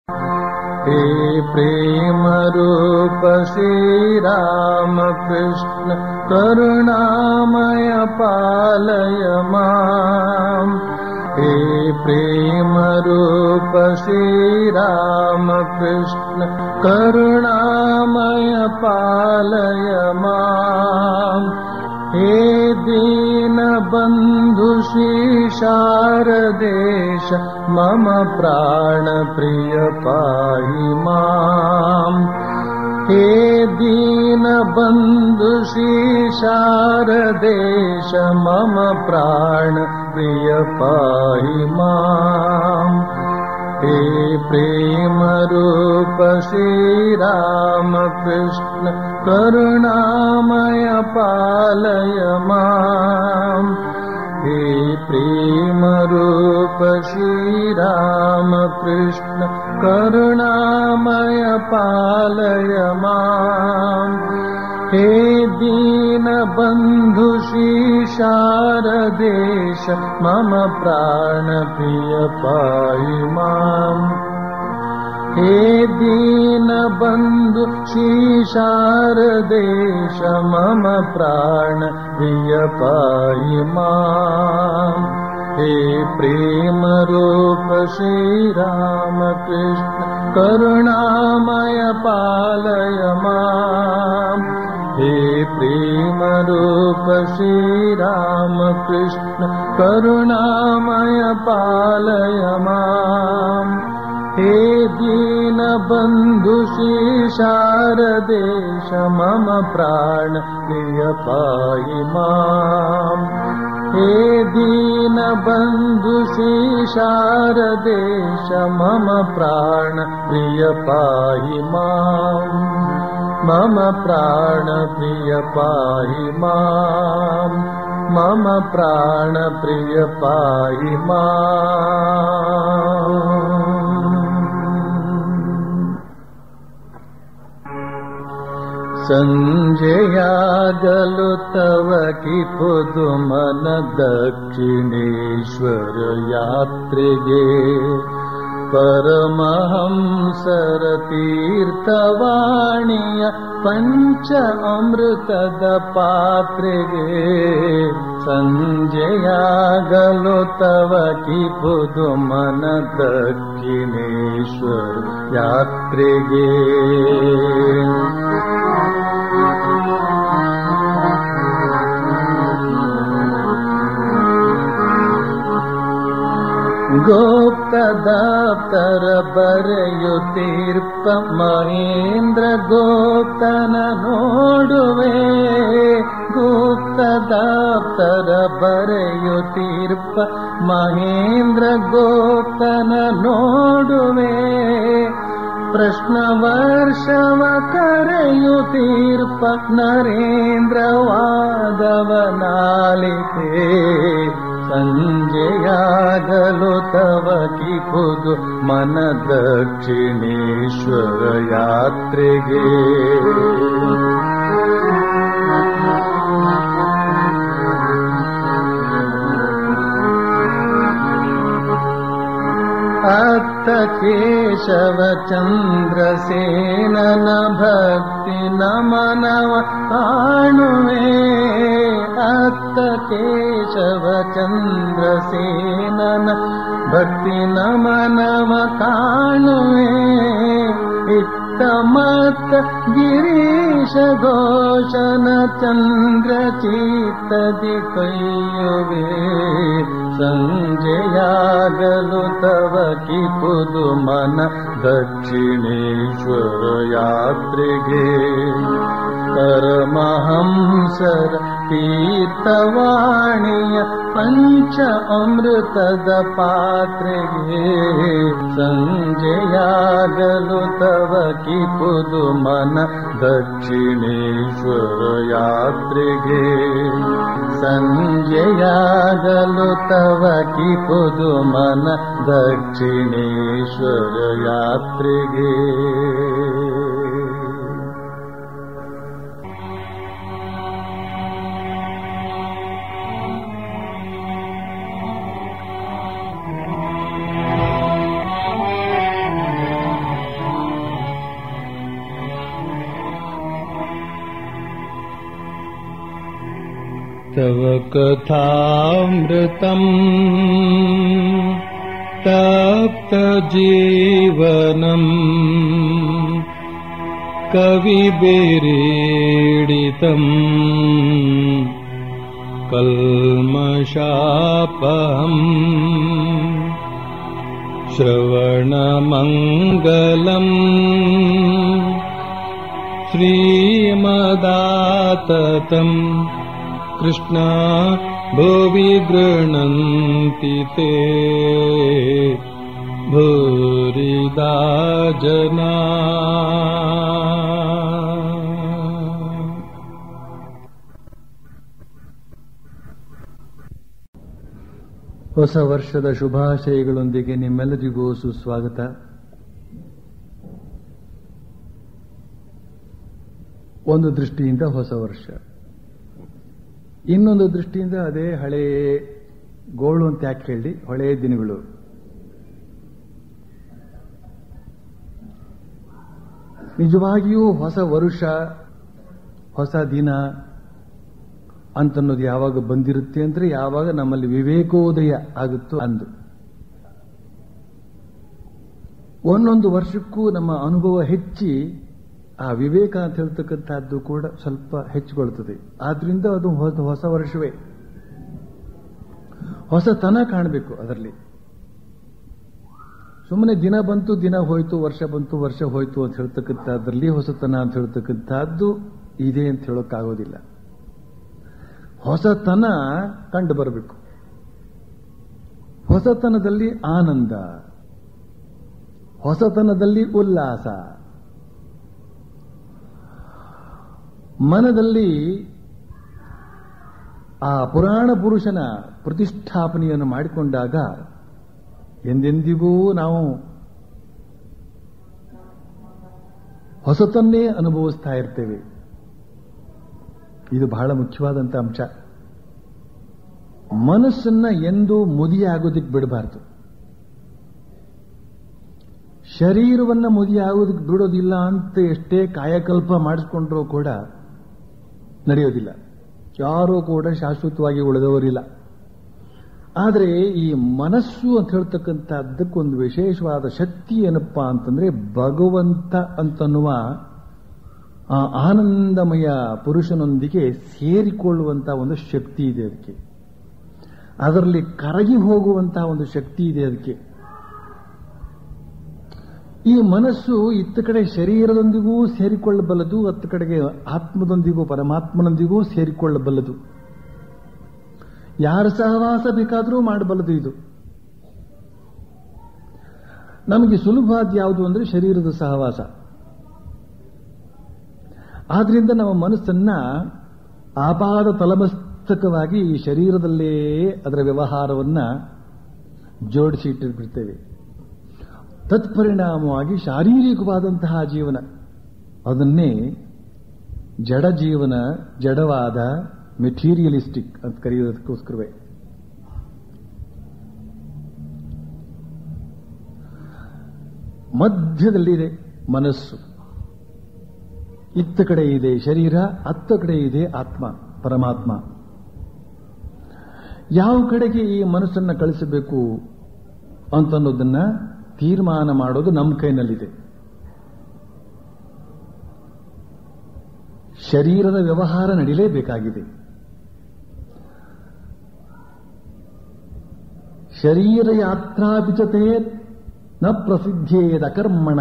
हे प्रेम रूप श्री राम कृष्ण करुणामय पालय माम्। हे प्रेम रूप श्री राम कृष्ण करुणामय पालय माम्। हे दीन बंधु श्री शारदेश मम प्राण प्रिय पाहि माम्। हे दीन बंधु श्री शारदेश मम प्राण प्रिय पाहि माम्। हे प्रेम रूप श्री राम कृष्ण करुणामय पालय माम्। हे प्रेम रूप श्री राम कृष्ण करुणामय पालय माम्। हे दीन बंधु श्री शारदेश मम प्राण प्रिय पाहि माम्। हे दीन बंधु श्री शारदेश मम प्राण प्रिय पाहि माम्। हे प्रेम रूप श्री राम कृष्ण करुणामय पालय माम्। हे प्रेम रूप श्री राम कृष्ण करुणामय पालय माम्। हे दीन बंधु श्री शारदेश मम प्राण प्रिय पाहि माम्। हे दीन बंधु श्री शारदेश मम प्राण प्रिय पाहि माम्। मम प्राण प्रिय पाहि माम्। मम प्राण प्रिय पाहि माम्। संजयागलु तव कि पुदुमन दक्षिणेश्वर यात्रिगे परमहंसर तीर्थवाणीय पंच अमृतद पात्रेगे। संजयागलु तव कि पुदुमन दक्षिणेश्वर यात्रिगे गोप्त दप्तर बರೆಯುತ್ತೀರ್ಪ ಮಹೇಂದ್ರ ಗೋಪ್ತನ ನೋಡುವೆ। ಗುಪ್ತ ದಪ್ತರ ಬರೆಯುತ್ತೀರ್ಪ ಮಹೇಂದ್ರ ಗೋಪ್ತನ ನೋಡುವೆ। ಪ್ರಶ್ನ ವರ್ಷವ ಕರೆಯುತ್ತೀರ್ಪ ನರೇಂದ್ರ ವಾದವನಾಲಿತೆ। ಸಂಜೆಯಾಗಲು ತವ कि पुदु मन दक्षिणेश्वर यात्रेगे अत्त केशव चंद्रसेनन भक्ति नमनव काणुवे। अत्त केशव चंद्रसेनन भक्ति नमनव काणुवे। इत्त मत्त गिरीश घोषन चंद्र चित्तदि कೈಯುವೆ। संजयागलु तव कि पुदु मन दक्षिणेश्वर यात्रेगे परमहंसर तीर्थवाणीय पंच अमृतद पात्रेगे। संजयागलु तव कि पुदु मन दक्षिणेश्वर यात्रेगे। संजयागलु तव कि पुदु मन दक्षिणेश्वर यात्रेगे। तव कथामृतम् तप्तजीवनम् कविभिरीडितम् कल्मषापहम् श्रवणमङ्गलम् श्रीमदाततम् कृष्ण भुवि गृह्णन्ति ते भूरिदा जना। ಹೊಸ ವರ್ಷದ ಶುಭಾಶಯಗಳೊಂದಿಗೆ ನಿಮ್ಮೆಲ್ಲರಿಗೂ ಸುಸ್ವಾಗತ. ಒಂದು ದೃಷ್ಟಿಯಿಂದ ಹೊಸ ವರ್ಷ, ಇನ್ನೊಂದು ದೃಷ್ಟಿಯಿಂದ ಅದೇ ಹಳೇ ಗೋಳು ಅಂತ ಯಾಕೆ ಹೇಳಿ, ಹಳೆಯ ದಿನಗಳು. ನಿಜವಾಗಿಯೂ ಹೊಸ ವರುಷ, ಹೊಸ ದಿನ ಅಂತನ್ನೋದು ಯಾವಾಗ ಬಂದಿರುತ್ತೆ ಅಂದ್ರೆ ಯಾವಾಗ ನಮ್ಮಲ್ಲಿ ವಿವೇಕೋದಯ ಆಗುತ್ತೋ ಅಂದು. ಒಂದೊಂದು ವರ್ಷಕ್ಕೂ ನಮ್ಮ ಅನುಭವ ಹೆಚ್ಚಿ ಆ ವಿವೇಕ ಅಂತ ಹೇಳ್ತಕ್ಕಂಥದ್ದು ಕೂಡ ಸ್ವಲ್ಪ ಹೆಚ್ಚಿಕೊಳ್ತದೆ. ಆದ್ರಿಂದ ಅದು ಹೊಸ ವರ್ಷವೇ. ಹೊಸತನ ಕಾಣಬೇಕು ಅದರಲ್ಲಿ. ಸುಮ್ಮನೆ ದಿನ ಬಂತು ದಿನ ಹೋಯ್ತು, ವರ್ಷ ಬಂತು ವರ್ಷ ಹೋಯ್ತು ಅಂತ ಹೇಳ್ತಕ್ಕಂಥದ್ರಲ್ಲಿ ಹೊಸತನ ಅಂತ ಹೇಳ್ತಕ್ಕಂಥದ್ದು ಇದೆ ಅಂತ ಹೇಳೋಕ್ಕಾಗೋದಿಲ್ಲ. ಹೊಸತನ ಕಂಡು ಬರಬೇಕು. ಹೊಸತನದಲ್ಲಿ ಆನಂದ, ಹೊಸತನದಲ್ಲಿ ಉಲ್ಲಾಸ, ಮನದಲ್ಲಿ ಆ ಪುರಾಣ ಪುರುಷನ ಪ್ರತಿಷ್ಠಾಪನೆಯನ್ನು ಮಾಡಿಕೊಂಡಾಗ ಎಂದೆಂದಿಗೂ ನಾವು ಹೊಸತನ್ನೇ ಅನುಭವಿಸ್ತಾ ಇರ್ತೇವೆ. ಇದು ಬಹಳ ಮುಖ್ಯವಾದಂಥ ಅಂಶ. ಮನಸ್ಸನ್ನ ಎಂದೂ ಮುದಿಯಾಗೋದಕ್ಕೆ ಬಿಡಬಾರದು. ಶರೀರವನ್ನ ಮುದಿಯಾಗೋದಕ್ಕೆ ಬಿಡೋದಿಲ್ಲ ಅಂತ ಎಷ್ಟೇ ಕಾಯಕಲ್ಪ ಮಾಡಿಸ್ಕೊಂಡ್ರೂ ಕೂಡ ನಡೆಯೋದಿಲ್ಲ. ಯಾರೂ ಕೂಡ ಶಾಶ್ವತವಾಗಿ ಉಳಿದವರಿಲ್ಲ. ಆದರೆ ಈ ಮನಸ್ಸು ಅಂತ ಹೇಳ್ತಕ್ಕಂಥದ್ದಕ್ಕೊಂದು ವಿಶೇಷವಾದ ಶಕ್ತಿ ಏನಪ್ಪಾ ಅಂತಂದ್ರೆ, ಭಗವಂತ ಅಂತನ್ನುವ ಆ ಆನಂದಮಯ ಪುರುಷನೊಂದಿಗೆ ಸೇರಿಕೊಳ್ಳುವಂತಹ ಒಂದು ಶಕ್ತಿ ಇದೆ ಅದಕ್ಕೆ. ಅದರಲ್ಲಿ ಕರಗಿ ಹೋಗುವಂತಹ ಒಂದು ಶಕ್ತಿ ಇದೆ ಅದಕ್ಕೆ. ಈ ಮನಸ್ಸು ಇತ್ತ ಕಡೆ ಶರೀರದೊಂದಿಗೂ ಸೇರಿಕೊಳ್ಳಬಲ್ಲದು, ಅತ್ತ ಕಡೆಗೆ ಆತ್ಮದೊಂದಿಗೂ ಪರಮಾತ್ಮನೊಂದಿಗೂ ಸೇರಿಕೊಳ್ಳಬಲ್ಲದು. ಯಾರ ಸಹವಾಸ ಬೇಕಾದರೂ ಮಾಡಬಲ್ಲದು. ಇದು ನಮಗೆ ಸುಲಭವಾದ ಯಾವುದು ಅಂದ್ರೆ ಶರೀರದ ಸಹವಾಸ. ಆದ್ರಿಂದ ನಮ್ಮ ಮನಸ್ಸನ್ನ ಆಪಾದ ತಲಮಸ್ತಕವಾಗಿ ಈ ಶರೀರದಲ್ಲೇ ಅದರ ವ್ಯವಹಾರವನ್ನ ಜೋಡಿಸಿ ಇಟ್ಟಿರ್ಬಿಡ್ತೇವೆ. ತತ್ಪರಿಣಾಮವಾಗಿ ಶಾರೀರಿಕವಾದಂತಹ ಜೀವನ, ಅದನ್ನೇ ಜಡ ಜೀವನ, ಜಡವಾದ ಮೆಟೀರಿಯಲಿಸ್ಟಿಕ್ ಅಂತ ಕರೆಯೋದಕ್ಕೋಸ್ಕರವೇ. ಮಧ್ಯದಲ್ಲಿದೆ ಮನಸ್ಸು. ಇತ್ತ ಕಡೆ ಇದೆ ಶರೀರ, ಅತ್ತ ಕಡೆ ಇದೆ ಆತ್ಮ, ಪರಮಾತ್ಮ. ಯಾವ ಕಡೆಗೆ ಈ ಮನಸ್ಸನ್ನ ಕಳಿಸಬೇಕು ಅಂತನ್ನೋದನ್ನ ತೀರ್ಮಾನ ಮಾಡೋದು ನಮ್ಮ ಕೈನಲ್ಲಿದೆ. ಶರೀರದ ವ್ಯವಹಾರ ನಡೀಲೇಬೇಕಾಗಿದೆ. ಶರೀರ ಯಾತ್ರಾಪಿಚತೆ ನ ಪ್ರಸಿದ್ಧೇದ ಕರ್ಮಣ.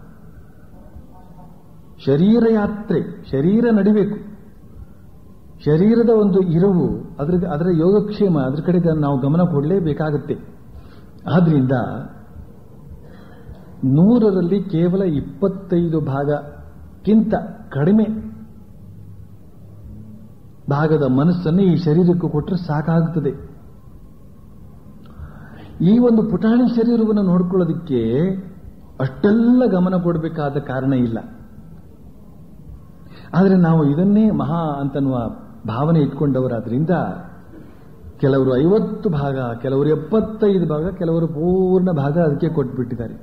ಶರೀರ ಯಾತ್ರೆ, ಶರೀರ ನಡಿಬೇಕು. ಶರೀರದ ಒಂದು ಇರವು, ಅದರ ಯೋಗಕ್ಷೇಮ, ಅದರ ಕಡೆಗೆ ನಾವು ಗಮನ ಕೊಡಲೇಬೇಕಾಗುತ್ತೆ. ಆದ್ರಿಂದ 100ರಲ್ಲಿ ಕೇವಲ 25 ಭಾಗಕ್ಕಿಂತ ಕಡಿಮೆ ಭಾಗದ ಮನಸ್ಸನ್ನು ಈ ಶರೀರಕ್ಕೆ ಕೊಟ್ಟರೆ ಸಾಕಾಗುತ್ತದೆ. ಈ ಒಂದು ಪುಟಾಣಿ ಶರೀರವನ್ನು ನೋಡ್ಕೊಳ್ಳೋದಕ್ಕೆ ಅಷ್ಟೆಲ್ಲ ಗಮನ ಕೊಡಬೇಕಾದ ಕಾರಣ ಇಲ್ಲ. ಆದರೆ ನಾವು ಇದನ್ನೇ ಮಹಾ ಅಂತನ್ನುವ ಭಾವನೆ ಇಟ್ಕೊಂಡವರಾದ್ರಿಂದ ಕೆಲವರು 50 ಭಾಗ, ಕೆಲವರು 75 ಭಾಗ, ಕೆಲವರು ಪೂರ್ಣ ಭಾಗ ಅದಕ್ಕೆ ಕೊಟ್ಬಿಟ್ಟಿದ್ದಾರೆ.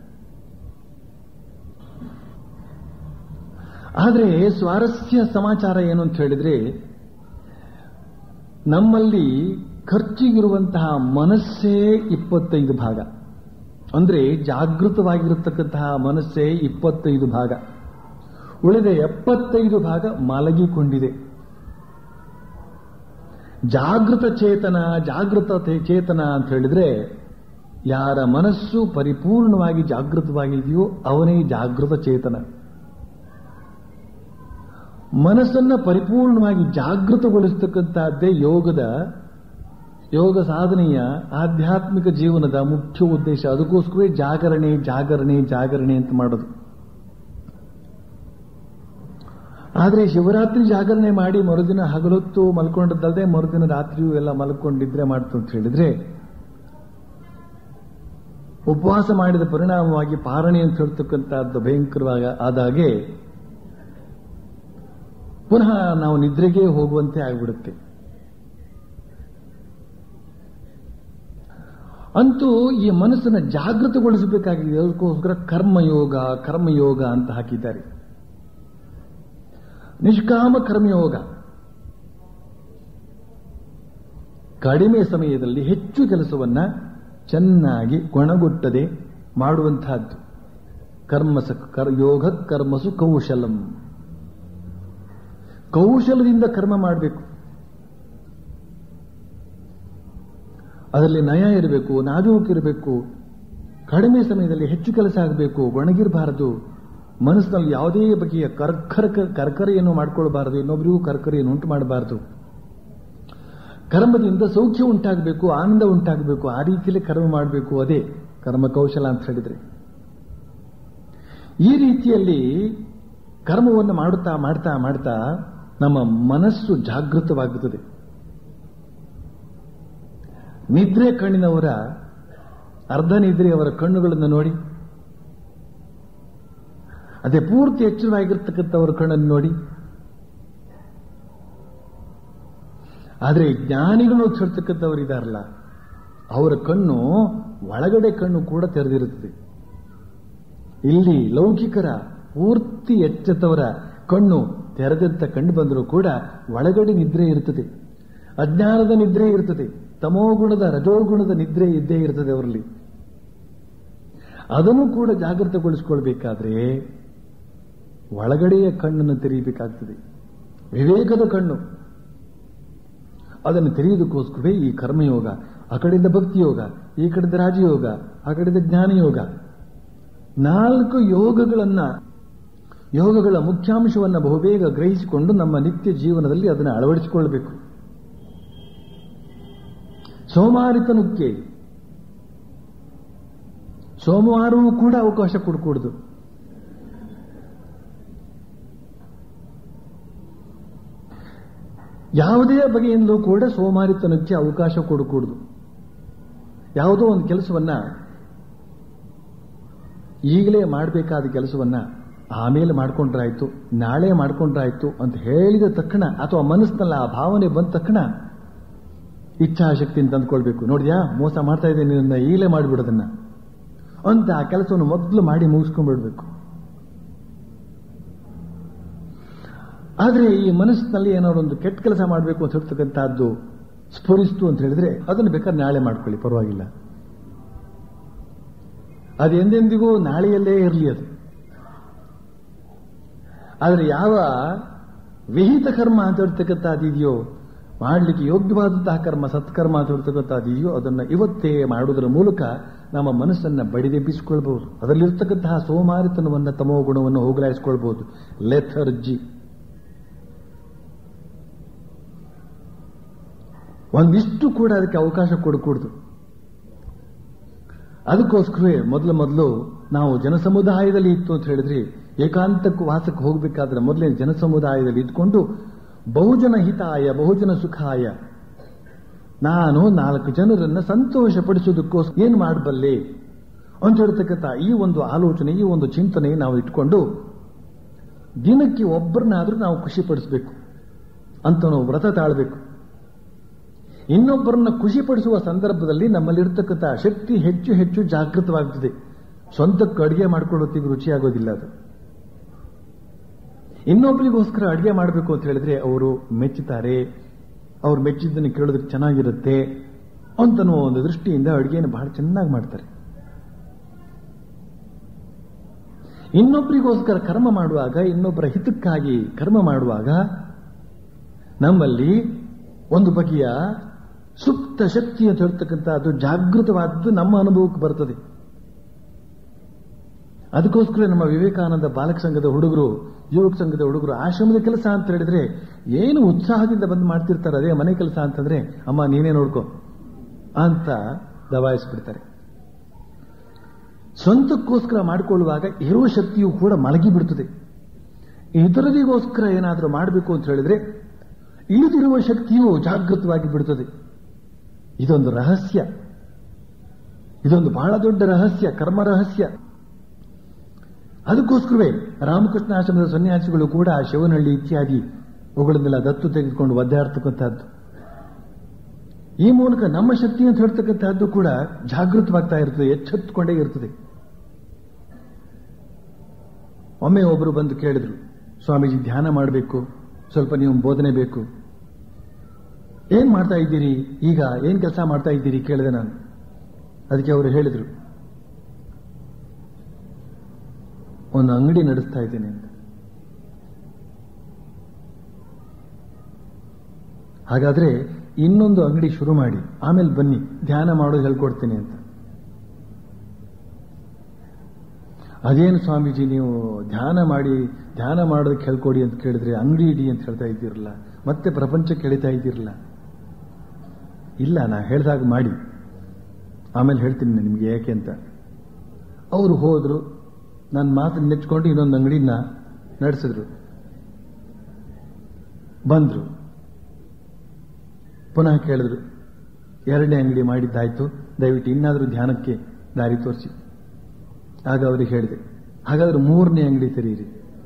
ಆದರೆ ಸ್ವಾರಸ್ಯ ಸಮಾಚಾರ ಏನು ಅಂತ ಹೇಳಿದ್ರೆ, ನಮ್ಮಲ್ಲಿ ಖರ್ಚಿಗಿರುವಂತಹ ಮನಸ್ಸೇ 25 ಭಾಗ. ಅಂದ್ರೆ ಜಾಗೃತವಾಗಿರತಕ್ಕಂತಹ ಮನಸ್ಸೇ 25 ಭಾಗ. ಉಳಿದ 75 ಭಾಗ ಮಲಗಿಕೊಂಡಿದೆ. ಜಾಗೃತ ಚೇತನ ಅಂತ ಹೇಳಿದ್ರೆ ಯಾರ ಮನಸ್ಸು ಪರಿಪೂರ್ಣವಾಗಿ ಜಾಗೃತವಾಗಿದೆಯೋ ಅವನೇ ಜಾಗೃತ ಚೇತನ. ಮನಸ್ಸನ್ನ ಪರಿಪೂರ್ಣವಾಗಿ ಜಾಗೃತಗೊಳಿಸತಕ್ಕಂತಹದ್ದೇ ಯೋಗ ಸಾಧನೆಯ ಆಧ್ಯಾತ್ಮಿಕ ಜೀವನದ ಮುಖ್ಯ ಉದ್ದೇಶ. ಅದಕ್ಕೋಸ್ಕರ ಜಾಗರಣೆ ಅಂತ ಮಾಡೋದು. ಆದರೆ ಶಿವರಾತ್ರಿ ಜಾಗರಣೆ ಮಾಡಿ ಮರುದಿನ ಹಗಲೊತ್ತು ಮಲ್ಕೊಂಡದ್ದಲ್ಲದೆ ಮರುದಿನ ರಾತ್ರಿಯೂ ಎಲ್ಲ ಮಲ್ಕೊಂಡಿದ್ರೆ ಮಾಡ್ತು ಅಂತ ಹೇಳಿದ್ರೆ ಉಪವಾಸ ಮಾಡಿದ ಪರಿಣಾಮವಾಗಿ ಪಾರಣೆ ಅಂತ ಹೇಳ್ತಕ್ಕಂಥದ್ದು ಭಯಂಕರವಾಗಿ ಆದಾಗೆ ಪುನಃ ನಾವು ನಿದ್ರೆಗೆ ಹೋಗುವಂತೆ ಆಗಿಬಿಡುತ್ತೆ. ಅಂತೂ ಈ ಮನಸ್ಸನ್ನು ಜಾಗೃತಗೊಳಿಸಬೇಕಾಗಿದೆ. ಅದಕ್ಕೋಸ್ಕರ ಕರ್ಮಯೋಗ ಅಂತ ಹಾಕಿದ್ದಾರೆ. ನಿಷ್ಕಾಮ ಕರ್ಮಯೋಗ ಕಡಿಮೆ ಸಮಯದಲ್ಲಿ ಹೆಚ್ಚು ಕೆಲಸವನ್ನ ಚೆನ್ನಾಗಿ ಕೊಣಗುಟ್ಟದೆ ಮಾಡುವಂತಹದ್ದು. ಯೋಗ ಕರ್ಮಸು ಕೌಶಲಂ. ಕೌಶಲದಿಂದ ಕರ್ಮ ಮಾಡಬೇಕು. ಅದರಲ್ಲಿ ನಯ ಇರಬೇಕು, ನಾಜೂಕಿರಬೇಕು. ಕಡಿಮೆ ಸಮಯದಲ್ಲಿ ಹೆಚ್ಚು ಕೆಲಸ ಆಗಬೇಕು, ಗೊಣಗಿರಬಾರದು. ಮನಸ್ಸಿನಲ್ಲಿ ಯಾವುದೇ ಬಗೆಯ ಕರ್ಕರೆಯನ್ನು ಮಾಡಿಕೊಳ್ಳಬಾರದು, ಇನ್ನೊಬ್ಬರಿಗೂ ಕರ್ಕರೆಯನ್ನು ಉಂಟು ಮಾಡಬಾರದು. ಕರ್ಮದಿಂದ ಸೌಖ್ಯ ಉಂಟಾಗಬೇಕು, ಆನಂದ ಉಂಟಾಗಬೇಕು. ಆ ರೀತಿಯಲ್ಲಿ ಕರ್ಮ ಮಾಡಬೇಕು. ಅದೇ ಕರ್ಮ ಕೌಶಲ ಅಂತ ಹೇಳಿದ್ರೆ. ಈ ರೀತಿಯಲ್ಲಿ ಕರ್ಮವನ್ನು ಮಾಡುತ್ತಾ ಮಾಡ್ತಾ ಮಾಡ್ತಾ ನಮ್ಮ ಮನಸ್ಸು ಜಾಗೃತವಾಗುತ್ತದೆ. ನಿದ್ರೆ ಕಣ್ಣಿನವರ ಅರ್ಧ ನಿದ್ರೆಯವರ ಕಣ್ಣುಗಳನ್ನು ನೋಡಿ, ಅದೇ ಪೂರ್ತಿ ಎಚ್ಚರವಾಗಿರ್ತಕ್ಕಂಥವರ ಕಣ್ಣನ್ನು ನೋಡಿ. ಆದರೆ ಜ್ಞಾನಿಗಳು ಹೇಳ್ತಕ್ಕಂಥವರು ಇದಾರಲ್ಲ, ಅವರ ಕಣ್ಣು ಒಳಗಡೆ ಕಣ್ಣು ಕೂಡ ತೆರೆದಿರುತ್ತದೆ. ಇಲ್ಲಿ ಲೌಕಿಕರ ಪೂರ್ತಿ ಎಚ್ಚೆತ್ತವರ ಕಣ್ಣು ತೆರೆದಂತ ಕಂಡು ಬಂದರೂ ಕೂಡ ಒಳಗಡೆ ನಿದ್ರೆ ಇರುತ್ತದೆ. ಅಜ್ಞಾನದ ನಿದ್ರೆ ಇರುತ್ತದೆ, ತಮೋಗುಣದ ರಜೋಗುಣದ ನಿದ್ರೆ ಇದ್ದೇ ಇರ್ತದೆ ಅವರಲ್ಲಿ. ಅದನ್ನು ಕೂಡ ಜಾಗೃತಗೊಳಿಸಿಕೊಳ್ಬೇಕಾದ್ರೆ ಒಳಗಡೆಯ ಕಣ್ಣನ್ನು ತೆರೆಯಬೇಕಾಗ್ತದೆ. ವಿವೇಕದ ಕಣ್ಣು ಅದನ್ನು ತೆರೆಯುವುದಕ್ಕೋಸ್ಕರವೇ ಈ ಕರ್ಮಯೋಗ. ಆ ಕಡೆಯಿಂದ ಭಕ್ತಿಯೋಗ, ಈ ಕಡೆಯಿಂದ ರಾಜಯೋಗ, ಆ ಕಡೆಯಿಂದ ಜ್ಞಾನಯೋಗ. 4 ಯೋಗಗಳ ಮುಖ್ಯಾಂಶವನ್ನು ಬಹುಬೇಗ ಗ್ರಹಿಸಿಕೊಂಡು ನಮ್ಮ ನಿತ್ಯ ಜೀವನದಲ್ಲಿ ಅದನ್ನು ಅಳವಡಿಸಿಕೊಳ್ಳಬೇಕು. ಸೋಮಾರಿತನಕ್ಕೆ ಸೋಮವಾರವೂ ಕೂಡ ಅವಕಾಶ ಕೊಡಕೂಡದು. ಯಾವುದೇ ಬಗೆಯಿಂದಲೂ ಕೂಡ ಸೋಮಾರಿತನಕ್ಕೆ ಅವಕಾಶ ಕೊಡಕೂಡದು. ಯಾವುದೋ ಒಂದು ಕೆಲಸವನ್ನ ಈಗಲೇ ಮಾಡಬೇಕಾದ ಕೆಲಸವನ್ನ ಆಮೇಲೆ ಮಾಡ್ಕೊಂಡ್ರಾಯ್ತು, ನಾಳೆ ಮಾಡ್ಕೊಂಡ್ರಾಯ್ತು ಅಂತ ಹೇಳಿದ ತಕ್ಷಣ, ಅಥವಾ ಮನಸ್ಸಿನಲ್ಲಿ ಆ ಭಾವನೆ ಬಂದ ತಕ್ಷಣ ಇಚ್ಛಾಶಕ್ತಿಯನ್ನು ತಂದುಕೊಳ್ಬೇಕು. ನೋಡಿದ್ಯಾ, ಮೋಸ ಮಾಡ್ತಾ ಇದ್ದೇನೆ, ನಿನ್ನ ಈಗಲೇ ಮಾಡಿಬಿಡೋದನ್ನ ಅಂತ ಆ ಕೆಲಸವನ್ನು ಮೊದಲು ಮಾಡಿ ಮುಗಿಸ್ಕೊಂಡ್ಬಿಡ್ಬೇಕು. ಆದರೆ ಈ ಮನಸ್ಸಿನಲ್ಲಿ ಏನಾದ್ರು ಒಂದು ಕೆಟ್ಟ ಕೆಲಸ ಮಾಡಬೇಕು ಅಂತ ಹೇಳ್ತಕ್ಕಂಥದ್ದು ಸ್ಫುರಿಸ್ತು ಅಂತ ಹೇಳಿದ್ರೆ ಅದನ್ನು ಬೇಕಾದ್ರೆ ನಾಳೆ ಮಾಡ್ಕೊಳ್ಳಿ, ಪರವಾಗಿಲ್ಲ. ಅದು ಎಂದೆಂದಿಗೂ ನಾಳೆಯಲ್ಲೇ ಇರಲಿ ಅದು. ಆದರೆ ಯಾವ ವಿಹಿತ ಕರ್ಮ ಅಂತ ಹೇಳ್ತಕ್ಕಂಥದ್ದು ಇದೆಯೋ, ಮಾಡಲಿಕ್ಕೆ ಯೋಗ್ಯವಾದಂತಹ ಕರ್ಮ, ಸತ್ಕರ್ಮ ಅಂತ ಹೇಳ್ತಕ್ಕಂಥದ್ದು ಇದೆಯೋ, ಅದನ್ನು ಇವತ್ತೇ ಮಾಡುವುದರ ಮೂಲಕ ನಮ್ಮ ಮನಸ್ಸನ್ನು ಬಡಿದೆಬ್ಬಿಸಿಕೊಳ್ಬಹುದು. ಅದರಲ್ಲಿರ್ತಕ್ಕಂತಹ ಸೋಮಾರಿತನವನ್ನು, ತಮೋ ಗುಣವನ್ನು ಹೋಗಲಾಯಿಸಿಕೊಳ್ಬಹುದು. ಲೆಥರ್ಜಿ ಒಂದಿಷ್ಟು ಕೂಡ ಅದಕ್ಕೆ ಅವಕಾಶ ಕೊಡಕೂಡದು. ಅದಕ್ಕೋಸ್ಕರವೇ ಮೊದಲು ನಾವು ಜನಸಮುದಾಯದಲ್ಲಿ ಇತ್ತು ಅಂತ ಹೇಳಿದ್ರೆ, ಏಕಾಂತಕ್ಕೆ ವಾಸಕ್ಕೆ ಹೋಗಬೇಕಾದ್ರೆ ಮೊದಲೇ ಜನಸಮುದಾಯದಲ್ಲಿ ಇದ್ಕೊಂಡು ಬಹುಜನ ಹಿತಾಯ ಬಹುಜನ ಸುಖಾಯ, ನಾನು 4 ಜನರನ್ನ ಸಂತೋಷಪಡಿಸೋದಕ್ಕೋಸ್ಕರ ಏನು ಮಾಡಬಲ್ಲೆ ಅಂತ ಹೇಳ್ತಕ್ಕಂಥ ಈ ಒಂದು ಆಲೋಚನೆ, ಈ ಒಂದು ಚಿಂತನೆ ನಾವು ಇಟ್ಕೊಂಡು ದಿನಕ್ಕೆ ಒಬ್ಬರನ್ನಾದ್ರೂ ನಾವು ಖುಷಿಪಡಿಸಬೇಕು ಅಂತ ನಾವು ವ್ರತ ತಾಳಬೇಕು. ಇನ್ನೊಬ್ಬರನ್ನ ಖುಷಿಪಡಿಸುವ ಸಂದರ್ಭದಲ್ಲಿ ನಮ್ಮಲ್ಲಿರ್ತಕ್ಕಂಥ ಶಕ್ತಿ ಹೆಚ್ಚು ಹೆಚ್ಚು ಜಾಗೃತವಾಗುತ್ತದೆ. ಸ್ವಂತಕ್ಕೆ ಅಡುಗೆ ಮಾಡ್ಕೊಳ್ಳೋತ್ತಿಗೆ ರುಚಿಯಾಗೋದಿಲ್ಲ ಅದು. ಇನ್ನೊಬ್ಬರಿಗೋಸ್ಕರ ಅಡುಗೆ ಮಾಡಬೇಕು ಅಂತ ಹೇಳಿದ್ರೆ ಅವರು ಮೆಚ್ಚುತ್ತಾರೆ, ಅವ್ರು ಮೆಚ್ಚಿದ್ದನ್ನು ಕೇಳೋದಕ್ಕೆ ಚೆನ್ನಾಗಿರುತ್ತೆ ಅಂತನೋ ಒಂದು ದೃಷ್ಟಿಯಿಂದ ಅಡುಗೆಯನ್ನು ಬಹಳ ಚೆನ್ನಾಗಿ ಮಾಡ್ತಾರೆ. ಇನ್ನೊಬ್ಬರಿಗೋಸ್ಕರ ಕರ್ಮ ಮಾಡುವಾಗ, ಇನ್ನೊಬ್ಬರ ಹಿತಕ್ಕಾಗಿ ಕರ್ಮ ಮಾಡುವಾಗ ನಮ್ಮಲ್ಲಿ ಒಂದು ಬಗೆಯ ಸುಪ್ತ ಶಕ್ತಿ ಅಂತ ಹೇಳ್ತಕ್ಕಂಥದ್ದು ಜಾಗೃತವಾದದ್ದು ನಮ್ಮ ಅನುಭವಕ್ಕೆ ಬರ್ತದೆ. ಅದಕ್ಕೋಸ್ಕರ ನಮ್ಮ ವಿವೇಕಾನಂದ ಬಾಲಕ ಸಂಘದ ಹುಡುಗರು, ಯುವಕ ಸಂಘದ ಹುಡುಗರು ಆಶ್ರಮದ ಕೆಲಸ ಅಂತ ಹೇಳಿದ್ರೆ ಏನು ಉತ್ಸಾಹದಿಂದ ಬಂದು ಮಾಡ್ತಿರ್ತಾರೆ. ಅದೇ ಮನೆ ಕೆಲಸ ಅಂತಂದ್ರೆ ಅಮ್ಮ ನೀನೇ ನೋಡ್ಕೋ ಅಂತ ದಬಾಯಿಸ್ಬಿಡ್ತಾರೆ. ಸ್ವಂತಕ್ಕೋಸ್ಕರ ಮಾಡಿಕೊಳ್ಳುವಾಗ ಇರುವ ಶಕ್ತಿಯು ಕೂಡ ಮಲಗಿ ಬಿಡ್ತದೆ. ಇತರರಿಗೋಸ್ಕರ ಏನಾದರೂ ಮಾಡಬೇಕು ಅಂತ ಹೇಳಿದ್ರೆ ಇಳಿದಿರುವ ಶಕ್ತಿಯು ಜಾಗೃತವಾಗಿ ಬಿಡುತ್ತದೆ. ಇದೊಂದು ರಹಸ್ಯ, ಇದೊಂದು ಬಹಳ ದೊಡ್ಡ ರಹಸ್ಯ, ಕರ್ಮ ರಹಸ್ಯ. ಅದಕ್ಕೋಸ್ಕರವೇ ರಾಮಕೃಷ್ಣ ಆಶ್ರಮದ ಸನ್ಯಾಸಿಗಳು ಕೂಡ ಶಿವನಹಳ್ಳಿ ಇತ್ಯಾದಿ ಅವುಗಳನ್ನೆಲ್ಲ ದತ್ತು ತೆಗೆದುಕೊಂಡು ಒದ್ದಾಡ್ತಕ್ಕಂಥದ್ದು. ಈ ಮೂಲಕ ನಮ್ಮ ಶಕ್ತಿ ಅಂತ ಹೇಳ್ತಕ್ಕಂಥದ್ದು ಕೂಡ ಜಾಗೃತವಾಗ್ತಾ ಇರ್ತದೆ, ಎಚ್ಚೆತ್ತುಕೊಂಡೇ ಇರ್ತದೆ. ಒಮ್ಮೆ ಒಬ್ಬರು ಬಂದು ಕೇಳಿದ್ರು, ಸ್ವಾಮೀಜಿ ಧ್ಯಾನ ಮಾಡಬೇಕು, ಸ್ವಲ್ಪ ನೀವು ಬೋಧನೆ ಬೇಕು. ಏನ್ ಮಾಡ್ತಾ ಇದ್ದೀರಿ ಈಗ, ಏನ್ ಕೆಲಸ ಮಾಡ್ತಾ ಇದ್ದೀರಿ ಕೇಳಿದೆ ನಾನು. ಅದಕ್ಕೆ ಅವರು ಹೇಳಿದ್ರು, ಒಂದು ಅಂಗಡಿ ನಡೆಸ್ತಾ ಇದ್ದೇನೆ ಅಂತ. ಹಾಗಾದ್ರೆ ಇನ್ನೊಂದು ಅಂಗಡಿ ಶುರು ಮಾಡಿ ಆಮೇಲೆ ಬನ್ನಿ ಧ್ಯಾನ ಮಾಡೋದು ಹೇಳ್ಕೊಡ್ತೀನಿ ಅಂತ. ಅದೇನು ಸ್ವಾಮೀಜಿ ನೀವು ಧ್ಯಾನ ಮಾಡೋದಕ್ಕೆ ಹೇಳ್ಕೊಡಿ ಅಂತ ಕೇಳಿದ್ರೆ ಅಂಗಡಿ ಇಡಿ ಅಂತ ಹೇಳ್ತಾ ಇದ್ದೀರಲ್ಲ, ಮತ್ತೆ ಪ್ರಪಂಚಕ್ಕೆ ಎಳಿತಾ ಇದ್ದೀರಲ್ಲ. ಇಲ್ಲ, ನಾ ಹೇಳ್ದಾಗ ಮಾಡಿ ಆಮೇಲೆ ಹೇಳ್ತೀನಿ ನಿಮ್ಗೆ ಯಾಕೆ ಅಂತ. ಅವರು ಹೋದ್ರು, ನನ್ನ ಮಾತನ್ನು ನೆಚ್ಕೊಂಡು ಇನ್ನೊಂದು ಅಂಗಡಿನ ನಡೆಸಿದ್ರು. ಬಂದ್ರು, ಪುನಃ ಕೇಳಿದ್ರು, ಎರಡನೇ ಅಂಗಡಿ ಮಾಡಿದ್ದಾಯ್ತು, ದಯವಿಟ್ಟು ಇನ್ನಾದರೂ ಧ್ಯಾನಕ್ಕೆ ದಾರಿ ತೋರಿಸಿ. ಆಗ ಅವರಿಗೆ ಹೇಳಿದೆ, ಹಾಗಾದ್ರೆ ಮೂರನೇ ಅಂಗಡಿ ತೆರೀರಿ.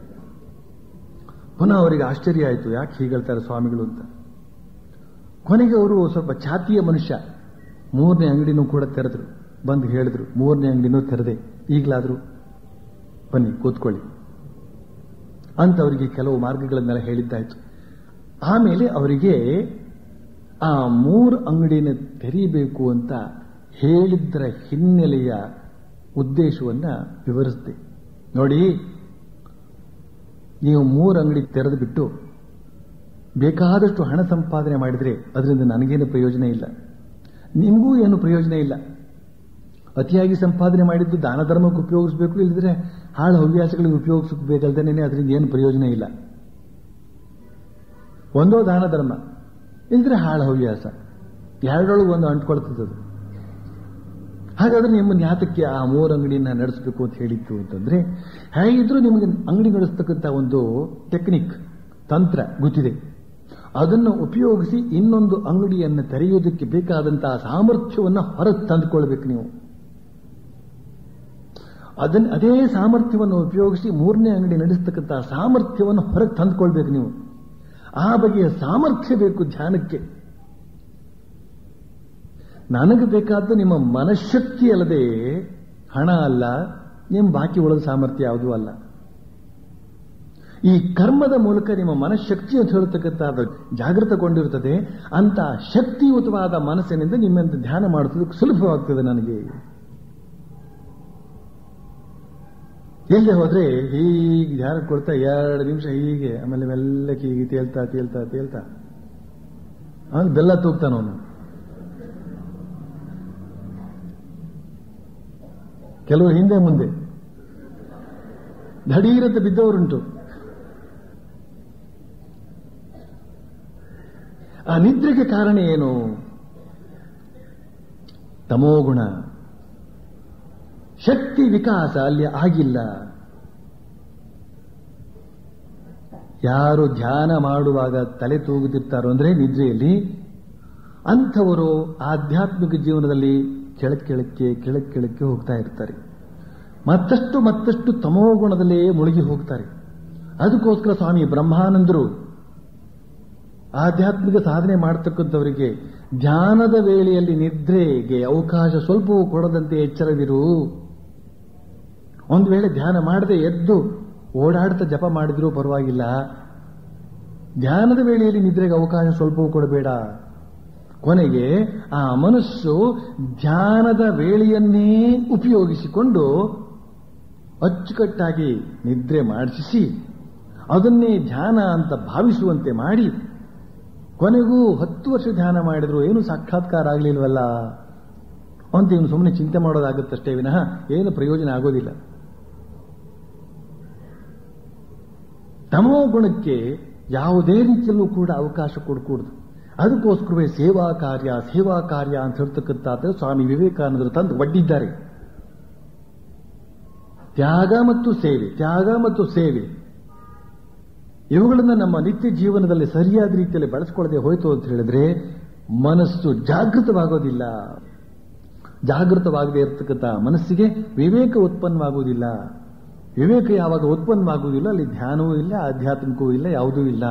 ಪುನಃ ಅವರಿಗೆ ಆಶ್ಚರ್ಯ ಆಯಿತು, ಯಾಕೆ ಹೀಗೆ ಹೇಳ್ತಾರೆ ಸ್ವಾಮಿಗಳು ಅಂತ. ಕೊನೆಗೆ ಅವರು ಸ್ವಲ್ಪ ಛಾತಿಯ ಮನುಷ್ಯ, ಮೂರನೇ ಅಂಗಡಿನೂ ಕೂಡ ತೆರೆದ್ರು. ಬಂದು ಹೇಳಿದ್ರು, ಮೂರನೇ ಅಂಗಡಿನೂ ತೆರೆದೆ, ಈಗಲಾದರೂ ಬನ್ನಿ ಕೂತ್ಕೊಳ್ಳಿ ಅಂತ ಅವರಿಗೆ ಕೆಲವು ಮಾರ್ಗಗಳನ್ನೆಲ್ಲ ಹೇಳಿದ್ದಾಯ್ತು. ಆಮೇಲೆ ಅವರಿಗೆ ಆ 3 ಅಂಗಡಿನ ತೆರೀಬೇಕು ಅಂತ ಹೇಳಿದ್ದರ ಹಿನ್ನೆಲೆಯ ಉದ್ದೇಶವನ್ನ ವಿವರಿಸಿದೆ. ನೋಡಿ, ನೀವು 3 ಅಂಗಡಿ ತೆರೆದು ಬಿಟ್ಟು ಬೇಕಾದಷ್ಟು ಹಣ ಸಂಪಾದನೆ ಮಾಡಿದ್ರೆ ಅದರಿಂದ ನನಗೇನು ಪ್ರಯೋಜನ ಇಲ್ಲ, ನಿಮಗೂ ಏನು ಪ್ರಯೋಜನ ಇಲ್ಲ. ಅತಿಯಾಗಿ ಸಂಪಾದನೆ ಮಾಡಿದ್ದು ದಾನ ಧರ್ಮಕ್ಕೆ ಉಪಯೋಗಿಸಬೇಕು, ಇಲ್ಲದ್ರೆ ಹಾಳು ಹವ್ಯಾಸಗಳಿಗೆ ಉಪಯೋಗಿಸಬೇಕಲ್ದೇನೆ ಅದರಿಂದ ಏನು ಪ್ರಯೋಜನ ಇಲ್ಲ. ಒಂದೋ ದಾನ ಧರ್ಮ, ಇಲ್ಲದ್ರೆ ಹಾಳು ಹವ್ಯಾಸ, ಎರಡರೊಳಗೆ ಒಂದು ಅಂಟ್ಕೊಳ್ತದದು. ಹಾಗಾದ್ರೆ ನಿಮ್ಮನ್ನು ಯಾತಕ್ಕೆ ಆ 3 ಅಂಗಡಿಯನ್ನ ನಡೆಸಬೇಕು ಅಂತ ಹೇಳಿತ್ತು ಅಂತಂದ್ರೆ, ಹೇಗಿದ್ರು ನಿಮಗೆ ಅಂಗಡಿ ನಡೆಸ್ತಕ್ಕಂಥ ಒಂದು ಟೆಕ್ನಿಕ್, ತಂತ್ರ ಗೊತ್ತಿದೆ. ಅದನ್ನು ಉಪಯೋಗಿಸಿ ಇನ್ನೊಂದು ಅಂಗಡಿಯನ್ನು ತೆರೆಯುವುದಕ್ಕೆ ಬೇಕಾದಂತಹ ಸಾಮರ್ಥ್ಯವನ್ನು ಹೊರಗೆ ತಂದುಕೊಳ್ಬೇಕು ನೀವು. ಅದೇ ಸಾಮರ್ಥ್ಯವನ್ನು ಉಪಯೋಗಿಸಿ 3ನೇ ಅಂಗಡಿ ನಡೆಸ್ತಕ್ಕಂತಹ ಸಾಮರ್ಥ್ಯವನ್ನು ಹೊರಗೆ ತಂದುಕೊಳ್ಬೇಕು ನೀವು. ಆ ಬಗೆಯ ಸಾಮರ್ಥ್ಯ ಬೇಕು ಧ್ಯಾನಕ್ಕೆ. ನನಗೆ ಬೇಕಾದ ನಿಮ್ಮ ಮನಃಶಕ್ತಿ ಅಲ್ಲದೆ ಹಣ ಅಲ್ಲ, ನಿಮ್ಮ ಬಾಕಿ ಉಳಿದ ಸಾಮರ್ಥ್ಯ ಯಾವುದೂ ಅಲ್ಲ. ಈ ಕರ್ಮದ ಮೂಲಕ ನಿಮ್ಮ ಮನಃಶಕ್ತಿ ಅಂತ ಹೇಳ್ತಕ್ಕಂಥದ್ದು ಜಾಗೃತಗೊಂಡಿರುತ್ತದೆ. ಅಂತ ಶಕ್ತಿಯುತವಾದ ಮನಸ್ಸಿನಿಂದ ನಿಮ್ಮಂತ ಧ್ಯಾನ ಮಾಡುತ್ತದಕ್ಕೆ ಸುಲಭವಾಗ್ತದೆ ನನಗೆ. ಎಲ್ಲೇ ಹೋದ್ರೆ ಹೀಗೆ ಧ್ಯಾನ ಕೊಡ್ತಾ 2 ನಿಮಿಷ ಹೀಗೆ, ಆಮೇಲೆ ಮೆಲ್ಲಕ್ಕೆ ಹೀಗೆ ತೇಲ್ತಾ ಆಮೇಲೆ ಬೆಲ್ಲ ತೂಗ್ತಾನವನು. ಕೆಲವರು ಹಿಂದೆ ಮುಂದೆ ಧಡೀರಂತ ಬಿದ್ದವರುಂಟು. ಆ ನಿದ್ರೆಗೆ ಕಾರಣ ಏನು? ತಮೋಗುಣ. ಶಕ್ತಿ ವಿಕಾಸ ಅಲ್ಲಿ ಆಗಿಲ್ಲ. ಯಾರು ಧ್ಯಾನ ಮಾಡುವಾಗ ತಲೆ ತೂಗುತ್ತಿರ್ತಾರೋ ಅಂದ್ರೆ ನಿದ್ರೆಯಲ್ಲಿ, ಅಂಥವರು ಆಧ್ಯಾತ್ಮಿಕ ಜೀವನದಲ್ಲಿ ಕೆಳಕ್ಕೆ ಹೋಗ್ತಾ ಇರ್ತಾರೆ. ಮತ್ತಷ್ಟು ತಮೋಗುಣದಲ್ಲೇ ಮುಳುಗಿ ಹೋಗ್ತಾರೆ. ಅದಕ್ಕೋಸ್ಕರ ಸ್ವಾಮಿ ಬ್ರಹ್ಮಾನಂದರು ಆಧ್ಯಾತ್ಮಿಕ ಸಾಧನೆ ಮಾಡತಕ್ಕಂಥವರಿಗೆ ಧ್ಯಾನದ ವೇಳೆಯಲ್ಲಿ ನಿದ್ರೆಗೆ ಅವಕಾಶ ಸ್ವಲ್ಪವೂ ಕೊಡದಂತೆ ಎಚ್ಚರವಿರು. ಒಂದು ವೇಳೆ ಧ್ಯಾನ ಮಾಡದೆ ಎದ್ದು ಓಡಾಡ್ತಾ ಜಪ ಮಾಡಿದ್ರೂ ಪರವಾಗಿಲ್ಲ, ಧ್ಯಾನದ ವೇಳೆಯಲ್ಲಿ ನಿದ್ರೆಗೆ ಅವಕಾಶ ಸ್ವಲ್ಪವೂ ಕೊಡಬೇಡ. ಕೊನೆಗೆ ಆ ಮನಸ್ಸು ಧ್ಯಾನದ ವೇಳೆಯನ್ನೇ ಉಪಯೋಗಿಸಿಕೊಂಡು ಅಚ್ಚುಕಟ್ಟಾಗಿ ನಿದ್ರೆ ಮಾಡಿಸಿ ಅದನ್ನೇ ಧ್ಯಾನ ಅಂತ ಭಾವಿಸುವಂತೆ ಮಾಡಿ ಕೊನೆಗೂ 10 ವರ್ಷ ಧ್ಯಾನ ಮಾಡಿದ್ರು ಏನು ಸಾಕ್ಷಾತ್ಕಾರ ಆಗಲಿಲ್ವಲ್ಲ ಅಂತ ಇವನು ಸುಮ್ಮನೆ ಚಿಂತೆ ಮಾಡೋದಾಗುತ್ತಷ್ಟೇ ವಿನಃ ಏನು ಪ್ರಯೋಜನ ಆಗೋದಿಲ್ಲ. ತಮೋ ಗುಣಕ್ಕೆ ಯಾವುದೇ ರೀತಿಯಲ್ಲೂ ಕೂಡ ಅವಕಾಶ ಕೊಡಕೂಡದು. ಅದಕ್ಕೋಸ್ಕರವೇ ಸೇವಾ ಕಾರ್ಯ ಅಂತ ಹೇಳ್ತಕ್ಕಂಥದ್ದು ಸ್ವಾಮಿ ವಿವೇಕಾನಂದರು ತಂದು ಒಡ್ಡಿದ್ದಾರೆ. ತ್ಯಾಗ ಮತ್ತು ಸೇವೆ ಇವುಗಳನ್ನು ನಮ್ಮ ನಿತ್ಯ ಜೀವನದಲ್ಲಿ ಸರಿಯಾದ ರೀತಿಯಲ್ಲಿ ಬಳಸಿಕೊಳ್ಳದೆ ಹೋಯಿತು ಅಂತ ಹೇಳಿದ್ರೆ ಮನಸ್ಸು ಜಾಗೃತವಾಗೋದಿಲ್ಲ. ಜಾಗೃತವಾಗದೇ ಇರತಕ್ಕಂಥ ಮನಸ್ಸಿಗೆ ವಿವೇಕ ಉತ್ಪನ್ನವಾಗುವುದಿಲ್ಲ. ವಿವೇಕ ಯಾವಾಗ ಉತ್ಪನ್ನವಾಗುವುದಿಲ್ಲ ಅಲ್ಲಿ ಧ್ಯಾನವೂ ಇಲ್ಲ, ಆಧ್ಯಾತ್ಮಿಕವೂ ಇಲ್ಲ, ಯಾವುದೂ ಇಲ್ಲ.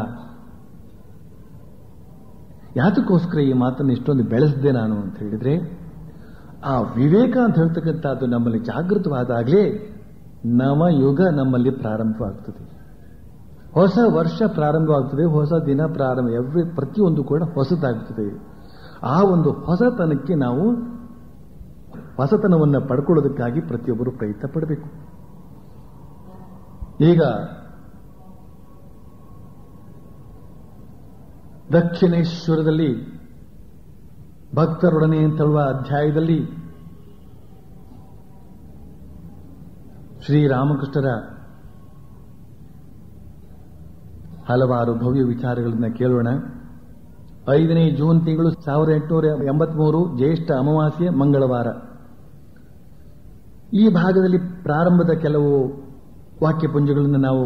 ಯಾತಕ್ಕೋಸ್ಕರ ಈ ಮಾತನ್ನು ಇಷ್ಟೊಂದು ಬೆಳೆಸಿದೆ ನಾನು ಅಂತ ಹೇಳಿದ್ರೆ ಆ ವಿವೇಕ ಅಂತ ಹೇಳ್ತಕ್ಕಂಥದ್ದು ನಮ್ಮಲ್ಲಿ ಜಾಗೃತವಾದಾಗಲೇ ನವಯುಗ ನಮ್ಮಲ್ಲಿ ಪ್ರಾರಂಭವಾಗ್ತದೆ. ಹೊಸ ವರ್ಷ ಪ್ರಾರಂಭವಾಗ್ತದೆ, ಹೊಸ ದಿನ ಪ್ರಾರಂಭ, ಪ್ರತಿಯೊಂದು ಕೂಡ ಹೊಸದಾಗ್ತದೆ. ಆ ಒಂದು ಹೊಸತನಕ್ಕೆ ನಾವು ಹೊಸತನವನ್ನು ಪಡ್ಕೊಳ್ಳೋದಕ್ಕಾಗಿ ಪ್ರತಿಯೊಬ್ಬರು ಪ್ರಯತ್ನ ಪಡಬೇಕು. ಈಗ ದಕ್ಷಿಣೇಶ್ವರದಲ್ಲಿ ಭಕ್ತರೊಡನೆ ಅಂತಳುವ ಅಧ್ಯಾಯದಲ್ಲಿ ಶ್ರೀರಾಮಕೃಷ್ಣರ ಹಲವಾರು ಭವ್ಯ ವಿಚಾರಗಳನ್ನು ಕೇಳೋಣ. 5ನೇ ಜೂನ್ ತಿಂಗಳು 1883 ಜ್ಯೇಷ್ಠ ಅಮಾವಾಸ್ಯೆ ಮಂಗಳವಾರ. ಈ ಭಾಗದಲ್ಲಿ ಪ್ರಾರಂಭದ ಕೆಲವು ವಾಕ್ಯಪುಂಜಗಳನ್ನು ನಾವು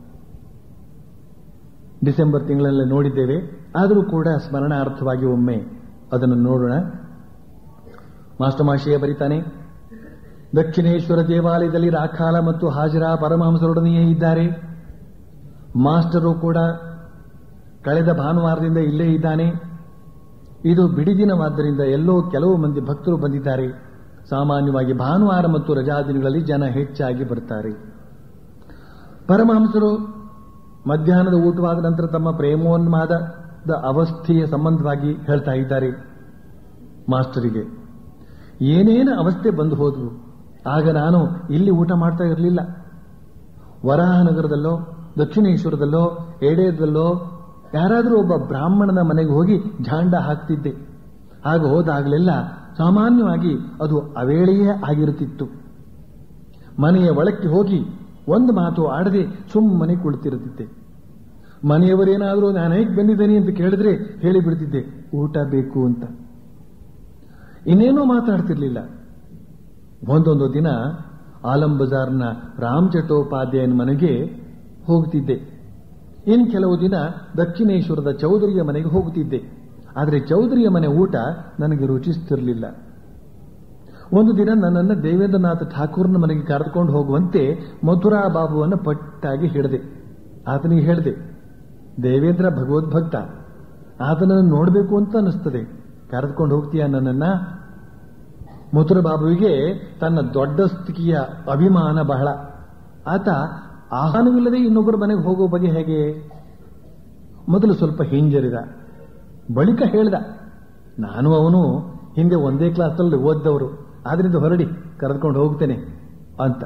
ಡಿಸೆಂಬರ್ ತಿಂಗಳಲ್ಲಿ ನೋಡಿದ್ದೇವೆ. ಆದರೂ ಕೂಡ ಸ್ಮರಣಾರ್ಥವಾಗಿ ಒಮ್ಮೆ ಅದನ್ನು ನೋಡೋಣ. ಮಾಸ್ಟಮಾಶಯ ಬರೀತಾನೆ, ದಕ್ಷಿಣೇಶ್ವರ ದೇವಾಲಯದಲ್ಲಿ ರಾಖಾಲ ಮತ್ತು ಹಾಜರಾ ಪರಮಹಂಸರೊಡನೆಯೇ ಇದ್ದಾರೆ. ಮಾಸ್ಟರು ಕೂಡ ಕಳೆದ ಭಾನುವಾರದಿಂದ ಇಲ್ಲೇ ಇದ್ದಾನೆ. ಇದು ಬಿಡಿದಿನವಾದ್ದರಿಂದ ಎಲ್ಲೋ ಕೆಲವು ಮಂದಿ ಭಕ್ತರು ಬಂದಿದ್ದಾರೆ. ಸಾಮಾನ್ಯವಾಗಿ ಭಾನುವಾರ ಮತ್ತು ರಜಾ ದಿನಗಳಲ್ಲಿ ಜನ ಹೆಚ್ಚಾಗಿ ಬರ್ತಾರೆ. ಪರಮಹಂಸರು ಮಧ್ಯಾಹ್ನದ ಊಟವಾದ ನಂತರ ತಮ್ಮ ಪ್ರೇಮೋನ್ಮಾದದ ಅವಸ್ಥೆಯ ಸಂಬಂಧವಾಗಿ ಹೇಳ್ತಾ ಇದ್ದಾರೆ. ಮಾಸ್ಟರಿಗೆ ಏನೇನು ಅವಸ್ಥೆ ಬಂದು ಹೋದವು. ಆಗ ನಾನು ಇಲ್ಲಿ ಊಟ ಮಾಡ್ತಾ ಇರಲಿಲ್ಲ. ವರಾಹನಗರದಲ್ಲೋ ದಕ್ಷಿಣೇಶ್ವರದಲ್ಲೋ ಏಡೇದಲ್ಲೋ ಯಾರಾದರೂ ಒಬ್ಬ ಬ್ರಾಹ್ಮಣನ ಮನೆಗೆ ಹೋಗಿ ಝಾಂಡ ಹಾಕ್ತಿದ್ದೆ. ಆಗ ಹೋದಾಗಲೆಲ್ಲ ಸಾಮಾನ್ಯವಾಗಿ ಅದು ಅವೇಳೆಯೇ ಆಗಿರುತ್ತಿತ್ತು. ಮನೆಯ ಒಳಕ್ಕೆ ಹೋಗಿ ಒಂದು ಮಾತು ಆಡದೆ ಸುಮ್ಮನೆ ಕುಳಿತಿರುತ್ತಿದ್ದೆ. ಮನೆಯವರೇನಾದರೂ ನಾನು ಹೇಗೆ ಬಂದಿದ್ದೇನೆ ಅಂತ ಕೇಳಿದ್ರೆ ಹೇಳಿಬಿಡ್ತಿದ್ದೆ ಊಟ ಬೇಕು ಅಂತ. ಇನ್ನೇನೋ ಮಾತಾಡ್ತಿರ್ಲಿಲ್ಲ. ಒಂದೊಂದು ದಿನ ಆಲಂ ಬಜಾರ್ನ ರಾಮ್ ಚಟ್ಟೋಪಾಧ್ಯಾಯನ ಮನೆಗೆ ಹೋಗ್ತಿದ್ದೆ. ಇನ್ನು ಕೆಲವು ದಿನ ದಕ್ಷಿಣೇಶ್ವರದ ಚೌಧರಿಯ ಮನೆಗೆ ಹೋಗುತ್ತಿದ್ದೆ. ಆದರೆ ಚೌಧರಿಯ ಮನೆ ಊಟ ನನಗೆ ರುಚಿಸ್ತಿರಲಿಲ್ಲ. ಒಂದು ದಿನ ನನ್ನನ್ನು ದೇವೇಂದ್ರನಾಥ ಠಾಕೂರ್ನ ಮನೆಗೆ ಕರೆದುಕೊಂಡು ಹೋಗುವಂತೆ ಮಥುರಾ ಬಾಬುವನ್ನು ಪಟ್ಟಾಗಿ ಹಿಡಿದೆ. ಆತನಿಗೆ ಹೇಳಿದೆ, ದೇವೇಂದ್ರ ಭಗವದ್ಭಕ್ತ, ಆತನನ್ನು ನೋಡಬೇಕು ಅಂತ ಅನ್ನಿಸ್ತದೆ, ಕರೆದುಕೊಂಡು ಹೋಗ್ತೀಯ ನನ್ನನ್ನ? ಮಥುರಾ ಬಾಬುವಿಗೆ ತನ್ನ ದೊಡ್ಡ ಸ್ಥಿತಿಯ ಅಭಿಮಾನ ಬಹಳ. ಆತ ಆಹ್ವಾನವಿಲ್ಲದೆ ಇನ್ನೊಬ್ಬರ ಮನೆಗೆ ಹೋಗೋ ಬಗೆ ಹೇಗೆ? ಮೊದಲು ಸ್ವಲ್ಪ ಹಿಂಜರಿದ, ಬಳಿಕ ಹೇಳಿದ, ನಾನು ಅವನು ಹಿಂದೆ ಒಂದೇ ಕ್ಲಾಸಲ್ಲಿ ಓದ್ದವರು, ಆದ್ರಿಂದ ಹೊರಡಿ ಕರೆದುಕೊಂಡು ಹೋಗ್ತೇನೆ ಅಂತ.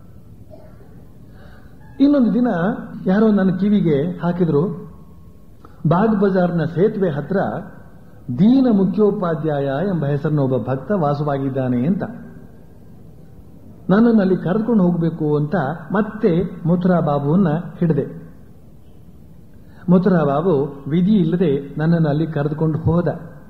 ಇನ್ನೊಂದು ದಿನ ಯಾರೋ ನನ್ನ ಕಿವಿಗೆ ಹಾಕಿದ್ರು, ಬಾಗ್ ಬಜಾರ್ನ ಸೇತುವೆ ಹತ್ರ ದೀನ ಮುಖ್ಯೋಪಾಧ್ಯಾಯ ಎಂಬ ಹೆಸರಿನ ಒಬ್ಬ ಭಕ್ತ ವಾಸವಾಗಿದ್ದಾನೆ ಅಂತ. ನನ್ನನ್ನು ಅಲ್ಲಿ ಕರೆದುಕೊಂಡು ಹೋಗಬೇಕು ಅಂತ ಮತ್ತೆ ಮಥುರಾ ಬಾಬುವನ್ನ ಹಿಡಿದೆ. ಮಥುರಾ ಬಾಬು ವಿಧಿ ಇಲ್ಲದೆ ನನ್ನನ್ನು ಅಲ್ಲಿ ಕರೆದುಕೊಂಡು ಹೋದ.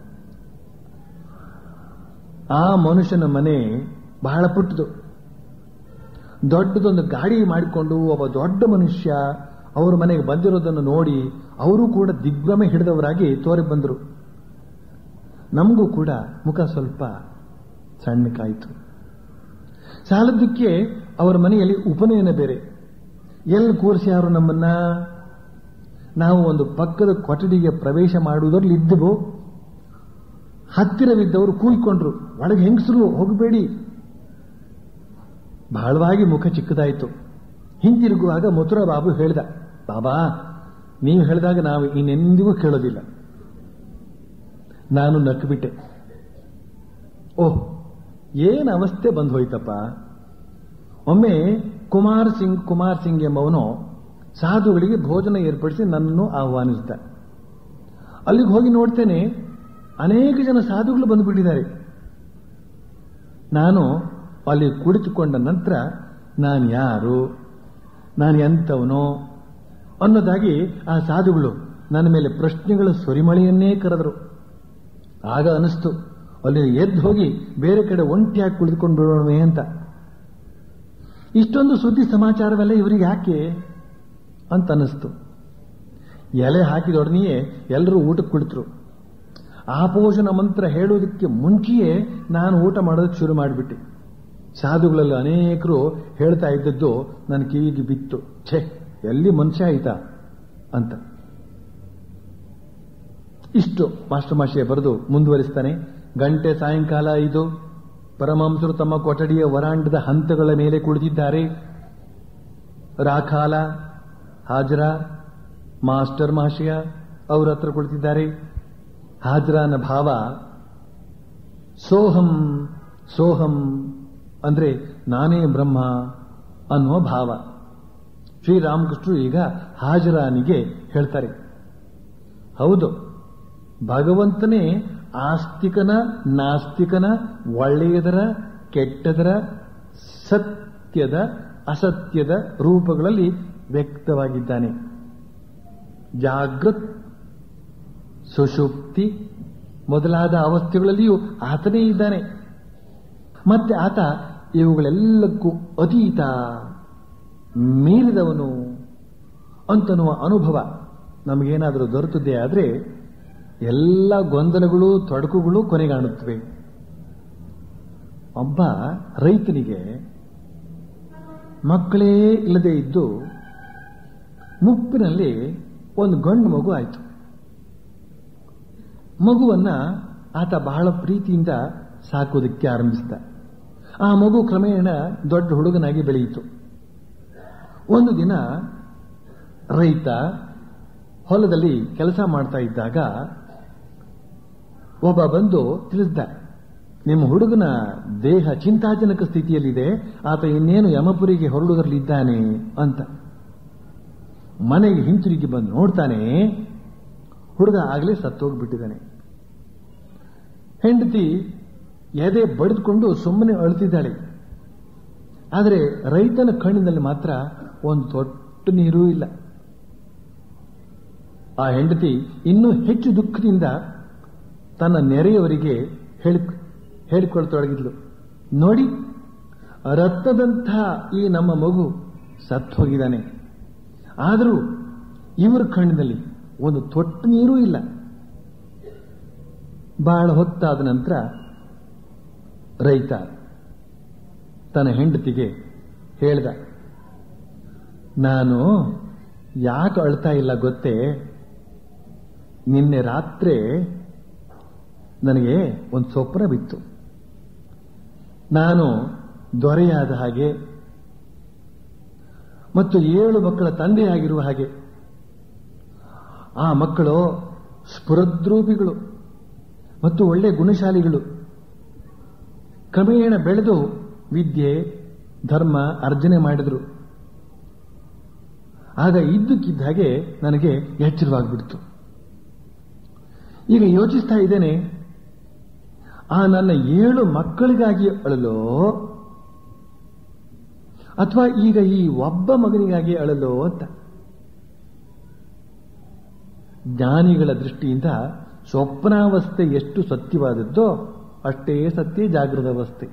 ಆ ಮನುಷ್ಯನ ಮನೆ ಬಹಳ ಪುಟ್ಟದು. ದೊಡ್ಡದೊಂದು ಗಾಡಿ ಮಾಡಿಕೊಂಡು ಒಬ್ಬ ದೊಡ್ಡ ಮನುಷ್ಯ ಅವರ ಮನೆಗೆ ಬಂದಿರೋದನ್ನು ನೋಡಿ ಅವರು ಕೂಡ ದಿಗ್ಭ್ರಮೆ ಹಿಡಿದವರಾಗಿ ತೋರಿ ಬಂದರು. ನಮಗೂ ಕೂಡ ಮುಖ ಸ್ವಲ್ಪ ಸಣ್ಣಕ್ಕಾಯಿತು. ಸಾಲದಕ್ಕೆ ಅವರ ಮನೆಯಲ್ಲಿ ಉಪನಯನ ಬೇರೆ. ಎಲ್ಲಿ ಕೂರಿಸ್ಯಾರು ನಮ್ಮನ್ನ? ನಾವು ಒಂದು ಪಕ್ಕದ ಕೊಠಡಿಗೆ ಪ್ರವೇಶ ಮಾಡುವುದರಲ್ಲಿ ಇದ್ದವು. ಹತ್ತಿರವಿದ್ದವರು ಕೂಯ್ಕೊಂಡ್ರು, ಒಳಗೆ ಹೆಂಗಸರು ಹೋಗಬೇಡಿ. ಬಹಳವಾಗಿ ಮುಖ ಚಿಕ್ಕದಾಯಿತು. ಹಿಂತಿರುಗುವಾಗ ಮಥುರಾ ಬಾಬು ಹೇಳಿದ, ಬಾಬಾ ನೀವು ಹೇಳಿದಾಗ ನಾವು ಇನ್ನೆಂದಿಗೂ ಕೇಳೋದಿಲ್ಲ. ನಾನು ನಕ್ಬಿಟ್ಟೆ. ಓಹ್, ಏನು ಅವಸ್ಥೆ ಬಂದು ಹೋಯ್ತಪ್ಪ. ಒಮ್ಮೆ ಕುಮಾರ್ ಸಿಂಗ್ ಎಂಬವನು ಸಾಧುಗಳಿಗೆ ಭೋಜನ ಏರ್ಪಡಿಸಿ ನನ್ನನ್ನು ಆಹ್ವಾನಿಸಿದ. ಅಲ್ಲಿಗೆ ಹೋಗಿ ನೋಡ್ತೇನೆ, ಅನೇಕ ಜನ ಸಾಧುಗಳು ಬಂದುಬಿಟ್ಟಿದ್ದಾರೆ. ನಾನು ಅಲ್ಲಿ ಕುಳಿತುಕೊಂಡ ನಂತರ ನಾನು ಯಾರು, ನಾನು ಎಂಥವನು ಅನ್ನೋದಾಗಿ ಆ ಸಾಧುಗಳು ನನ್ನ ಮೇಲೆ ಪ್ರಶ್ನೆಗಳ ಸುರಿಮಳೆಯನ್ನೇ ಕರೆದರು. ಆಗ ಅನಿಸ್ತು, ಅಲ್ಲಿ ಎದ್ದು ಹೋಗಿ ಬೇರೆ ಕಡೆ ಒಂಟಿಯಾಗಿ ಕುಳಿತುಕೊಂಡು ಬಿಡೋಣವೇ ಅಂತ. ಇಷ್ಟೊಂದು ಸುದ್ದಿ ಸಮಾಚಾರವೆಲ್ಲ ಇವರಿಗೆ ಯಾಕೆ ಅಂತ ಅನ್ನಿಸ್ತು. ಎಲೆ ಹಾಕಿದೊಡನೆಯೇ ಎಲ್ಲರೂ ಊಟಕ್ಕೆ ಕುಳಿತರು. ಆಪೋಷಣ ಮಂತ್ರ ಹೇಳೋದಕ್ಕೆ ಮುಂಚೆಯೇ ನಾನು ಊಟ ಮಾಡೋದಕ್ಕೆ ಶುರು ಮಾಡಿಬಿಟ್ಟೆ. ಸಾಧುಗಳಲ್ಲಿ ಅನೇಕರು ಹೇಳ್ತಾ ಇದ್ದದ್ದು ನನ್ನ ಕಿವಿಗೆ ಬಿತ್ತು. ಛೇ, ಎಲ್ಲಿ ಮನುಷ್ಯ ಆಯ್ತಾ ಅಂತ. ಇಷ್ಟು ಮಾಸ್ಟರ್ ಮಾಷಿಯ ಬರೆದು ಮುಂದುವರಿಸ್ತಾನೆ. ಗಂಟೆ ಸಾಯಂಕಾಲ 5. ಪರಮಹಂಸರು ತಮ್ಮ ಕೊಠಡಿಯ ವರಾಂಡದ ಹಂತಗಳ ಮೇಲೆ ಕುಳಿತಿದ್ದಾರೆ. ರಾಖಾಲ, ಹಾಜರಾ, ಮಾಸ್ಟರ್ ಮಹಾಶಯ ಅವರ ಹತ್ರ ಕುಳಿತಿದ್ದಾರೆ. ಹಾಜರಾನ ಭಾವ ಸೋಹಂ ಸೋಹಂ ಅಂದ್ರೆ ನಾನೇ ಬ್ರಹ್ಮ ಅನ್ನುವ ಭಾವ. ಶ್ರೀರಾಮಕೃಷ್ಣರು ಈಗ ಹಾಜರಾನಿಗೆ ಹೇಳ್ತಾರೆ, ಹೌದು, ಭಗವಂತನೇ ಆಸ್ತಿಕನ ನಾಸ್ತಿಕನ, ಒಳ್ಳೆಯದರ ಕೆಟ್ಟದರ, ಸತ್ಯದ ಅಸತ್ಯದ ರೂಪಗಳಲ್ಲಿ ವ್ಯಕ್ತವಾಗಿದ್ದಾನೆ. ಜಾಗೃತ್, ಸುಷುಪ್ತಿ ಮೊದಲಾದ ಅವಸ್ಥೆಗಳಲ್ಲಿಯೂ ಆತನೇ ಇದ್ದಾನೆ. ಮತ್ತೆ ಆತ ಇವುಗಳೆಲ್ಲಕ್ಕೂ ಅತೀತ, ಮೀರಿದವನು ಅಂತನ್ನುವ ಅನುಭವ ನಮಗೇನಾದರೂ ದೊರೆತದ್ದೇ ಆದರೆ ಎಲ್ಲ ಗೊಂದಲಗಳು ತೊಡಕುಗಳು ಕೊನೆಗಾಣುತ್ತವೆ. ಒಬ್ಬ ರೈತನಿಗೆ ಮಕ್ಕಳೇ ಇಲ್ಲದೆ ಇದ್ದು ಮುಪ್ಪಿನಲ್ಲಿ ಒಂದು ಗಂಡು ಮಗು ಆಯಿತು. ಮಗುವನ್ನ ಆತ ಬಹಳ ಪ್ರೀತಿಯಿಂದ ಸಾಕೋದಕ್ಕೆ ಆರಂಭಿಸಿದ. ಆ ಮಗು ಕ್ರಮೇಣ ದೊಡ್ಡ ಹುಡುಗನಾಗಿ ಬೆಳೆಯಿತು. ಒಂದು ದಿನ ರೈತ ಹೊಲದಲ್ಲಿ ಕೆಲಸ ಮಾಡ್ತಾ ಇದ್ದಾಗ ಒಬ್ಬ ಬಂದು ತಿಳಿಸಿದ, ನಿಮ್ಮ ಹುಡುಗನ ದೇಹ ಚಿಂತಾಜನಕ ಸ್ಥಿತಿಯಲ್ಲಿದೆ, ಆತ ಇನ್ನೇನು ಯಮಪುರಿಗೆ ಹೊರಡುವುದರಲ್ಲಿದ್ದಾನೆ ಅಂತ. ಮನೆಗೆ ಹಿಂತಿರುಗಿ ಬಂದು ನೋಡ್ತಾನೆ, ಹುಡುಗ ಆಗಲೇ ಸತ್ತೋಗ್ಬಿಟ್ಟಿದ್ದಾನೆ. ಹೆಂಡತಿ ಎದೆ ಬಡಿದುಕೊಂಡು ಸುಮ್ಮನೆ ಅಳ್ತಿದ್ದಾಳೆ. ಆದರೆ ರೈತನ ಕಣ್ಣಿನಲ್ಲಿ ಮಾತ್ರ ಒಂದು ತೊಟ್ಟು ನೀರೂ ಇಲ್ಲ. ಆ ಹೆಂಡತಿ ಇನ್ನೂ ಹೆಚ್ಚು ದುಃಖದಿಂದ ತನ್ನ ನೆರೆಯವರಿಗೆ ಹೇಳಿಕೊಳ್ತೊಡಗಿದ್ಲು, ನೋಡಿ, ರಕ್ತದಂತಹ ಈ ನಮ್ಮ ಮಗು ಸತ್ತು ಹೋಗಿದ್ದಾನೆ, ಆದರೂ ಇವರ ಕಣ್ಣಿನಲ್ಲಿ ಒಂದು ತೊಟ್ಟು ನೀರೂ ಇಲ್ಲ. ಬಹಳ ಹೊತ್ತಾದ ನಂತರ ರೈತ ತನ್ನ ಹೆಂಡತಿಗೆ ಹೇಳ್ದ, ನಾನು ಯಾಕೆ ಅಳ್ತಾ ಇಲ್ಲ ಗೊತ್ತೇ, ನಿನ್ನೆ ರಾತ್ರಿ ನನಗೆ ಒಂದು ಸ್ವಪ್ನ ಬಿತ್ತು. ನಾನು ದೊರೆಯಾದ ಹಾಗೆ ಮತ್ತು 7 ಮಕ್ಕಳ ತಂದೆಯಾಗಿರುವ ಹಾಗೆ. ಆ ಮಕ್ಕಳು ಸ್ಫುರದ್ರೂಪಿಗಳು ಮತ್ತು ಒಳ್ಳೆ ಗುಣಶಾಲಿಗಳು. ಕ್ರಮೇಣ ಬೆಳೆದು ವಿದ್ಯೆ ಧರ್ಮ ಅರ್ಜನೆ ಮಾಡಿದ್ರು. ಆಗ ಇದ್ದಕ್ಕಿದ್ದ ಹಾಗೆ ನನಗೆ ಎಚ್ಚರವಾಗಿಬಿಡ್ತು. ಈಗ ಯೋಚಿಸ್ತಾ ಇದ್ದೇನೆ, ಆ ನನ್ನ 7 ಮಕ್ಕಳಿಗಾಗಿ ಅಳಲೋ ಅಥವಾ ಈಗ ಈ ಒಬ್ಬ ಮಗನಿಗಾಗಿ ಅಳಲೋ ಅಂತ. ಜ್ಞಾನಿಗಳ ದೃಷ್ಟಿಯಿಂದ ಸ್ವಪ್ನಾವಸ್ಥೆ ಎಷ್ಟು ಸತ್ಯವಾದದ್ದೋ ಅಷ್ಟೇ ಸತ್ಯ ಜಾಗೃತ ಅವಸ್ಥೆ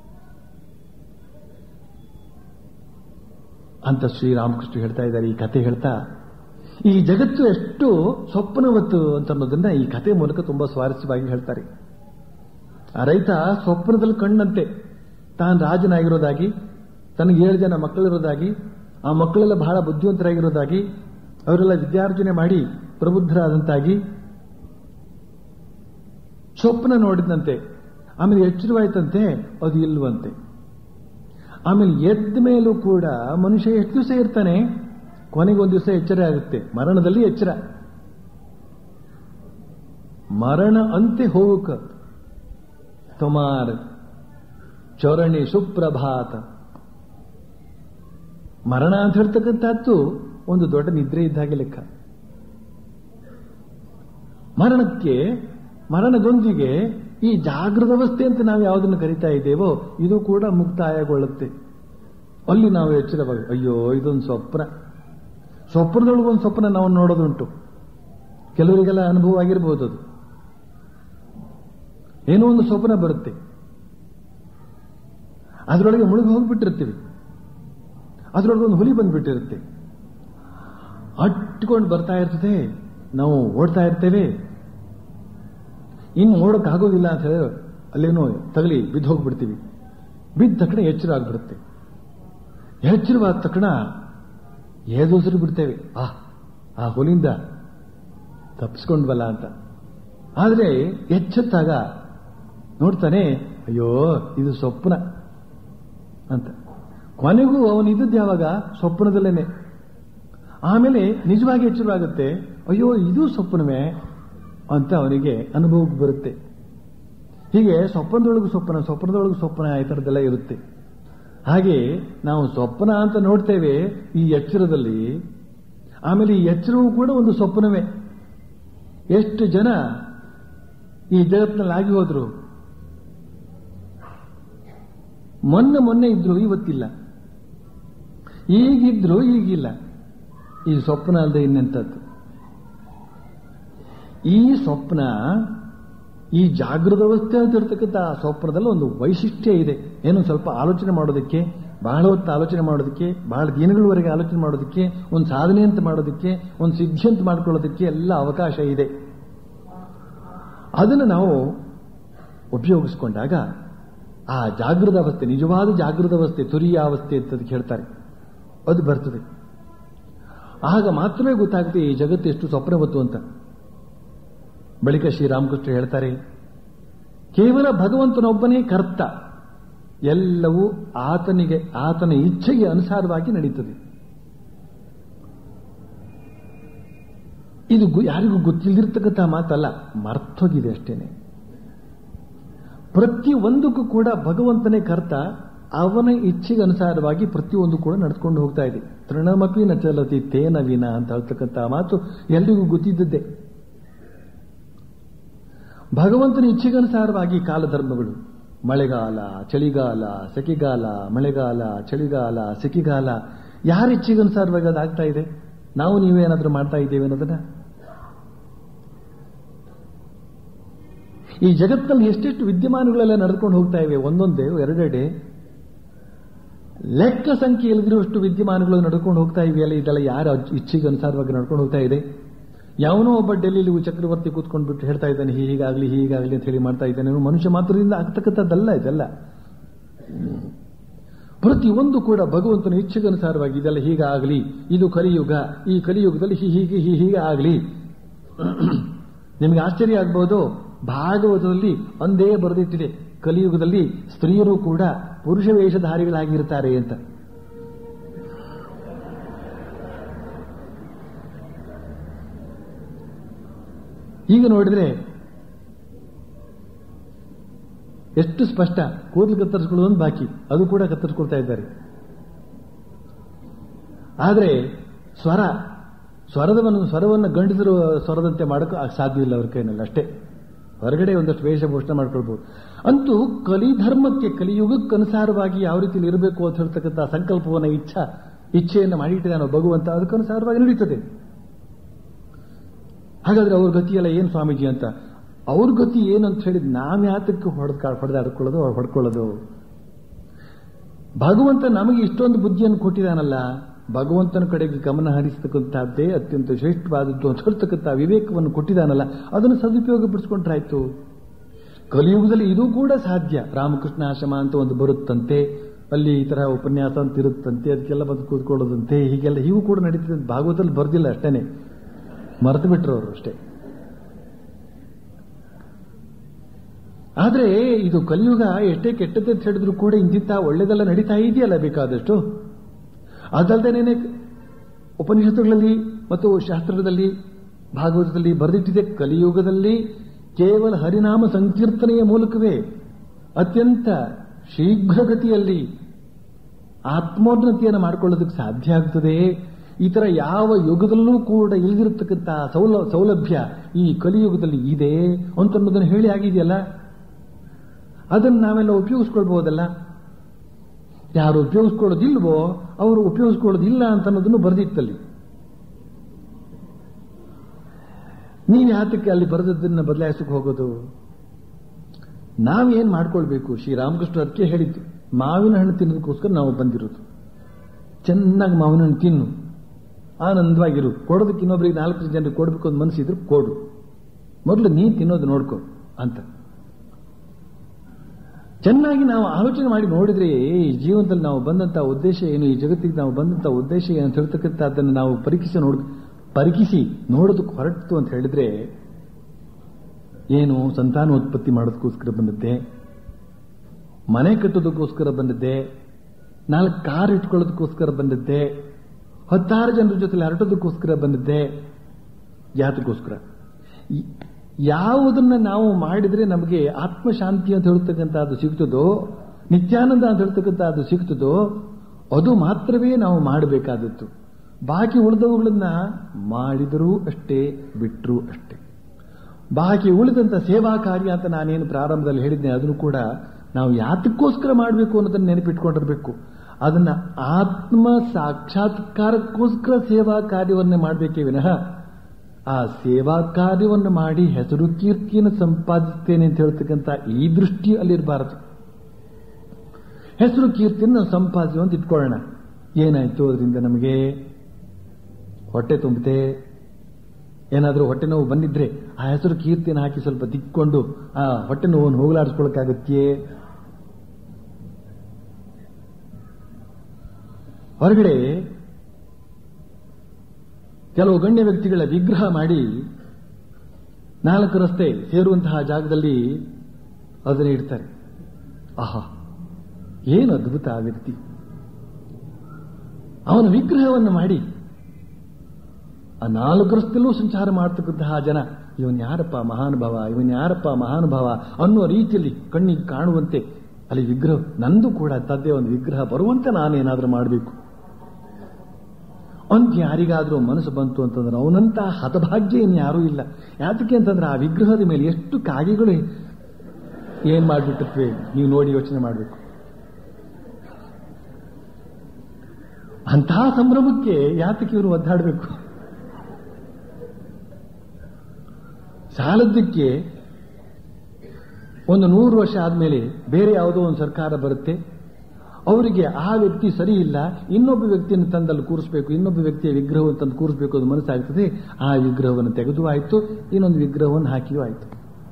ಅಂತ ಶ್ರೀರಾಮಕೃಷ್ಣ ಹೇಳ್ತಾ ಇದ್ದಾರೆ. ಈ ಕಥೆ ಹೇಳ್ತಾ ಈ ಜಗತ್ತು ಎಷ್ಟು ಸ್ವಪ್ನವತ್ತು ಅಂತ ಅನ್ನೋದನ್ನ ಈ ಕಥೆ ಮೂಲಕ ತುಂಬಾ ಸ್ವಾರಸ್ಯವಾಗಿ ಹೇಳ್ತಾರೆ. ಆ ರೈತ ಸ್ವಪ್ನದಲ್ಲಿ ಕಂಡಂತೆ ತಾನು ರಾಜನಾಗಿರೋದಾಗಿ, ತನಗೆ 7 ಜನ ಮಕ್ಕಳಿರೋದಾಗಿ, ಆ ಮಕ್ಕಳೆಲ್ಲ ಬಹಳ ಬುದ್ಧಿವಂತರಾಗಿರೋದಾಗಿ, ಅವರೆಲ್ಲ ವಿದ್ಯಾರ್ಜನೆ ಮಾಡಿ ಪ್ರಬುದ್ಧರಾದಂತಾಗಿ ಸ್ವಪ್ನ ನೋಡಿದಂತೆ. ಆಮೇಲೆ ಎಚ್ಚರವಾಯ್ತಂತೆ, ಅದು ಇಲ್ವಂತೆ. ಆಮೇಲೆ ಎದ್ದ ಮೇಲೂ ಕೂಡ ಮನುಷ್ಯ ಎಷ್ಟು ದಿವಸ ಇರ್ತಾನೆ? ಕೊನೆಗೊಂದು ದಿವಸ ಎಚ್ಚರ ಆಗುತ್ತೆ. ಮರಣದಲ್ಲಿ ಎಚ್ಚರ. ಮರಣ ಅಂತೆ ಹೋಗಕ ತುಮಾರ್ ಚರಣಿ ಸುಪ್ರಭಾತ. ಮರಣ ಅಂತ ಹೇಳ್ತಕ್ಕಂಥದ್ದು ಒಂದು ದೊಡ್ಡ ನಿದ್ರೆ ಇದ್ದಾಗೆ ಲೆಕ್ಕ. ಮರಣದೊಂದಿಗೆ ಈ ಜಾಗೃತ ಅವಸ್ಥೆ ಅಂತ ನಾವು ಯಾವುದನ್ನು ಕರಿತಾ ಇದ್ದೇವೋ ಇದು ಕೂಡ ಮುಕ್ತಾಯಗೊಳ್ಳುತ್ತೆ. ಅಲ್ಲಿ ನಾವು ಎಚ್ಚರವಾಗಿ ಅಯ್ಯೋ ಇದೊಂದು ಸ್ವಪ್ನದೊಳಗೊಂದು ಸ್ವಪ್ನ ನಾವು ನೋಡೋದುಂಟು. ಕೆಲವರಿಗೆಲ್ಲ ಅನುಭವ ಆಗಿರ್ಬೋದು. ಅದು ಏನೋ ಒಂದು ಸ್ವಪ್ನ ಬರುತ್ತೆ, ಅದರೊಳಗೆ ಮುಳುಗಿ ಹೋಗ್ಬಿಟ್ಟಿರ್ತೀವಿ. ಅದರೊಳಗೆ ಒಂದು ಹುಲಿ ಬಂದ್ಬಿಟ್ಟಿರುತ್ತೆ, ಅಟ್ಕೊಂಡು ಬರ್ತಾ ಇರ್ತದೆ. ನಾವು ಓಡ್ತಾ ಇರ್ತೇವೆ, ಇನ್ನು ಓಡೋಕ್ಕಾಗೋದಿಲ್ಲ ಅಂತ ಹೇಳಿ ಅಲ್ಲೇನೋ ತಗಲಿ ಬಿದ್ದು ಹೋಗ್ಬಿಡ್ತೀವಿ. ಬಿದ್ದ ತಕ್ಷಣ ಎಚ್ಚರ ಆಗ್ಬಿಡುತ್ತೆ. ಎಚ್ಚರವಾದ ತಕ್ಷಣ ಏದೋಸರು ಬಿಡ್ತೇವೆ, ಆ ಹುಲಿಂದ ತಪ್ಪಿಸ್ಕೊಂಡ್ವಲ್ಲ ಅಂತ. ಆದರೆ ಎಚ್ಚೆತ್ತಾಗ ನೋಡ್ತಾನೆ, ಅಯ್ಯೋ ಇದು ಸ್ವಪ್ನ ಅಂತ. ಕೊನೆಗೂ ಅವನಿದ್ದದ್ದು ಯಾವಾಗ? ಸ್ವಪ್ನದಲ್ಲೇನೆ. ಆಮೇಲೆ ನಿಜವಾಗಿ ಎಚ್ಚರವಾಗುತ್ತೆ, ಅಯ್ಯೋ ಇದು ಸ್ವಪ್ನವೇ ಅಂತ ಅವನಿಗೆ ಅನುಭವಕ್ಕೆ ಬರುತ್ತೆ. ಹೀಗೆ ಸ್ವಪ್ನದೊಳಗೂ ಸ್ವಪ್ನ ಈ ಥರದ್ದೆಲ್ಲ ಇರುತ್ತೆ. ಹಾಗೆ ನಾವು ಸ್ವಪ್ನ ಅಂತ ನೋಡ್ತೇವೆ ಈ ಎಚ್ಚರದಲ್ಲಿ. ಆಮೇಲೆ ಈ ಎಚ್ಚರವೂ ಕೂಡ ಒಂದು ಸ್ವಪ್ನವೇ. ಎಷ್ಟು ಜನ ಈ ಜಗತ್ತಿನಲ್ಲಿ ಆಗಿ ಹೋದ್ರು, ಮೊನ್ನೆ ಇದ್ರು, ಇವತ್ತಿಲ್ಲ, ಈಗಿದ್ರು ಈಗಿಲ್ಲ. ಈ ಸ್ವಪ್ನ ಅಲ್ಲದೆ ಇನ್ನೆಂಥದ್ದು? ಈ ಸ್ವಪ್ನ, ಈ ಜಾಗೃತ ಅವಸ್ಥೆ ಅಂತ ಇರ್ತಕ್ಕಂಥ ಆ ಸ್ವಪ್ನದಲ್ಲಿ ಒಂದು ವೈಶಿಷ್ಟ್ಯ ಇದೆ. ಏನೋ ಸ್ವಲ್ಪ ಆಲೋಚನೆ ಮಾಡೋದಕ್ಕೆ, ಬಹಳ ಹೊತ್ತು ಆಲೋಚನೆ ಮಾಡೋದಕ್ಕೆ, ಬಹಳ ದಿನಗಳವರೆಗೆ ಆಲೋಚನೆ ಮಾಡೋದಕ್ಕೆ, ಒಂದು ಸಾಧನೆ ಅಂತ ಮಾಡೋದಕ್ಕೆ, ಒಂದು ಸಿದ್ಧಿ ಅಂತ ಮಾಡ್ಕೊಳ್ಳೋದಕ್ಕೆ ಎಲ್ಲ ಅವಕಾಶ ಇದೆ. ಅದನ್ನು ನಾವು ಉಪಯೋಗಿಸಿಕೊಂಡಾಗ ಆ ಜಾಗೃತ ಅವಸ್ಥೆ, ನಿಜವಾದ ಜಾಗೃತ ಅವಸ್ಥೆ, ತುರಿಯಾವಸ್ಥೆ ಅಂತ ಹೇಳ್ತಾರೆ, ಅದು ಬರ್ತದೆ. ಆಗ ಮಾತ್ರವೇ ಗೊತ್ತಾಗುತ್ತೆ ಈ ಜಗತ್ತು ಎಷ್ಟು ಸ್ವಪ್ನವತ್ತು ಅಂತ. ಬಳಿಕ ಶ್ರೀರಾಮಕೃಷ್ಣ ಹೇಳ್ತಾರೆ, ಕೇವಲ ಭಗವಂತನೊಬ್ಬನೇ ಕರ್ತ, ಎಲ್ಲವೂ ಆತನ ಇಚ್ಛೆಗೆ ಅನುಸಾರವಾಗಿ ನಡೀತದೆ. ಇದು ಯಾರಿಗೂ ಗೊತ್ತಿಲ್ಲದಿರ್ತಕ್ಕಂಥ ಮಾತಲ್ಲ, ಮರ್ತೋಗಿದೆ ಅಷ್ಟೇನೆ. ಪ್ರತಿಯೊಂದಕ್ಕೂ ಕೂಡ ಭಗವಂತನೇ ಕರ್ತ, ಅವನ ಇಚ್ಛೆಗೆ ಅನುಸಾರವಾಗಿ ಪ್ರತಿಯೊಂದು ಕೂಡ ನಡೆದುಕೊಂಡು ಹೋಗ್ತಾ ಇದೆ. ತೃಣಮಪಿ ನ ಚಲತಿ ತೇನ ವಿನ ಅಂತ ಹೇಳ್ತಕ್ಕಂಥ ಮಾತು ಎಲ್ರಿಗೂ ಗೊತ್ತಿದ್ದದ್ದೇ. ಭಗವಂತನ ಇಚ್ಛೆಗನುಸಾರವಾಗಿ ಕಾಲಧರ್ಮಗಳು, ಮಳೆಗಾಲ, ಚಳಿಗಾಲ, ಸೆಕೆಗಾಲ, ಮಳೆಗಾಲ, ಚಳಿಗಾಲ, ಸೆಕೆಗಾಲ, ಯಾರ ಇಚ್ಛೆಗನುಸಾರವಾಗಿ ಅದಾಗ್ತಾ ಇದೆ? ನಾವು ನೀವೇನಾದ್ರೂ ಮಾಡ್ತಾ ಇದ್ದೇವೆ ಅನ್ನೋದನ್ನ. ಈ ಜಗತ್ತಿನಲ್ಲಿ ಎಷ್ಟೆಷ್ಟು ವಿದ್ಯಮಾನಗಳೆಲ್ಲ ನಡೆದುಕೊಂಡು ಹೋಗ್ತಾ ಇವೆ, ಒಂದೊಂದೇ ಎರಡೆರಡೆ ಲೆಕ್ಕ ಸಂಖ್ಯೆ ಇಲ್ಲದಿರುವಷ್ಟು ವಿದ್ಯಮಾನಗಳು ನಡ್ಕೊಂಡು ಹೋಗ್ತಾ ಇವೆಯಲ್ಲ. ಇದೆಲ್ಲ ಯಾರ ಇಚ್ಛೆಗೆ ಅನುಸಾರವಾಗಿ ನಡ್ಕೊಂಡು ಹೋಗ್ತಾ ಇದೆ? ಯಾವನೋ ಒಬ್ಬ ಡೆಲ್ಲಿಲಿ ಚಕ್ರವರ್ತಿ ಕೂತ್ಕೊಂಡ್ಬಿಟ್ಟು ಹೇಳ್ತಾ ಇದ್ದಾನೆ, ಹೀಗಾಗ್ಲಿ ಅಂತ ಹೇಳಿ ಮಾಡ್ತಾ ಇದ್ದಾನೆ. ಮನುಷ್ಯ ಮಾತ್ರದಿಂದ ಆಗ್ತಕ್ಕಂಥದ್ದಲ್ಲ ಇದೆಲ್ಲ. ಪ್ರತಿಯೊಂದು ಕೂಡ ಭಗವಂತನ ಇಚ್ಛೆಗೆ ಅನುಸಾರವಾಗಿ ಇದೆಲ್ಲ ಹೀಗಾಗಲಿ, ಇದು ಕಲಿಯುಗ, ಈ ಕಲಿಯುಗದಲ್ಲಿ ಹೀಗೆ ಆಗಲಿ. ನಿಮಗೆ ಆಶ್ಚರ್ಯ ಆಗ್ಬಹುದು, ಭಾಗವತದಲ್ಲಿ ಒಂದೇ ಬರೆದಿಟ್ಟಿದೆ, ಕಲಿಯುಗದಲ್ಲಿ ಸ್ತ್ರೀಯರು ಕೂಡ ಪುರುಷ ವೇಷಧಾರಿಗಳಾಗಿರ್ತಾರೆ ಅಂತ. ಈಗ ನೋಡಿದ್ರೆ ಎಷ್ಟು ಸ್ಪಷ್ಟ. ಕೂದಲು ಕತ್ತರಿಸ್ಕೊಳ್ಳೋದು ಬಾಕಿ, ಅದು ಕೂಡ ಕತ್ತರಿಸ್ಕೊಳ್ತಾ ಇದ್ದಾರೆ. ಆದರೆ ಸ್ವರವನ್ನು ಗಂಡಸರು ಸ್ವರದಂತೆ ಮಾಡೋಕೆ ಸಾಧ್ಯವಿಲ್ಲ ಅವ್ರ ಕೈನಲ್ಲಿ. ಅಷ್ಟೇ ಹೊರಗಡೆ ಒಂದಷ್ಟು ವೇಷಭೂಷಣ ಮಾಡ್ಕೊಳ್ಬಹುದು. ಅಂತೂ ಕಲಿಧರ್ಮಕ್ಕೆ, ಕಲಿಯುಗಕ್ಕನುಸಾರವಾಗಿ ಯಾವ ರೀತಿಯಲ್ಲಿ ಇರಬೇಕು ಅಂತ ಹೇಳ್ತಕ್ಕಂಥ ಸಂಕಲ್ಪವನ್ನು, ಇಚ್ಛೆಯನ್ನು ಮಾಡಿಟ್ಟಿದ್ದಾನೋ ಭಗವಂತ, ಅದಕ್ಕನುಸಾರವಾಗಿ ನಡೀತದೆ. ಹಾಗಾದ್ರೆ ಅವ್ರ ಗತಿಯೆಲ್ಲ ಏನು ಸ್ವಾಮೀಜಿ ಅಂತ? ಅವ್ರ ಗತಿ ಏನು ಅಂತ ಹೇಳಿದ್ ನಾವ್ ಯಾತಕ್ಕೆ ಹೊಡ್ಕೊಳ್ಳೋದು? ಭಗವಂತ ನಮಗೆ ಇಷ್ಟೊಂದು ಬುದ್ಧಿಯನ್ನು ಕೊಟ್ಟಿದ್ದಾನಲ್ಲ, ಭಗವಂತನ ಕಡೆಗೆ ಗಮನ ಹರಿಸತಕ್ಕಂಥದ್ದೇ ಅತ್ಯಂತ ಶ್ರೇಷ್ಠವಾದದ್ದು ಅಂತ ಹೇಳ್ತಕ್ಕಂಥ ವಿವೇಕವನ್ನು ಕೊಟ್ಟಿದ್ದಾನಲ್ಲ, ಅದನ್ನು ಸದುಪಯೋಗ ಪಡಿಸ್ಕೊಂಡ್ರಾಯ್ತು. ಕಲಿಯುಗದಲ್ಲಿ ಇದು ಕೂಡ ಸಾಧ್ಯ. ರಾಮಕೃಷ್ಣ ಆಶ್ರಮ ಅಂತ ಒಂದು ಬರುತ್ತಂತೆ, ಅಲ್ಲಿ ಈ ತರ ಉಪನ್ಯಾಸ ಅಂತ ಇರುತ್ತಂತೆ, ಅದಕ್ಕೆಲ್ಲ ಬಂದು ಕೂತ್ಕೊಳ್ಳೋದಂತೆ, ಹೀಗೂ ಕೂಡ ನಡೀತದೆ. ಭಾಗವತದಲ್ಲಿ ಬರ್ದಿಲ್ಲ, ಅಷ್ಟೇನೆ ಮರೆತು ಬಿಟ್ರು ಅವರು ಅಷ್ಟೇ. ಆದ್ರೆ ಇದು ಕಲಿಯುಗ ಎಷ್ಟೇ ಕೆಟ್ಟದ್ದೇ ಅಂತ ಹೇಳಿದ್ರು ಕೂಡ ಇಂತಿಂತ ಒಳ್ಳೆದೆಲ್ಲ ನಡೀತಾ ಇದೆಯಲ್ಲ ಬೇಕಾದಷ್ಟು. ಅದಲ್ದೇನೆ ಉಪನಿಷತ್ತುಗಳಲ್ಲಿ ಮತ್ತು ಶಾಸ್ತ್ರದಲ್ಲಿ ಭಾಗವತದಲ್ಲಿ ಬರೆದಿಟ್ಟಿದೆ. ಕಲಿಯುಗದಲ್ಲಿ ಕೇವಲ ಹರಿನಾಮ ಸಂಕೀರ್ತನೆಯ ಮೂಲಕವೇ ಅತ್ಯಂತ ಶೀಘ್ರಗತಿಯಲ್ಲಿ ಆತ್ಮೋನ್ನತಿಯನ್ನು ಮಾಡಿಕೊಳ್ಳೋದಕ್ಕೆ ಸಾಧ್ಯ ಆಗ್ತದೆ. ಈ ತರ ಯಾವ ಯುಗದಲ್ಲೂ ಕೂಡ ಇಲ್ಲದಿರತಕ್ಕಂಥ ಸೌಲಭ್ಯ ಈ ಕಲಿಯುಗದಲ್ಲಿ ಇದೆ ಅಂತನ್ನೋದನ್ನು ಹೇಳಿ ಆಗಿದೆಯಲ್ಲ, ಅದನ್ನು ನಾವೆಲ್ಲ ಉಪಯೋಗಿಸ್ಕೊಳ್ಬಹುದಲ್ಲ. ಯಾರು ಉಪಯೋಗಿಸ್ಕೊಳ್ಳೋದಿಲ್ವೋ ಅವರು ಉಪಯೋಗಿಸ್ಕೊಳ್ಳೋದಿಲ್ಲ ಅಂತ ಅನ್ನೋದನ್ನು ಬರೆದಿತ್ತಲ್ಲಿ. ನೀವು ಯಾತಕ್ಕೆ ಅಲ್ಲಿ ಬರೆದದ್ದನ್ನು ಬದಲಾಯಿಸಕ್ಕೆ ಹೋಗೋದು? ನಾವೇನ್ ಮಾಡ್ಕೊಳ್ಬೇಕು? ಶ್ರೀರಾಮಕೃಷ್ಣ ಅದಕ್ಕೆ ಹೇಳಿದ್ದು, ಮಾವಿನ ಹಣ್ಣು ತಿನ್ನೋದಕ್ಕೋಸ್ಕರ ನಾವು ಬಂದಿರೋದು. ಚೆನ್ನಾಗಿ ಮಾವಿನ ಹಣ್ಣು ತಿನ್ನು, ಆನಂದವಾಗಿರು. ಕೊಡೋದಕ್ಕೆ ಇನ್ನೊಬ್ಬರಿಗೆ 4 ಜನರಿಗೆ ಕೊಡಬೇಕು ಅಂತ ಮನಸ್ಸಿದ್ರು ಕೊಡು, ಮೊದಲು ನೀ ತಿನ್ನೋದು ನೋಡ್ಕೊ ಅಂತ. ಚೆನ್ನಾಗಿ ನಾವು ಆಲೋಚನೆ ಮಾಡಿ ನೋಡಿದ್ರೆ ಈ ಜೀವನದಲ್ಲಿ ನಾವು ಬಂದಂತ ಉದ್ದೇಶ ಏನು, ಈ ಜಗತ್ತಿಗೆ ನಾವು ಬಂದಂತ ಉದ್ದೇಶ ಏನು ಅಂತ ಹೇಳ್ತಕ್ಕಂಥ ಅದನ್ನು ನಾವು ಪರೀಕ್ಷಿಸಿ ನೋಡೋದಕ್ಕೆ ಹೊರಟು ಅಂತ ಹೇಳಿದ್ರೆ, ಏನು ಸಂತಾನೋತ್ಪತ್ತಿ ಮಾಡೋದಕ್ಕೋಸ್ಕರ ಬಂದದ್ದೆ, ಮನೆ ಕಟ್ಟೋದಕ್ಕೋಸ್ಕರ ಬಂದದ್ದೆ, 4 ಕಾರ್ ಇಟ್ಕೊಳ್ಳೋದಕ್ಕೋಸ್ಕರ ಬಂದದ್ದೆ, 16 ಜನರ ಜೊತೆ ಹರಟೋದಕ್ಕೋಸ್ಕರ ಬಂದದ್ದೆ, ಯಾತಕ್ಕೋಸ್ಕರ? ಯಾವುದನ್ನ ನಾವು ಮಾಡಿದ್ರೆ ನಮಗೆ ಆತ್ಮಶಾಂತಿ ಅಂತ ಹೇಳ್ತಕ್ಕಂಥದ್ದು ಸಿಗ್ತದೋ, ನಿತ್ಯಾನಂದ ಅಂತ ಹೇಳ್ತಕ್ಕಂಥದ್ದು ಸಿಗ್ತದೋ, ಅದು ಮಾತ್ರವೇ ನಾವು ಮಾಡಬೇಕಾದದ್ದು. ಬಾಕಿ ಉಳಿದವುಗಳನ್ನ ಮಾಡಿದರೂ ಅಷ್ಟೇ, ಬಿಟ್ಟರೂ ಅಷ್ಟೇ. ಬಾಕಿ ಉಳಿದಂತ ಸೇವಾ ಕಾರ್ಯ ಅಂತ ನಾನೇನು ಪ್ರಾರಂಭದಲ್ಲಿ ಹೇಳಿದ್ದೆ, ಅದನ್ನು ಕೂಡ ನಾವು ಯಾತಕ್ಕೋಸ್ಕರ ಮಾಡಬೇಕು ಅನ್ನೋದನ್ನ ನೆನಪಿಟ್ಕೊಂಡಿರಬೇಕು. ಅದನ್ನ ಆತ್ಮ ಸಾಕ್ಷಾತ್ಕಾರಕ್ಕೋಸ್ಕರ ಸೇವಾ ಕಾರ್ಯವನ್ನೇ ಮಾಡಬೇಕೇ ವಿನಃ ಆ ಸೇವಾ ಕಾರ್ಯವನ್ನು ಮಾಡಿ ಹೆಸರು ಕೀರ್ತಿಯನ್ನು ಸಂಪಾದಿಸ್ತೇನೆ ಅಂತ ಹೇಳ್ತಕ್ಕಂಥ ಈ ದೃಷ್ಟಿ ಅಲ್ಲಿರಬಾರದು. ಹೆಸರು ಕೀರ್ತಿಯನ್ನು ಸಂಪಾದಿಸುವಂತ ಇಟ್ಕೊಳ್ಳೋಣ. ಏನಾಯ್ತು ಅದರಿಂದ? ನಮಗೆ ಹೊಟ್ಟೆ ತುಂಬುತ್ತೆ. ಏನಾದರೂ ಹೊಟ್ಟೆ ನೋವು ಬಂದಿದ್ರೆ ಆ ಹೆಸರು ಕೀರ್ತಿಯನ್ನು ಹಾಕಿ ಸ್ವಲ್ಪ ದಿಕ್ಕೊಂಡು ಆ ಹೊಟ್ಟೆ ನೋವನ್ನು ಹೋಗಲಾಡಿಸ್ಕೊಳ್ಳೋಕ್ಕಾಗತ್ತೆಯೇ? ಹೊರಗಡೆ ಕೆಲವು ಗಣ್ಯ ವ್ಯಕ್ತಿಗಳ ವಿಗ್ರಹ ಮಾಡಿ 4 ರಸ್ತೆ ಸೇರುವಂತಹ ಜಾಗದಲ್ಲಿ ಅದನ್ನು ಇಡ್ತಾರೆ. ಆಹಾ, ಏನು ಅದ್ಭುತ ಆ ವ್ಯಕ್ತಿ! ಅವನ ವಿಗ್ರಹವನ್ನು ಮಾಡಿ ಆ 4 ರಸ್ತೆಯಲ್ಲೂ ಸಂಚಾರ ಮಾಡತಕ್ಕಂತಹ ಜನ, ಇವನ್ ಯಾರಪ್ಪ ಮಹಾನುಭಾವ, ಇವನ್ ಯಾರಪ್ಪ ಮಹಾನುಭಾವ ಅನ್ನುವ ರೀತಿಯಲ್ಲಿ ಕಣ್ಣಿಗೆ ಕಾಣುವಂತೆ ಅಲ್ಲಿ ವಿಗ್ರಹ, ನಂದು ಕೂಡ ತದ್ದೇ ಒಂದು ವಿಗ್ರಹ ಬರುವಂತೆ ನಾನೇನಾದ್ರೂ ಮಾಡಬೇಕು ಅಂತ ಯಾರಿಗಾದ್ರೂ ಮನಸ್ಸು ಬಂತು ಅಂತಂದ್ರೆ ಅವನಂತ ಹತಭಾಗ್ಯ ಇನ್ಯಾರೂ ಇಲ್ಲ. ಯಾತಕ್ಕೆ ಅಂತಂದ್ರೆ ಆ ವಿಗ್ರಹದ ಮೇಲೆ ಎಷ್ಟು ಕಾಗೆಗಳು ಏನ್ ಮಾಡಿಬಿಟ್ಟಿರ್ತೀವಿ ನೀವು ನೋಡಿ ಯೋಚನೆ ಮಾಡಬೇಕು. ಅಂತಹ ಸಂಭ್ರಮಕ್ಕೆ ಯಾತಕ್ಕೆ ಇವರು ಒದ್ದಾಡಬೇಕು? ಸಾಲದ್ದಕ್ಕೆ ಒಂದು 100 ವರ್ಷ ಆದ್ಮೇಲೆ ಬೇರೆ ಯಾವುದೋ ಒಂದು ಸರ್ಕಾರ ಬರುತ್ತೆ, ಅವರಿಗೆ ಆ ವ್ಯಕ್ತಿ ಸರಿ ಇಲ್ಲ, ಇನ್ನೊಬ್ಬ ವ್ಯಕ್ತಿಯನ್ನು ತಂದಲ್ಲಿ ಕೂರಿಸಬೇಕು, ಇನ್ನೊಬ್ಬ ವ್ಯಕ್ತಿಯ ವಿಗ್ರಹವನ್ನು ತಂದು ಕೂರಿಸಬೇಕು ಅಂತ ಮನಸ್ಸಾಗ್ತದೆ. ಆ ವಿಗ್ರಹವನ್ನು ತೆಗೆದು ಆಯ್ತು, ಇನ್ನೊಂದು ವಿಗ್ರಹವನ್ನು ಹಾಕಿಯೂ ಆಯ್ತು.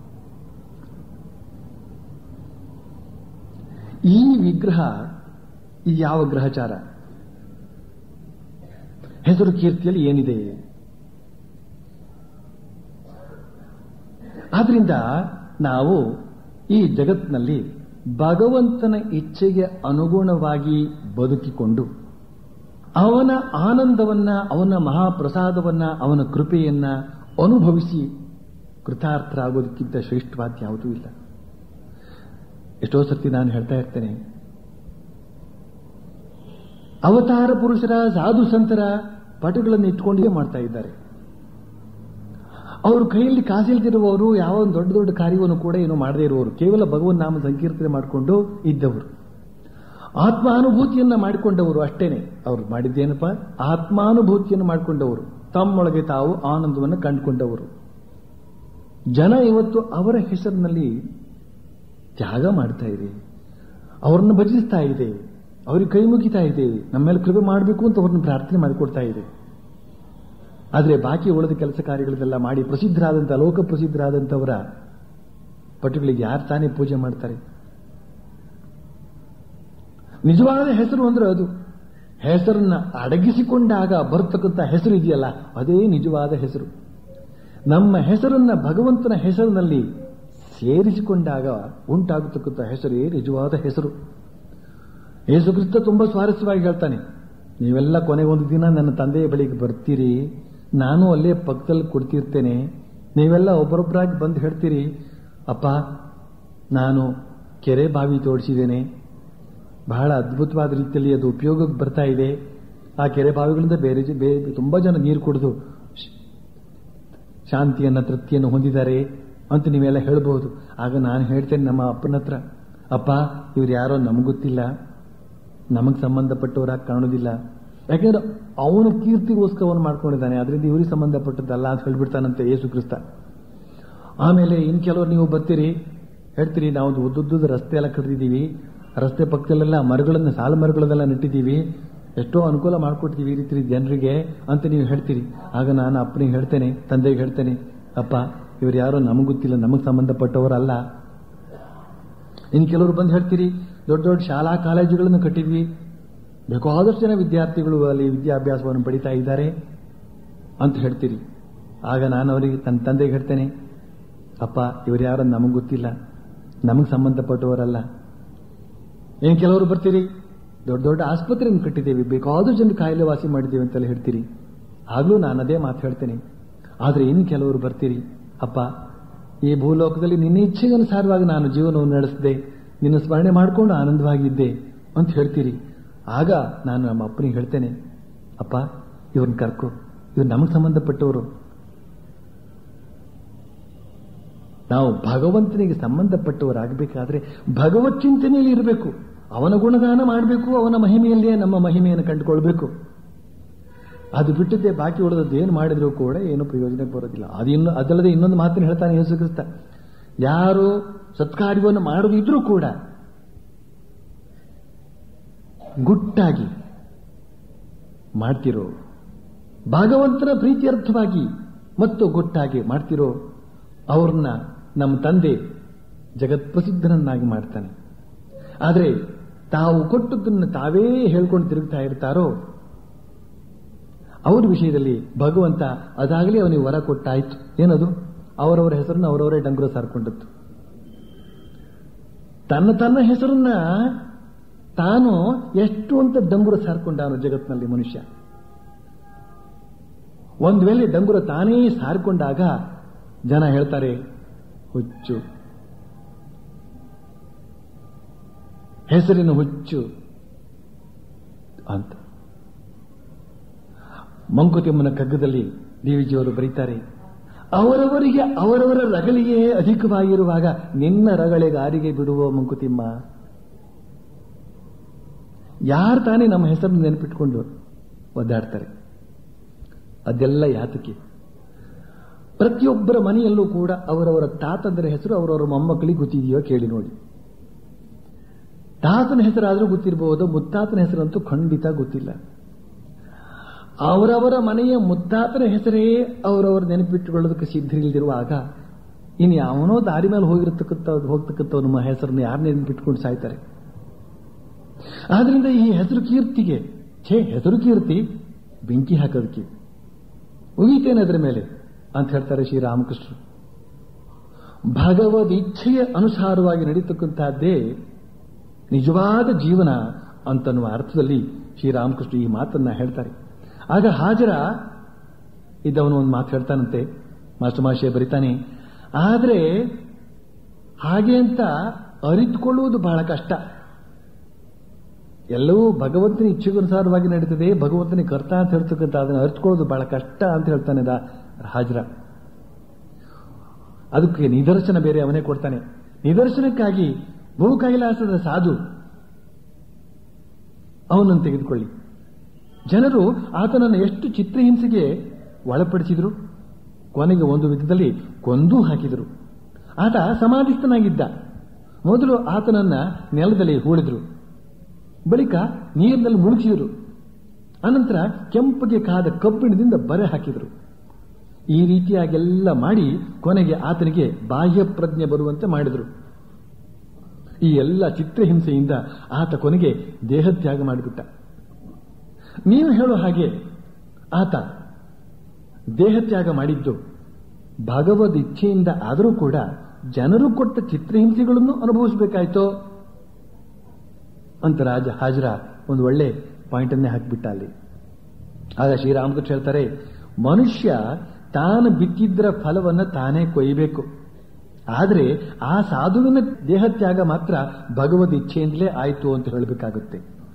ಈ ವಿಗ್ರಹ ಇದು ಯಾವ ಗ್ರಹಚಾರ? ಹೆಸರು ಕೀರ್ತಿಯಲ್ಲಿ ಏನಿದೆ? ಆದ್ರಿಂದ ನಾವು ಈ ಜಗತ್ತಿನಲ್ಲಿ ಭಗವಂತನ ಇಚ್ಛೆಗೆ ಅನುಗುಣವಾಗಿ ಬದುಕಿಕೊಂಡು ಅವನ ಆನಂದವನ್ನ, ಅವನ ಮಹಾಪ್ರಸಾದವನ್ನ, ಅವನ ಕೃಪೆಯನ್ನ ಅನುಭವಿಸಿ ಕೃತಾರ್ಥರಾಗೋದಕ್ಕಿಂತ ಶ್ರೇಷ್ಠವಾದ ಯಾವುದೂ ಇಲ್ಲ. ಎಷ್ಟೋ ಸರ್ತಿ ನಾನು ಹೇಳ್ತಾ ಇರ್ತೇನೆ, ಅವತಾರ ಪುರುಷರ ಸಾಧು ಸಂತರ ಪಟಗಳನ್ನು ಇಟ್ಕೊಂಡೇ ಮಾಡ್ತಾ ಇದ್ದಾರೆ. ಅವರು ಕೈಯಲ್ಲಿ ಕಾಸಿಲ್ದಿರುವವರು, ಯಾವ ಒಂದು ದೊಡ್ಡ ದೊಡ್ಡ ಕಾರ್ಯವನ್ನು ಕೂಡ ಏನೋ ಮಾಡದೇ ಇರುವವರು, ಕೇವಲ ಭಗವನ್ ನಾಮ ಸಂಕೀರ್ತನೆ ಮಾಡಿಕೊಂಡು ಇದ್ದವರು, ಆತ್ಮಾನುಭೂತಿಯನ್ನ ಮಾಡಿಕೊಂಡವರು ಅಷ್ಟೇನೆ. ಅವರು ಮಾಡಿದ್ದೇನಪ್ಪ? ಆತ್ಮಾನುಭೂತಿಯನ್ನು ಮಾಡಿಕೊಂಡವರು, ತಮ್ಮೊಳಗೆ ತಾವು ಆನಂದವನ್ನು ಕಂಡುಕೊಂಡವರು. ಜನ ಇವತ್ತು ಅವರ ಹೆಸರಿನಲ್ಲಿ ತ್ಯಾಗ ಮಾಡ್ತಾ ಇದೆ, ಅವರನ್ನು ಭಜಿಸ್ತಾ ಇದೆ, ಅವ್ರಿಗೆ ಕೈ ಮುಗಿತಾ ಇದೆ, ನಮ್ಮ ಮೇಲೆ ಕೃಪೆ ಮಾಡಬೇಕು ಅಂತ ಅವ್ರನ್ನ ಪ್ರಾರ್ಥನೆ ಮಾಡಿಕೊಡ್ತಾ ಇದೆ. ಆದರೆ ಬಾಕಿ ಉಳಿದ ಕೆಲಸ ಕಾರ್ಯಗಳನ್ನೆಲ್ಲ ಮಾಡಿ ಪ್ರಸಿದ್ಧರಾದಂಥ, ಲೋಕ ಪ್ರಸಿದ್ಧರಾದಂಥವರ ಪಟುಗಳಿಗೆ ಯಾರು ತಾನೇ ಪೂಜೆ ಮಾಡ್ತಾರೆ? ನಿಜವಾದ ಹೆಸರು ಅಂದ್ರೆ ಅದು. ಹೆಸರನ್ನ ಅಡಗಿಸಿಕೊಂಡಾಗ ಬರ್ತಕ್ಕಂಥ ಹೆಸರು ಇದೆಯಲ್ಲ, ಅದೇ ನಿಜವಾದ ಹೆಸರು. ನಮ್ಮ ಹೆಸರನ್ನ ಭಗವಂತನ ಹೆಸರಿನಲ್ಲಿ ಸೇರಿಸಿಕೊಂಡಾಗ ಉಂಟಾಗತಕ್ಕಂಥ ಹೆಸರೇ ನಿಜವಾದ ಹೆಸರು. ಯೇಸು ಕ್ರಿಸ್ತ ತುಂಬಾ ಸ್ವಾರಸ್ಯವಾಗಿ ಹೇಳ್ತಾನೆ, ನೀವೆಲ್ಲ ಕೊನೆಗೆ ಒಂದು ದಿನ ನನ್ನ ತಂದೆಯ ಬಳಿಗೆ ಬರ್ತೀರಿ, ನಾನು ಅಲ್ಲೇ ಪಕ್ಕದಲ್ಲಿ ಕೊಡ್ತಿರ್ತೇನೆ. ನೀವೆಲ್ಲ ಒಬ್ಬರೊಬ್ಬರಾಗಿ ಬಂದು ಹೇಳ್ತೀರಿ, ಅಪ್ಪ ನಾನು ಕೆರೆ ಬಾವಿ ತೋಡಿಸಿದ್ದೇನೆ, ಬಹಳ ಅದ್ಭುತವಾದ ರೀತಿಯಲ್ಲಿ ಅದು ಉಪಯೋಗಕ್ಕೆ ಬರ್ತಾ ಇದೆ. ಆ ಕೆರೆ ಬಾವಿಗಳಿಂದ ಬೇರೆ ತುಂಬಾ ಜನ ನೀರು ಕುಡಿದು ಶಾಂತಿಯನ್ನ ತೃಪ್ತಿಯನ್ನು ಹೊಂದಿದ್ದಾರೆ ಅಂತ ನೀವೆಲ್ಲ ಹೇಳಬಹುದು. ಆಗ ನಾನು ಹೇಳ್ತೇನೆ ನಮ್ಮ ಅಪ್ಪನ ಹತ್ರ, ಅಪ್ಪ ಇವ್ರು ಯಾರೋ ನಮಗ್ ಗೊತ್ತಿಲ್ಲ, ನಮಗ್ ಸಂಬಂಧಪಟ್ಟವರಾಗಿ ಕಾಣೋದಿಲ್ಲ. ಯಾಕೆಂದ್ರೆ ಅವನ ಕೀರ್ತಿಗೋಸ್ಕರ ಅವನು ಮಾಡ್ಕೊಂಡಿದ್ದಾನೆ, ಅದರಿಂದ ಇವ್ರಿಗೆ ಸಂಬಂಧಪಟ್ಟದ್ದಲ್ಲ ಅಂತ ಹೇಳ್ಬಿಡ್ತಾನಂತೆ ಯೇಸು ಕ್ರಿಸ್ತ. ಆಮೇಲೆ ಇನ್ ಕೆಲವರು ನೀವು ಬರ್ತೀರಿ, ಹೇಳ್ತೀರಿ ನಾವು ಉದ್ದುದ್ದದ ರಸ್ತೆ ಎಲ್ಲ ಕಟ್ಟಿದ್ದೀವಿ, ರಸ್ತೆ ಪಕ್ಕದಲ್ಲೆಲ್ಲ ಮರಗಳನ್ನ ಸಾಲು ಮರಗಳನ್ನೆಲ್ಲ ನೆಟ್ಟಿದ್ದೀವಿ, ಎಷ್ಟೋ ಅನುಕೂಲ ಮಾಡಿಕೊಡ್ತೀವಿ ಈ ರೀತಿ ಜನರಿಗೆ ಅಂತ ನೀವು ಹೇಳ್ತೀರಿ. ಆಗ ನಾನು ಅಪ್ಪನಿಗೆ ಹೇಳ್ತೇನೆ, ತಂದೆಗೆ ಹೇಳ್ತೇನೆ, ಅಪ್ಪ ಇವ್ರು ಯಾರೋ ನಮಗ್ ಗೊತ್ತಿಲ್ಲ, ನಮಗ್ ಸಂಬಂಧಪಟ್ಟವರಲ್ಲ. ಇನ್ನು ಕೆಲವರು ಬಂದು ಹೇಳ್ತೀರಿ, ದೊಡ್ಡ ದೊಡ್ಡ ಶಾಲಾ ಕಾಲೇಜುಗಳನ್ನು ಕಟ್ಟಿದ್ವಿ, ಬೇಕಾದಷ್ಟು ಜನ ವಿದ್ಯಾರ್ಥಿಗಳು ಅಲ್ಲಿ ವಿದ್ಯಾಭ್ಯಾಸವನ್ನು ಪಡಿತಾ ಇದ್ದಾರೆ ಅಂತ ಹೇಳ್ತೀರಿ. ಆಗ ನಾನು ಅವರಿಗೆ ನನ್ನ ತಂದೆಗೆ ಹೇಳ್ತೇನೆ, ಅಪ್ಪ ಇವ್ರು ಯಾರೋ ನಮಗ್ ಗೊತ್ತಿಲ್ಲ, ನಮಗ್ ಸಂಬಂಧಪಟ್ಟವರಲ್ಲ. ಇನ್ನು ಕೆಲವರು ಬರ್ತೀರಿ, ದೊಡ್ಡ ದೊಡ್ಡ ಆಸ್ಪತ್ರೆಯನ್ನು ಕಟ್ಟಿದ್ದೇವೆ, ಬೇಕಾದಷ್ಟು ಜನ ಕಾಯಿಲೆ ವಾಸಿ ಮಾಡಿದ್ದೇವೆ ಅಂತೆಲ್ಲ ಹೇಳ್ತೀರಿ. ಆಗ್ಲೂ ನಾನು ಅದೇ ಮಾತು ಹೇಳ್ತೇನೆ. ಆದ್ರೆ ಇನ್ನು ಕೆಲವರು ಬರ್ತೀರಿ, ಅಪ್ಪ ಈ ಭೂಲೋಕದಲ್ಲಿ ನಿನ್ನ ಇಚ್ಛೆಗನುಸಾರವಾಗಿ ನಾನು ಜೀವನವನ್ನು ನಡೆಸಿದೆ, ನಿನ್ನ ಸ್ಮರಣೆ ಮಾಡಿಕೊಂಡು ಆನಂದವಾಗಿದ್ದೆ ಅಂತ ಹೇಳ್ತೀರಿ. ಆಗ ನಾನು ನಮ್ಮ ಅಪ್ಪನಿಗೆ ಹೇಳ್ತೇನೆ, ಅಪ್ಪ ಇವ್ರನ್ನ ಕರ್ಕೊ, ಇವ್ರು ನಮಗೆ ಸಂಬಂಧಪಟ್ಟವರು. ನಾವು ಭಗವಂತನಿಗೆ ಸಂಬಂಧಪಟ್ಟವರಾಗಬೇಕಾದ್ರೆ ಭಗವತ್ ಚಿಂತನೆಯಲ್ಲಿ ಇರಬೇಕು, ಅವನ ಗುಣಗಾನ ಮಾಡಬೇಕು, ಅವನ ಮಹಿಮೆಯಲ್ಲಿಯೇ ನಮ್ಮ ಮಹಿಮೆಯನ್ನು ಕಂಡುಕೊಳ್ಬೇಕು. ಅದು ಬಿಟ್ಟದ್ದೇ ಬಾಕಿ ಉಳಿದದ್ದು ಏನು ಮಾಡಿದ್ರೂ ಕೂಡ ಏನು ಪ್ರಯೋಜನಕ್ಕೆ ಬರೋದಿಲ್ಲ. ಅದಲ್ಲದೆ ಇನ್ನೊಂದು ಮಾತನ್ನು ಹೇಳ್ತಾನೆ ಯೇಸು ಕ್ರಿಸ್ತ, ಯಾರು ಸತ್ಕಾರ್ಯವನ್ನು ಮಾಡೋದಿದ್ರೂ ಕೂಡ ಗುಟ್ಟಾಗಿ ಮಾಡ್ತಿರೋ, ಭಗವಂತನ ಪ್ರೀತ್ಯರ್ಥವಾಗಿ ಮತ್ತು ಗುಟ್ಟಾಗಿ ಮಾಡ್ತಿರೋ ಅವ್ರನ್ನ ನಮ್ಮ ತಂದೆ ಜಗತ್ಪ್ರಸಿದ್ಧನನ್ನಾಗಿ ಮಾಡ್ತಾನೆ. ಆದರೆ ತಾವು ಕೊಟ್ಟದ್ದನ್ನು ತಾವೇ ಹೇಳ್ಕೊಂಡು ತಿರುಗ್ತಾ ಇರ್ತಾರೋ ಅವ್ರ ವಿಷಯದಲ್ಲಿ ಭಗವಂತ ಅದಾಗಲೇ ಅವನಿಗೆ ವರ ಕೊಟ್ಟಾಯ್ತು. ಏನದು? ಅವರವರ ಹೆಸರನ್ನು ಅವರವರೇ ಡಂಗುರ ಸಾರ್ಕೊಂಡದ್ದು. ತನ್ನ ಹೆಸರನ್ನ ತಾನು ಎಷ್ಟು ಅಂತ ಡಂಗುರ ಸಾರ್ಕೊಂಡವನು ಜಗತ್ತಿನಲ್ಲಿ ಮನುಷ್ಯ. ಒಂದು ವೇಳೆ ಡಂಗುರ ತಾನೇ ಸಾರ್ಕೊಂಡಾಗ ಜನ ಹೇಳ್ತಾರೆ ಹುಚ್ಚು, ಹೆಸರಿನ ಹುಚ್ಚು ಅಂತ. ಮಂಕುತಿಮ್ಮನ ಕಗ್ಗದಲ್ಲಿ ದೇವಿಜಿಯವರು ಬರೀತಾರೆ, ಅವರವರಿಗೆ ಅವರವರ ರಗಳಿಗೆ ಅಧಿಕವಾಗಿರುವಾಗ ನಿನ್ನ ರಗಳೆಗಾರಿಗೆ ಬಿಡುವ ಮಂಕುತಿಮ್ಮ. ಯಾರು ತಾನೇ ನಮ್ಮ ಹೆಸರನ್ನು ನೆನಪಿಟ್ಕೊಂಡು ಒದ್ದಾಡ್ತಾರೆ? ಅದೆಲ್ಲ ಯಾತಕ್ಕೆ? ಪ್ರತಿಯೊಬ್ಬರ ಮನೆಯಲ್ಲೂ ಕೂಡ ಅವರವರ ತಾತಂದರ ಹೆಸರು ಅವರವರ ಮೊಮ್ಮಕ್ಕಳಿಗೆ ಗೊತ್ತಿದೆಯೋ ಕೇಳಿ ನೋಡಿ. ತಾತನ ಹೆಸರಾದರೂ ಗೊತ್ತಿರಬಹುದು, ಮುತ್ತಾತನ ಹೆಸರಂತೂ ಖಂಡಿತ ಗೊತ್ತಿಲ್ಲ. ಅವರವರ ಮನೆಯ ಮುತ್ತಾತನ ಹೆಸರೇ ಅವರವರು ನೆನಪಿಟ್ಟುಕೊಳ್ಳೋದಕ್ಕೆ ಸಿದ್ಧರಿಲ್ಲದಿರುವಾಗ ಇನ್ನು ಯಾವನೋ ದಾರಿ ಮೇಲೆ ಹೋಗ್ತಕ್ಕಂಥವ್ ನಮ್ಮ ಹೆಸರನ್ನು ಯಾರು ನೆನಪಿಟ್ಕೊಂಡು ಸಾಯ್ತಾರೆ? ಆದ್ರಿಂದ ಈ ಹೆಸರು ಕೀರ್ತಿಗೆ ಹೆಸರು ಕೀರ್ತಿ ಬೆಂಕಿ ಹಾಕೋದಕ್ಕೆ ಉಗಿತೇನೆ ಅದರ ಮೇಲೆ ಅಂತ ಹೇಳ್ತಾರೆ ಶ್ರೀರಾಮಕೃಷ್ಣರು. ಭಗವದ್ ಇಚ್ಛೆಯ ಅನುಸಾರವಾಗಿ ನಡೀತಕ್ಕಂತಹದ್ದೇ ನಿಜವಾದ ಜೀವನ ಅಂತನ್ನುವ ಅರ್ಥದಲ್ಲಿ ಶ್ರೀರಾಮಕೃಷ್ಣ ಈ ಮಾತನ್ನ ಹೇಳ್ತಾರೆ. ಆಗ ಹಾಜರ ಇದ್ದವನು ಒಂದು ಮಾತು ಹೇಳ್ತಾನಂತೆ, ಮಾಸ್ಟರ್ ಬರಿತಾನೆ, ಆದರೆ ಹಾಗೆ ಅಂತ ಅರಿತುಕೊಳ್ಳುವುದು ಬಹಳ ಕಷ್ಟ. ಎಲ್ಲವೂ ಭಗವಂತನ ಇಚ್ಛೆಗನುಸಾರವಾಗಿ ನಡೀತದೆ, ಭಗವಂತನ ಕರ್ತ ಅಂತ ಹೇಳ್ತಕ್ಕಂಥ ಅದನ್ನು ಅರಿತುಕೊಳ್ಳೋದು ಬಹಳ ಕಷ್ಟ ಅಂತ ಹೇಳ್ತಾನೆ ಹಾಜರ. ಅದಕ್ಕೆ ನಿದರ್ಶನ ಬೇರೆ ಅವನೇ ಕೊಡ್ತಾನೆ. ನಿದರ್ಶನಕ್ಕಾಗಿ ಭೂ ಕೈಲಾಸದ ಸಾಧು ಅವನನ್ನು ತೆಗೆದುಕೊಳ್ಳಿ. ಜನರು ಆತನನ್ನು ಎಷ್ಟು ಚಿತ್ರಹಿಂಸೆಗೆ ಒಳಪಡಿಸಿದ್ರು, ಕೊನೆಗೆ ಒಂದು ವಿಧದಲ್ಲಿ ಕೊಂದೂ ಹಾಕಿದರು. ಆತ ಸಮಾಧಿಸ್ಥನಾಗಿದ್ದ. ಮೊದಲು ಆತನನ್ನ ನೆಲದಲ್ಲಿ ಹೂಳಿದ್ರು, ಬಳಿಕ ನೀರಿನಲ್ಲಿ ಮುಳುಗಿಸಿದರು, ಅನಂತರ ಕೆಂಪಗೆ ಕಾದ ಕಬ್ಬಿಣದಿಂದ ಬರೆ ಹಾಕಿದರು. ಈ ರೀತಿಯಾಗೆಲ್ಲ ಮಾಡಿ ಕೊನೆಗೆ ಆತನಿಗೆ ಬಾಹ್ಯ ಪ್ರಜ್ಞೆ ಬರುವಂತೆ ಮಾಡಿದರು. ಈ ಎಲ್ಲ ಚಿತ್ರಹಿಂಸೆಯಿಂದ ಆತ ಕೊನೆಗೆ ದೇಹತ್ಯಾಗ ಮಾಡಿಬಿಟ್ಟ. ನೀವು ಹೇಳೋ ಹಾಗೆ ಆತ ದೇಹತ್ಯಾಗ ಮಾಡಿದ್ದು ಭಗವದ್ ಇಚ್ಛೆಯಿಂದ ಆದರೂ ಕೂಡ ಜನರು ಕೊಟ್ಟ ಚಿತ್ರಹಿಂಸೆಗಳನ್ನು ಅನುಭವಿಸಬೇಕಾಯ್ತೋ ಅಂತ ಹಾಜರ ಒಂದು ಒಳ್ಳೆ ಪಾಯಿಂಟನ್ನೇ ಹಾಕಿಬಿಟ್ಟ ಅಲ್ಲಿ. ಆಗ ಶ್ರೀರಾಮಕೃಷ್ಣ ಹೇಳ್ತಾರೆ, ಮನುಷ್ಯ ತಾನು ಬಿತ್ತಿದ್ರ ಫಲವನ್ನು ತಾನೇ ಕೊಯ್ಯಬೇಕು. ಆದರೆ ಆ ಸಾಧುವಿನ ದೇಹತ್ಯಾಗ ಮಾತ್ರ ಭಗವದ್ ಇಚ್ಛೆಯಿಂದಲೇ ಆಯಿತು ಅಂತ ಹೇಳಬೇಕಾಗುತ್ತೆ.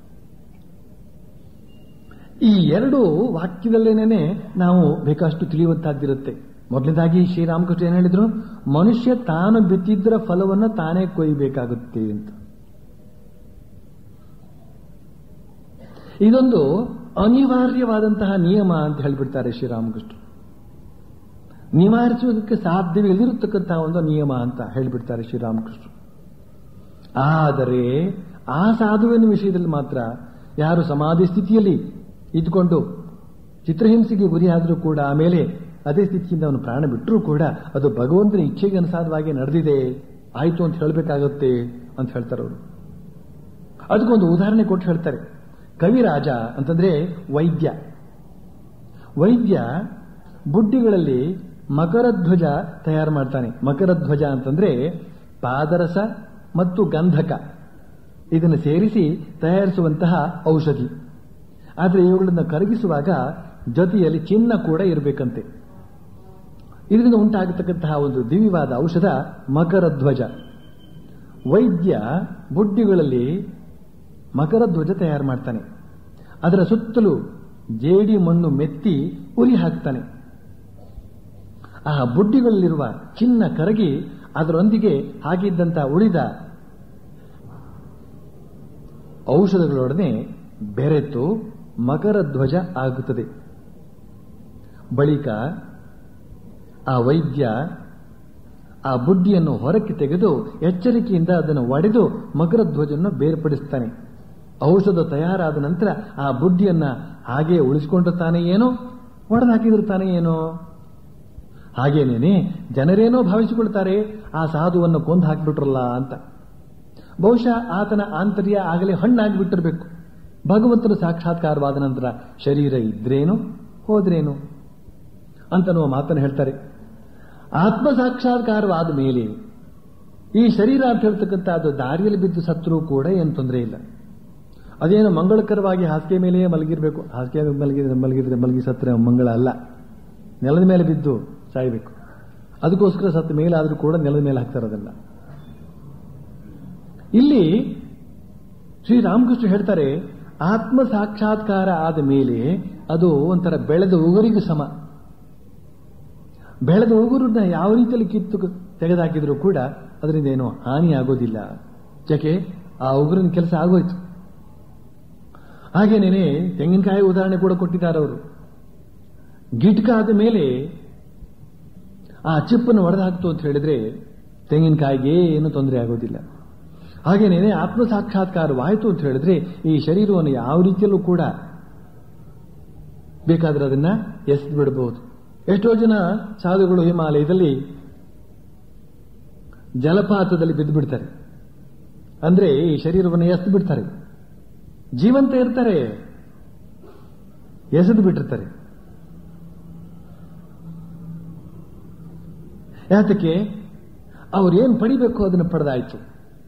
ಈ ಎರಡು ವಾಕ್ಯದಲ್ಲೇನೆ ನಾವು ಬೇಕಷ್ಟು ತಿಳಿಯುವಂತಹದ್ದಿರುತ್ತೆ. ಮೊದಲನೇದಾಗಿ ಶ್ರೀರಾಮಕೃಷ್ಣ ಏನ್ ಹೇಳಿದ್ರು, ಮನುಷ್ಯ ತಾನು ಬಿತ್ತಿದ್ರ ಫಲವನ್ನು ತಾನೇ ಕೊಯ್ಯಬೇಕಾಗುತ್ತೆ ಅಂತ. ಇದೊಂದು ಅನಿವಾರ್ಯವಾದಂತಹ ನಿಯಮ ಅಂತ ಹೇಳಿಬಿಡ್ತಾರೆ ಶ್ರೀರಾಮಕೃಷ್ಣ. ನಿವಾರಿಸುವುದಕ್ಕೆ ಸಾಧ್ಯವೇ ಇಲ್ಲಿರತಕ್ಕಂತಹ ಒಂದು ನಿಯಮ ಅಂತ ಹೇಳಿಬಿಡ್ತಾರೆ ಶ್ರೀರಾಮಕೃಷ್ಣ. ಆದರೆ ಆ ಸಾಧುವಿನ ವಿಷಯದಲ್ಲಿ ಮಾತ್ರ ಯಾರು ಸಮಾಧಿ ಸ್ಥಿತಿಯಲ್ಲಿ ಇದ್ಕೊಂಡು ಚಿತ್ರಹಿಂಸೆಗೆ ಗುರಿಯಾದರೂ ಕೂಡ ಆಮೇಲೆ ಅದೇ ಸ್ಥಿತಿಯಿಂದ ಅವನು ಪ್ರಾಣ ಬಿಟ್ಟರೂ ಕೂಡ ಅದು ಭಗವಂತನ ಇಚ್ಛೆಗೆ ಅನುಸಾರವಾಗಿ ನಡೆದಿದೆ, ಆಯಿತು ಅಂತ ಹೇಳಬೇಕಾಗುತ್ತೆ ಅಂತ ಹೇಳ್ತಾರೆ ಅವರು. ಅದಕ್ಕೊಂದು ಉದಾಹರಣೆ ಕೊಟ್ಟು ಹೇಳ್ತಾರೆ. ಕವಿರಾಜ ಅಂತಂದ್ರೆ ವೈದ್ಯ. ವೈದ್ಯ ಬುಡ್ಡಿಗಳಲ್ಲಿ ಮಕರಧ್ವಜ ತಯಾರು ಮಾಡ್ತಾನೆ. ಮಕರಧ್ವಜ ಅಂತಂದ್ರೆ ಪಾದರಸ ಮತ್ತು ಗಂಧಕ ಇದನ್ನು ಸೇರಿಸಿ ತಯಾರಿಸುವಂತಹ ಔಷಧಿ. ಆದರೆ ಇವುಗಳನ್ನು ಕರಗಿಸುವಾಗ ಜೊತೆಯಲ್ಲಿ ಚಿನ್ನ ಕೂಡ ಇರಬೇಕಂತೆ. ಇದರಿಂದ ಉಂಟಾಗತಕ್ಕಂತಹ ಒಂದು ದಿವ್ಯವಾದ ಔಷಧ ಮಕರಧ್ವಜ. ವೈದ್ಯ ಬುಡ್ಡಿಗಳಲ್ಲಿ ಮಕರಧ್ವಜ ತಯಾರು ಮಾಡ್ತಾನೆ. ಅದರ ಸುತ್ತಲೂ ಜೇಡಿ ಮಣ್ಣು ಮೆತ್ತಿ ಉರಿ ಹಾಕ್ತಾನೆ. ಆ ಬುಡ್ಡಿಗಳಲ್ಲಿರುವ ಚಿನ್ನ ಕರಗಿ ಅದರೊಂದಿಗೆ ಹಾಕಿದ್ದಂತಹ ಉಳಿದ ಔಷಧಗಳೊಡನೆ ಬೆರೆತು ಮಕರಧ್ವಜ ಆಗುತ್ತದೆ. ಬಳಿಕ ಆ ವೈದ್ಯ ಆ ಬುಡ್ಡಿಯನ್ನು ಹೊರಕ್ಕೆ ತೆಗೆದು ಎಚ್ಚರಿಕೆಯಿಂದ ಅದನ್ನು ಒಡೆದು ಮಕರಧ್ವಜವನ್ನು ಬೇರ್ಪಡಿಸ್ತಾನೆ. ಔಷಧ ತಯಾರಾದ ನಂತರ ಆ ಬುಡ್ಡಿಯನ್ನ ಹಾಗೆ ಉಳಿಸಿಕೊಂಡಿರ್ತಾನೆ ಏನೋ, ಒಡೆದು ಹಾಕಿದಿರ್ತಾನೆ ಏನೋ. ಹಾಗೇನೇನೆ ಜನರೇನೋ ಭಾವಿಸಿಕೊಳ್ತಾರೆ, ಆ ಸಾಧುವನ್ನು ಕೊಂದು ಹಾಕಿಬಿಟ್ರಲ್ಲ ಅಂತ. ಬಹುಶಃ ಆತನ ಆಂತರ್ಯ ಆಗಲೇ ಹಣ್ಣಾಗಿಬಿಟ್ಟಿರಬೇಕು. ಭಗವಂತನ ಸಾಕ್ಷಾತ್ಕಾರವಾದ ನಂತರ ಶರೀರ ಇದ್ರೇನು ಹೋದ್ರೇನು ಅಂತ ನಾವು ಮಾತನ್ನು ಹೇಳ್ತಾರೆ. ಆತ್ಮ ಸಾಕ್ಷಾತ್ಕಾರವಾದ ಮೇಲೆ ಈ ಶರೀರ ಅಂತ ಹೇಳ್ತಕ್ಕಂಥ ಅದು ದಾರಿಯಲ್ಲಿ ಬಿದ್ದು ಸತ್ರೂ ಕೂಡ ಏನು ತೊಂದರೆ ಇಲ್ಲ. ಅದೇನು ಮಂಗಳಕರವಾಗಿ ಹಾಸಿಗೆ ಮೇಲೆಯೇ ಮಲಗಿರ್ಬೇಕು. ಹಾಸಿಗೆ ಮಲಗಿ ಸತ್ರೆ ಮಂಗಳ ಅಲ್ಲ, ನೆಲದ ಮೇಲೆ ಬಿದ್ದು ಸಾಯಬೇಕು. ಅದಕ್ಕೋಸ್ಕರ ಸತ್ತ ಮೇಲಾದರೂ ಕೂಡ ನೆಲದ ಮೇಲೆ ಹಾಕ್ತಾರದಲ್ಲ. ಇಲ್ಲಿ ಶ್ರೀರಾಮಕೃಷ್ಣ ಹೇಳ್ತಾರೆ, ಆತ್ಮ ಸಾಕ್ಷಾತ್ಕಾರ ಆದ ಮೇಲೆ ಅದು ಒಂಥರ ಬೆಳೆದ ಉಗುರಿಗೂ ಸಮ. ಬೆಳೆದ ಉಗುರನ್ನ ಯಾವ ರೀತಿಯಲ್ಲಿ ಕಿತ್ತು ತೆಗೆದಾಕಿದ್ರು ಕೂಡ ಅದರಿಂದ ಏನೋ ಹಾನಿ ಆಗೋದಿಲ್ಲ. ಯಾಕೆ ಆ ಉಗುರಿನ ಕೆಲಸ ಆಗೋಯ್ತು. ಹಾಗೇನೇನೆ ತೆಂಗಿನಕಾಯಿ ಉದಾಹರಣೆ ಕೂಡ ಕೊಟ್ಟಿದ್ದಾರೆ ಅವರು. ಗಿಟ್ಕಾದ ಮೇಲೆ ಆ ಚಿಪ್ಪನ್ನು ಒಡೆದು ಹಾಕ್ತು ಅಂತ ಹೇಳಿದ್ರೆ ತೆಂಗಿನಕಾಯಿಗೆ ಏನು ತೊಂದರೆ ಆಗೋದಿಲ್ಲ. ಹಾಗೇನೇನೆ ಆತ್ಮ ಸಾಕ್ಷಾತ್ಕಾರವಾಯಿತು ಅಂತ ಹೇಳಿದ್ರೆ ಈ ಶರೀರವನ್ನು ಯಾವ ರೀತಿಯಲ್ಲೂ ಕೂಡ ಬೇಕಾದ್ರೆ ಅದನ್ನ ಎಸೆದು ಬಿಡಬಹುದು. ಎಷ್ಟೋ ಜನ ಸಾಧುಗಳು ಹಿಮಾಲಯದಲ್ಲಿ ಜಲಪಾತದಲ್ಲಿ ಬಿದ್ದು ಬಿಡ್ತಾರೆ. ಅಂದ್ರೆ ಈ ಶರೀರವನ್ನು ಎಸೆದು ಬಿಡ್ತಾರೆ. ಜೀವಂತ ಇರ್ತಾರೆ, ಎಸೆದು ಬಿಟ್ಟಿರ್ತಾರೆ. ಯಾತಕ್ಕೆ? ಅವ್ರೇನು ಪಡಿಬೇಕು ಅದನ್ನು ಪಡೆದಾಯ್ತು.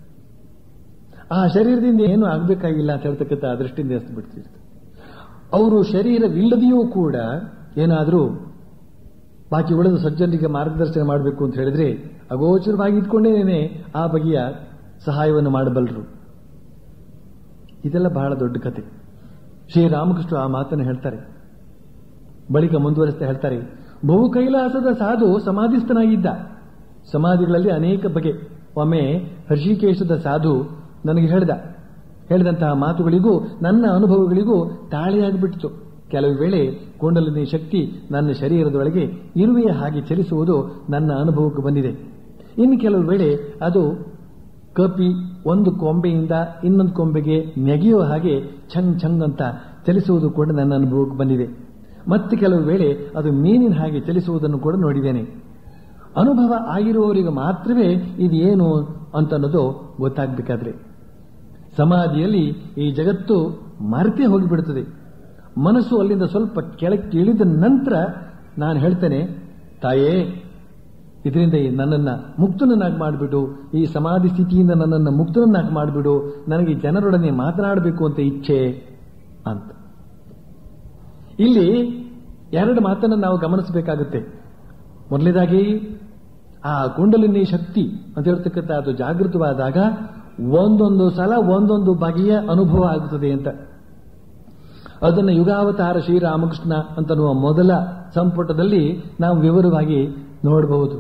ಆ ಶರೀರದಿಂದ ಏನು ಆಗಬೇಕಾಗಿಲ್ಲ ಅಂತ ಹೇಳ್ತಕ್ಕಂಥ ದೃಷ್ಟಿಯಿಂದ ಎಸೆದು ಬಿಡ್ತಿರ್ತಾರೆ. ಅವರು ಶರೀರವಿಲ್ಲದೆಯೂ ಕೂಡ ಏನಾದರೂ ಬಾಕಿ ಉಳಿದ ಸಜ್ಜನಿಗೆ ಮಾರ್ಗದರ್ಶನ ಮಾಡಬೇಕು ಅಂತ ಹೇಳಿದ್ರೆ ಅಗೋಚರವಾಗಿ ಇಟ್ಕೊಂಡೇನೆ ಆ ಬಗೆಯ ಸಹಾಯವನ್ನು ಮಾಡಬಲ್ಲರು. ಇದೆಲ್ಲ ಬಹಳ ದೊಡ್ಡ ಕತೆ. ಶ್ರೀರಾಮಕೃಷ್ಣ ಆ ಮಾತನ್ನು ಹೇಳ್ತಾರೆ. ಬಳಿಕ ಮುಂದುವರಿಸ್ತಾ ಹೇಳ್ತಾರೆ, ಬಹು ಕೈಲಾಸದ ಸಾಧು ಸಮಾಧಿಸ್ಥನಾಗಿದ್ದ. ಸಮಾಧಿಗಳಲ್ಲಿ ಅನೇಕ ಬಗೆ. ಒಮ್ಮೆ ಹೃಷಿಕೇಶದ ಸಾಧು ನನಗೆ ಹೇಳಿದಂತಹ ಮಾತುಗಳಿಗೂ ನನ್ನ ಅನುಭವಗಳಿಗೂ ತಾಳೆಯಾಗಿಬಿಟ್ಟಿತು. ಕೆಲವು ವೇಳೆ ಕುಂಡಲಿನಿ ಶಕ್ತಿ ನನ್ನ ಶರೀರದೊಳಗೆ ಇರುವೆಯ ಹಾಗೆ ಚಲಿಸುವುದು ನನ್ನ ಅನುಭವಕ್ಕೆ ಬಂದಿದೆ. ಇನ್ನು ಕೆಲವು ವೇಳೆ ಅದು ಕಪಿ ಒಂದು ಕೊಂಬೆಯಿಂದ ಇನ್ನೊಂದು ಕೊಂಬೆಗೆ ನೆಗೆಯುವ ಹಾಗೆ ಛಂಗ್ ಛಂಗ್ ಅಂತ ಚಲಿಸುವುದು ಕೂಡ ನನ್ನ ಅನುಭವಕ್ಕೆ ಬಂದಿದೆ. ಮತ್ತೆ ಕೆಲವು ವೇಳೆ ಅದು ಮೀನಿನ ಹಾಗೆ ಚಲಿಸುವುದನ್ನು ಕೂಡ ನೋಡಿದ್ದೇನೆ. ಅನುಭವ ಆಗಿರುವವರಿಗೆ ಮಾತ್ರವೇ ಇದು ಏನು ಅಂತ ಅನ್ನೋದು ಗೊತ್ತಾಗಬೇಕಾದ್ರೆ ಸಮಾಧಿಯಲ್ಲಿ ಈ ಜಗತ್ತು ಮರೆತೇ ಹೋಗಿಬಿಡುತ್ತದೆ. ಮನಸ್ಸು ಅಲ್ಲಿಂದ ಸ್ವಲ್ಪ ಕೆಳಕ್ಕೆ ಇಳಿದ ನಂತರ ನಾನು ಹೇಳ್ತೇನೆ, ತಾಯೇ ಇದರಿಂದ ನನ್ನನ್ನು ಮುಕ್ತನನ್ನಾಗಿ ಮಾಡಿಬಿಡು, ಈ ಸಮಾಧಿ ಸ್ಥಿತಿಯಿಂದ ನನ್ನನ್ನು ಮುಕ್ತನನ್ನಾಗಿ ಮಾಡಿಬಿಡು, ನನಗೆ ಜನರೊಡನೆ ಮಾತನಾಡಬೇಕು ಅಂತ ಇಚ್ಛೆ ಅಂತ. ಇಲ್ಲಿ ಎರಡು ಮಾತನ್ನು ನಾವು ಗಮನಿಸಬೇಕಾಗುತ್ತೆ. ಮೊದಲನೇದಾಗಿ ಆ ಕುಂಡಲಿನಿ ಶಕ್ತಿ ಅಂತ ಹೇಳ್ತಕ್ಕಂಥ ಅದು ಜಾಗೃತವಾದಾಗ ಒಂದೊಂದು ಸಲ ಒಂದೊಂದು ಬಗೆಯ ಅನುಭವ ಆಗುತ್ತದೆ ಅಂತ. ಅದನ್ನು ಯುಗಾವತಾರ ಶ್ರೀರಾಮಕೃಷ್ಣ ಅಂತನ್ನುವ ಮೊದಲ ಸಂಪುಟದಲ್ಲಿ ನಾವು ವಿವರವಾಗಿ ನೋಡಬಹುದು.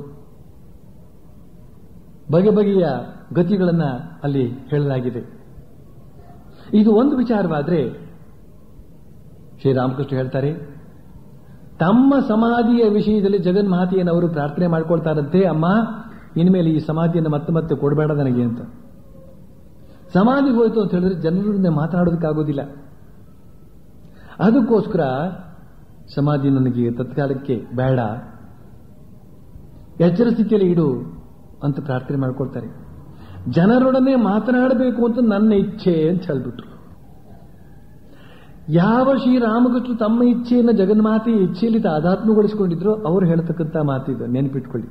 ಬಗೆ ಬಗೆಯ ಗತಿಗಳನ್ನ ಅಲ್ಲಿ ಹೇಳಲಾಗಿದೆ. ಇದು ಒಂದು ವಿಚಾರವಾದ್ರೆ ಶ್ರೀರಾಮಕೃಷ್ಣ ಹೇಳ್ತಾರೆ, ತಮ್ಮ ಸಮಾಧಿಯ ವಿಷಯದಲ್ಲಿ ಜಗನ್ಮಾತೆಯನ್ನು ಅವರು ಪ್ರಾರ್ಥನೆ ಮಾಡ್ಕೊಳ್ತಾರಂತೆ, ಅಮ್ಮ ಇನ್ಮೇಲೆ ಈ ಸಮಾಧಿಯನ್ನು ಮತ್ತೆ ಮತ್ತೆ ಕೊಡಬೇಡ ನನಗೆ ಅಂತ. ಸಮಾಧಿಗೆ ಹೋಯ್ತು ಅಂತ ಹೇಳಿದ್ರೆ ಜನರೊಂದಿಗೆ ಮಾತನಾಡೋದಕ್ಕಾಗೋದಿಲ್ಲ. ಅದಕ್ಕೋಸ್ಕರ ಸಮಾಧಿ ನನಗೆ ತತ್ಕಾಲಕ್ಕೆ ಬೇಡ, ಎಚ್ಚರ ಸ್ಥಿತಿಯಲ್ಲಿ ಇಡು ಅಂತ ಪ್ರಾರ್ಥನೆ ಮಾಡ್ಕೊಳ್ತಾರೆ. ಜನರೊಡನೆ ಮಾತನಾಡಬೇಕು ಅಂತ ನನ್ನ ಇಚ್ಛೆ ಅಂತ ಹೇಳ್ಬಿಟ್ರು. ಯಾವ ಶ್ರೀರಾಮಕೃಷ್ಣ ತಮ್ಮ ಇಚ್ಛೆಯನ್ನು ಜಗನ್ಮಾತೆ ಇಚ್ಛೆಯಲ್ಲಿ ತಾದಾತ್ಮ್ಯಗೊಳಿಸಿಕೊಂಡಿದ್ರು ಅವರು ಹೇಳ್ತಕ್ಕಂಥ ಮಾತಿದೆ, ನೆನಪಿಟ್ಕೊಳ್ಳಿ.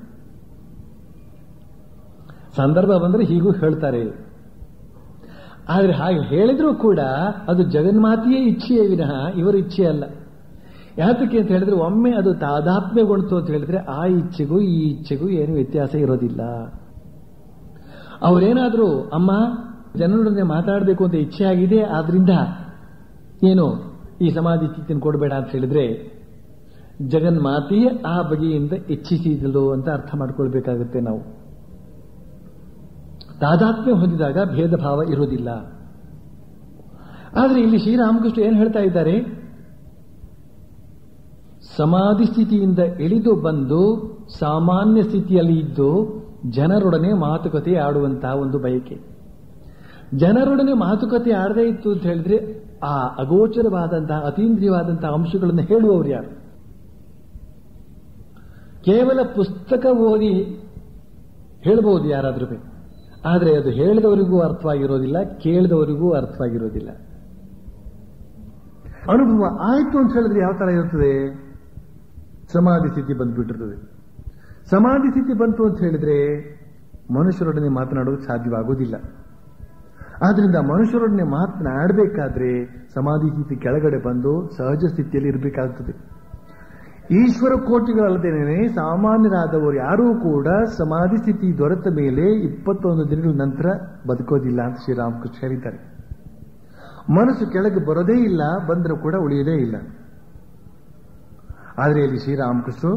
ಸಂದರ್ಭ ಬಂದ್ರೆ ಹೀಗೂ ಹೇಳ್ತಾರೆ. ಆದರೆ ಹಾಗೆ ಹೇಳಿದ್ರೂ ಕೂಡ ಅದು ಜಗನ್ಮಾತೆಯೇ ಇಚ್ಛೆಯೇ ವಿನಃ ಇವರ ಇಚ್ಛೆ ಅಲ್ಲ. ಯಾತಕ್ಕೆ ಅಂತ ಹೇಳಿದ್ರೆ ಒಮ್ಮೆ ಅದು ತಾದಾತ್ಮ್ಯಗೊಂಡು ಅಂತ ಹೇಳಿದ್ರೆ ಆ ಇಚ್ಛೆಗೂ ಈ ಇಚ್ಛೆಗೂ ಏನು ವ್ಯತ್ಯಾಸ ಇರೋದಿಲ್ಲ. ಅವರೇನಾದ್ರೂ ಅಮ್ಮ ಜನರೊಡನೆ ಮಾತಾಡಬೇಕು ಅಂತ ಇಚ್ಛೆ ಆಗಿದೆ, ಆದ್ರಿಂದ ಏನು ಈ ಸಮಾಧಿ ಸ್ಥಿತಿಯನ್ನು ಕೊಡಬೇಡ ಅಂತ ಹೇಳಿದ್ರೆ ಜಗನ್ಮಾತೆಯೇ ಆ ಬಗೆಯಿಂದ ಇಚ್ಛಿಸಿದಳು ಅಂತ ಅರ್ಥ ಮಾಡ್ಕೊಳ್ಬೇಕಾಗುತ್ತೆ ನಾವು. ತಾದಾತ್ಮ್ಯ ಹೊಂದಿದಾಗ ಭೇದ ಭಾವ ಇರೋದಿಲ್ಲ. ಆದರೆ ಇಲ್ಲಿ ಶ್ರೀರಾಮಕೃಷ್ಣ ಏನು ಹೇಳ್ತಾ ಇದ್ದಾರೆ, ಸಮಾಧಿ ಸ್ಥಿತಿಯಿಂದ ಇಳಿದು ಬಂದು ಸಾಮಾನ್ಯ ಸ್ಥಿತಿಯಲ್ಲಿ ಇದ್ದು ಜನರೊಡನೆ ಮಾತುಕತೆ ಆಡುವಂತಹ ಒಂದು ಬಯಕೆ. ಜನರೊಡನೆ ಮಾತುಕತೆ ಆಡದೇ ಇತ್ತು ಅಂತ ಹೇಳಿದ್ರೆ ಆ ಅಗೋಚರವಾದಂತಹ ಅತೀಂದ್ರಿಯವಾದಂತಹ ಅಂಶಗಳನ್ನು ಹೇಳುವವರು ಯಾರು? ಕೇವಲ ಪುಸ್ತಕ ಓದಿ ಹೇಳಬಹುದು ಯಾರಾದ್ರೂ, ಆದರೆ ಅದು ಹೇಳಿದವರಿಗೂ ಅರ್ಥವಾಗಿರೋದಿಲ್ಲ, ಕೇಳಿದವರಿಗೂ ಅರ್ಥವಾಗಿರೋದಿಲ್ಲ. ಅನುಭವ ಆಯ್ತು ಅಂತ ಹೇಳಿದ್ರೆ ಯಾವ ತರ ಇರುತ್ತದೆ? ಸಮಾಧಿ ಸ್ಥಿತಿ ಬಂದ್ಬಿಟ್ಟಿರ್ತದೆ. ಸಮಾಧಿ ಸ್ಥಿತಿ ಬಂತು ಅಂತ ಹೇಳಿದ್ರೆ ಮನುಷ್ಯರೊಡನೆ ಮಾತನಾಡೋದು ಸಾಧ್ಯವಾಗುವುದಿಲ್ಲ. ಆದ್ರಿಂದ ಮನುಷ್ಯರೊಡನೆ ಮಾತನಾಡಬೇಕಾದ್ರೆ ಸಮಾಧಿ ಸ್ಥಿತಿ ಕೆಳಗಡೆ ಬಂದು ಸಹಜ ಸ್ಥಿತಿಯಲ್ಲಿ ಇರಬೇಕಾಗುತ್ತದೆ. ಈಶ್ವರ ಕೋಟಿಗಳಲ್ಲದೇನೆ ಸಾಮಾನ್ಯರಾದವರು ಯಾರೂ ಕೂಡ ಸಮಾಧಿ ಸ್ಥಿತಿ ದೊರೆತ ಮೇಲೆ 21 ದಿನಗಳ ನಂತರ ಬದುಕೋದಿಲ್ಲ ಅಂತ ಶ್ರೀರಾಮಕೃಷ್ಣ ಹೇಳಿದ್ದಾರೆ. ಮನಸ್ಸು ಕೆಳಗೆ ಬರೋದೇ ಇಲ್ಲ, ಬಂದರೂ ಕೂಡ ಉಳಿಯೋದೇ ಇಲ್ಲ. ಆದರೆ ಇಲ್ಲಿ ಶ್ರೀರಾಮಕೃಷ್ಣ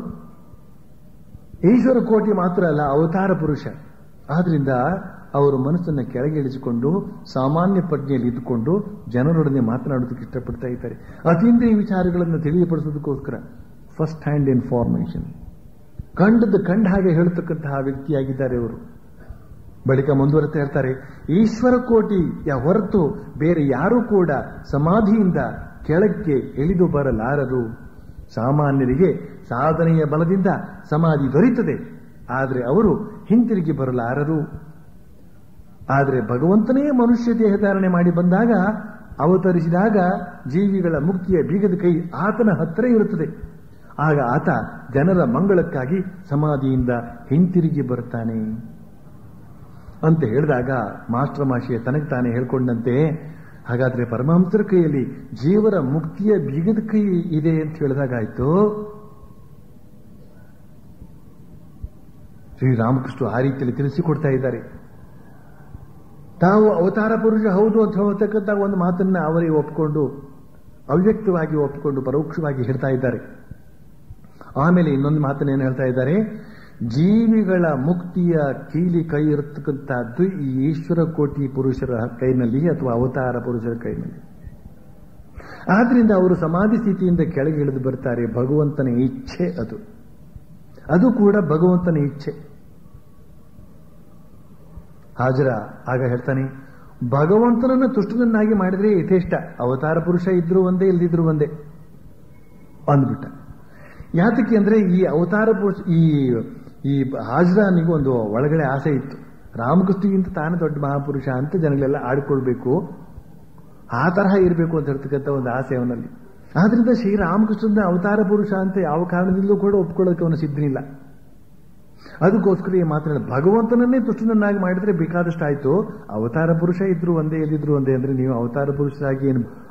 ಈಶ್ವರ ಕೋಟಿ ಮಾತ್ರ ಅಲ್ಲ, ಅವತಾರ ಪುರುಷ. ಆದ್ರಿಂದ ಅವರು ಮನಸ್ಸನ್ನು ಕೆಳಗೆ ಇಳಿಸಿಕೊಂಡು ಸಾಮಾನ್ಯ ಪ್ರಜ್ಞೆಯಲ್ಲಿ ಇದ್ದುಕೊಂಡು ಜನರೊಡನೆ ಮಾತನಾಡೋದಕ್ಕೆ ಇಷ್ಟಪಡ್ತಾ ಇದ್ದಾರೆ. ಅತೀಂದ್ರಿಯ ವಿಚಾರಗಳನ್ನು ತಿಳಿಯಪಡಿಸೋದಕ್ಕೋಸ್ಕರ ಫಸ್ಟ್ ಹ್ಯಾಂಡ್ ಇನ್ಫಾರ್ಮೇಶನ್ ಕಂಡದ್ದು ಕಂಡ ಹಾಗೆ ಹೇಳ್ತಕ್ಕಂತಹ ವ್ಯಕ್ತಿಯಾಗಿದ್ದಾರೆ ಅವರು. ಬಳಿಕ ಮುಂದುವರೆತಾ ಇರ್ತಾರೆ, ಈಶ್ವರ ಕೋಟಿಯ ಹೊರತು ಬೇರೆ ಯಾರೂ ಕೂಡ ಸಮಾಧಿಯಿಂದ ಕೆಳಕ್ಕೆ ಇಳಿದು ಬರಲಾರರು. ಸಾಮಾನ್ಯರಿಗೆ ಸಾಧನೆಯ ಬಲದಿಂದ ಸಮಾಧಿ ದೊರೆಯುತ್ತದೆ, ಆದರೆ ಅವರು ಹಿಂತಿರುಗಿ ಬರಲಾರರು. ಆದರೆ ಭಗವಂತನೇ ಮನುಷ್ಯ ದೇಹ ಧಾರಣೆ ಮಾಡಿ ಬಂದಾಗ, ಅವತರಿಸಿದಾಗ ಜೀವಿಗಳ ಮುಕ್ತಿಯ ಬೀಗದ ಕೈ ಆತನ ಹತ್ತಿರ ಇರುತ್ತದೆ. ಆಗ ಆತ ಜನರ ಮಂಗಳಕ್ಕಾಗಿ ಸಮಾಧಿಯಿಂದ ಹಿಂತಿರುಗಿ ಬರುತ್ತಾನೆ ಅಂತ ಹೇಳಿದಾಗ ಮಾಸ್ಟರ್ ಮಾಷಿಯ ತನಗೆ ತಾನೇ ಹೇಳ್ಕೊಂಡಂತೆ, ಹಾಗಾದ್ರೆ ಪರಮಹಂಸರ ಕೈಯಲ್ಲಿ ಜೀವರ ಮುಕ್ತಿಯ ಬೀಗದ ಕೈ ಇದೆ ಅಂತ ಹೇಳಿದಾಗಾಯ್ತು. ಶ್ರೀರಾಮಕೃಷ್ಣ ಆ ರೀತಿಯಲ್ಲಿ ತಿಳಿಸಿಕೊಡ್ತಾ ಇದ್ದಾರೆ. ತಾವು ಅವತಾರ ಪುರುಷ ಹೌದು ಅಂತ ಹೇಳ್ತಕ್ಕಂಥ ಒಂದು ಮಾತನ್ನ ಅವರೇ ಒಪ್ಪಿಕೊಂಡು, ಅವ್ಯಕ್ತವಾಗಿ ಒಪ್ಪಿಕೊಂಡು ಪರೋಕ್ಷವಾಗಿ ಹೇಳ್ತಾ ಇದ್ದಾರೆ. ಆಮೇಲೆ ಇನ್ನೊಂದು ಮಾತನ್ನ ಏನು ಹೇಳ್ತಾ ಇದ್ದಾರೆ, ಜೀವಿಗಳ ಮುಕ್ತಿಯ ಕೀಲಿ ಕೈ ಇರತಕ್ಕಂಥದ್ದು ಈ ಈಶ್ವರ ಕೋಟಿ ಪುರುಷರ ಕೈನಲ್ಲಿ ಅಥವಾ ಅವತಾರ ಪುರುಷರ ಕೈನಲ್ಲಿ. ಆದ್ರಿಂದ ಅವರು ಸಮಾಧಿ ಸ್ಥಿತಿಯಿಂದ ಕೆಳಗೆ ಇಳಿದು ಬರ್ತಾರೆ. ಭಗವಂತನ ಇಚ್ಛೆ ಅದು ಕೂಡ ಭಗವಂತನ ಇಚ್ಛೆ. ಹಾಜರ ಆಗ ಹೇಳ್ತಾನೆ, ಭಗವಂತನನ್ನು ತುಷ್ಟನನ್ನಾಗಿ ಮಾಡಿದ್ರೆ ಯಥೇಷ್ಟ, ಅವತಾರ ಪುರುಷ ಇದ್ರು ಒಂದೇ ಇಲ್ದಿದ್ರು ಒಂದೇ ಅಂದ್ಬಿಟ್ಟ. ಯಾತಕ್ಕೆ ಅಂದ್ರೆ ಈ ಅವತಾರ ಪುರುಷ ಈ ಹಾಜರಾನಿಗೂ ಒಂದು ಒಳಗಡೆ ಆಸೆ ಇತ್ತು, ರಾಮಕೃಷ್ಣಗಿಂತ ತಾನು ದೊಡ್ಡ ಮಹಾಪುರುಷ ಅಂತ ಜನಗಳೆಲ್ಲ ಆಡ್ಕೊಳ್ಬೇಕು, ಆ ತರಹ ಇರಬೇಕು ಅಂತ ಹೇಳ್ತಕ್ಕಂಥ ಒಂದು ಆಸೆ ಅವನಲ್ಲಿ. ಆದ್ರಿಂದ ಶ್ರೀರಾಮಕೃಷ್ಣನ ಅವತಾರ ಪುರುಷ ಅಂತ ಯಾವ ಕಾರಣದಿಂದಲೂ ಕೂಡ ಒಪ್ಕೊಳ್ಳೋಕೆ ಅವನು ಸಿದ್ಧನಿಲ್ಲ. ಅದಕ್ಕೋಸ್ಕರ ಈ ಮಾತನಾಡ, ಭಗವಂತನನ್ನೇ ತುಷ್ಟನನ್ನಾಗಿ ಮಾಡಿದ್ರೆ ಬೇಕಾದಷ್ಟು ಆಯ್ತು, ಅವತಾರ ಪುರುಷ ಇದ್ರು ಒಂದೇ ಇದ್ದಿದ್ರು ಒಂದೇ ಅಂದ್ರೆ ನೀವು ಅವತಾರ ಪುರುಷರಾಗಿ ಏನು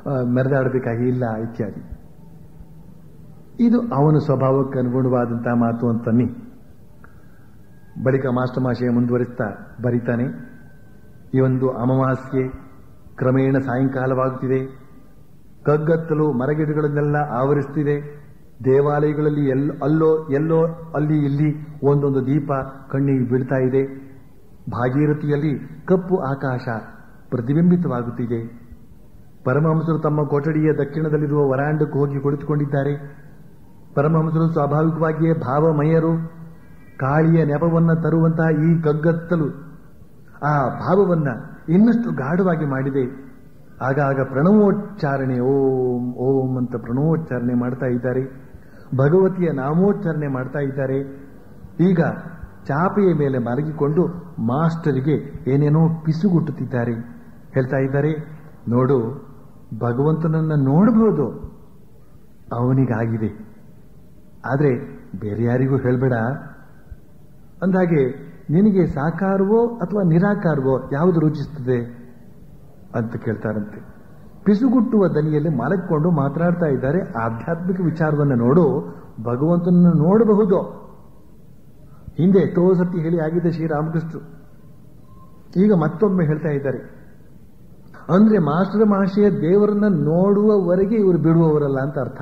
ಮೆರೆದಾಡಬೇಕಾಗಿ ಇಲ್ಲ ಇತ್ಯಾದಿ. ಇದು ಅವನ ಸ್ವಭಾವಕ್ಕೆ ಅನುಗುಣವಾದಂತಹ ಮಾತು ಅಂತನ್ನಿ. ಬಳಿಕ ಮಾಸ್ಟರ್ ಮಾಷೆ ಮುಂದುವರಿಸ್ತಾ ಬರೀತಾನೆ, ಈ ಒಂದು ಅಮಾವಾಸ್ಯೆ ಕ್ರಮೇಣ ಸಾಯಂಕಾಲವಾಗುತ್ತಿದೆ. ಕಗ್ಗತ್ತಲು ಮರಗಿಡಗಳನ್ನೆಲ್ಲ ಆವರಿಸುತ್ತಿದೆ. ದೇವಾಲಯಗಳಲ್ಲಿ ಎಲ್ಲೋ ಅಲ್ಲಿ ಇಲ್ಲಿ ಒಂದೊಂದು ದೀಪ ಕಣ್ಣಿಗೆ ಬೀಳ್ತಾ ಇದೆ. ಭಾಗೀರಥಿಯಲ್ಲಿ ಕಪ್ಪು ಆಕಾಶ ಪ್ರತಿಬಿಂಬಿತವಾಗುತ್ತಿದೆ. ಪರಮಹಂಸರು ತಮ್ಮ ಕೊಠಡಿಯ ದಕ್ಷಿಣದಲ್ಲಿರುವ ವರಾಂಡಕ್ಕೆ ಹೋಗಿ ಕುಳಿತುಕೊಂಡಿದ್ದಾರೆ. ಪರಮಹಂಸರು ಸ್ವಾಭಾವಿಕವಾಗಿಯೇ ಭಾವಮಯರು. ಕಾಳಿಯ ನೆಪವನ್ನ ತರುವಂತಹ ಈ ಕಗ್ಗತ್ತಲು ಆ ಭಾವವನ್ನ ಇನ್ನಷ್ಟು ಗಾಢವಾಗಿ ಮಾಡಿದೆ. ಆಗಾಗ ಪ್ರಣವೋಚ್ಚಾರಣೆ, ಓಂ ಓಂ ಅಂತ ಪ್ರಣವೋಚ್ಚಾರಣೆ ಮಾಡ್ತಾ ಇದ್ದಾರೆ. ಭಗವತಿಯ ನಾಮೋಚ್ಚಾರಣೆ ಮಾಡ್ತಾ ಇದ್ದಾರೆ. ಈಗ ಚಾಪೆಯ ಮೇಲೆ ಮಲಗಿಕೊಂಡು ಮಾಸ್ಟರಿಗೆ ಏನೇನೋ ಪಿಸುಗುಟ್ಟುತ್ತಿದ್ದಾರೆ. ಹೇಳ್ತಾ ಇದ್ದಾರೆ, ನೋಡು, ಭಗವಂತನನ್ನ ನೋಡಬಹುದು, ಅವನಿಗಾಗಿದೆ, ಆದ್ರೆ ಬೇರೆ ಯಾರಿಗೂ ಹೇಳ್ಬೇಡ. ಅಂದಾಗೆ ನಿನಗೆ ಸಾಕಾರವೋ ಅಥವಾ ನಿರಾಕಾರವೋ ಯಾವುದು ರುಚಿಸ್ತದೆ ಅಂತ ಕೇಳ್ತಾರಂತೆ. ಪಿಸುಗುಟ್ಟುವ ದನಿಯಲ್ಲಿ ಮಲಗಿಕೊಂಡು ಮಾತನಾಡ್ತಾ ಇದ್ದಾರೆ. ಆಧ್ಯಾತ್ಮಿಕ ವಿಚಾರವನ್ನು ನೋಡು, ಭಗವಂತನನ್ನು ನೋಡಬಹುದು. ಹಿಂದೆ ಎಷ್ಟೋ ಸತಿ ಹೇಳಿ ಆಗಿದೆ ಶ್ರೀರಾಮಕೃಷ್ಣರು. ಈಗ ಮತ್ತೊಮ್ಮೆ ಹೇಳ್ತಾ ಇದ್ದಾರೆ. ಅಂದ್ರೆ ಮಾಸ್ಟರ್ ಮಹಾಶಯ ದೇವರನ್ನ ನೋಡುವವರೆಗೆ ಇವರು ಬಿಡುವವರಲ್ಲ ಅಂತ ಅರ್ಥ.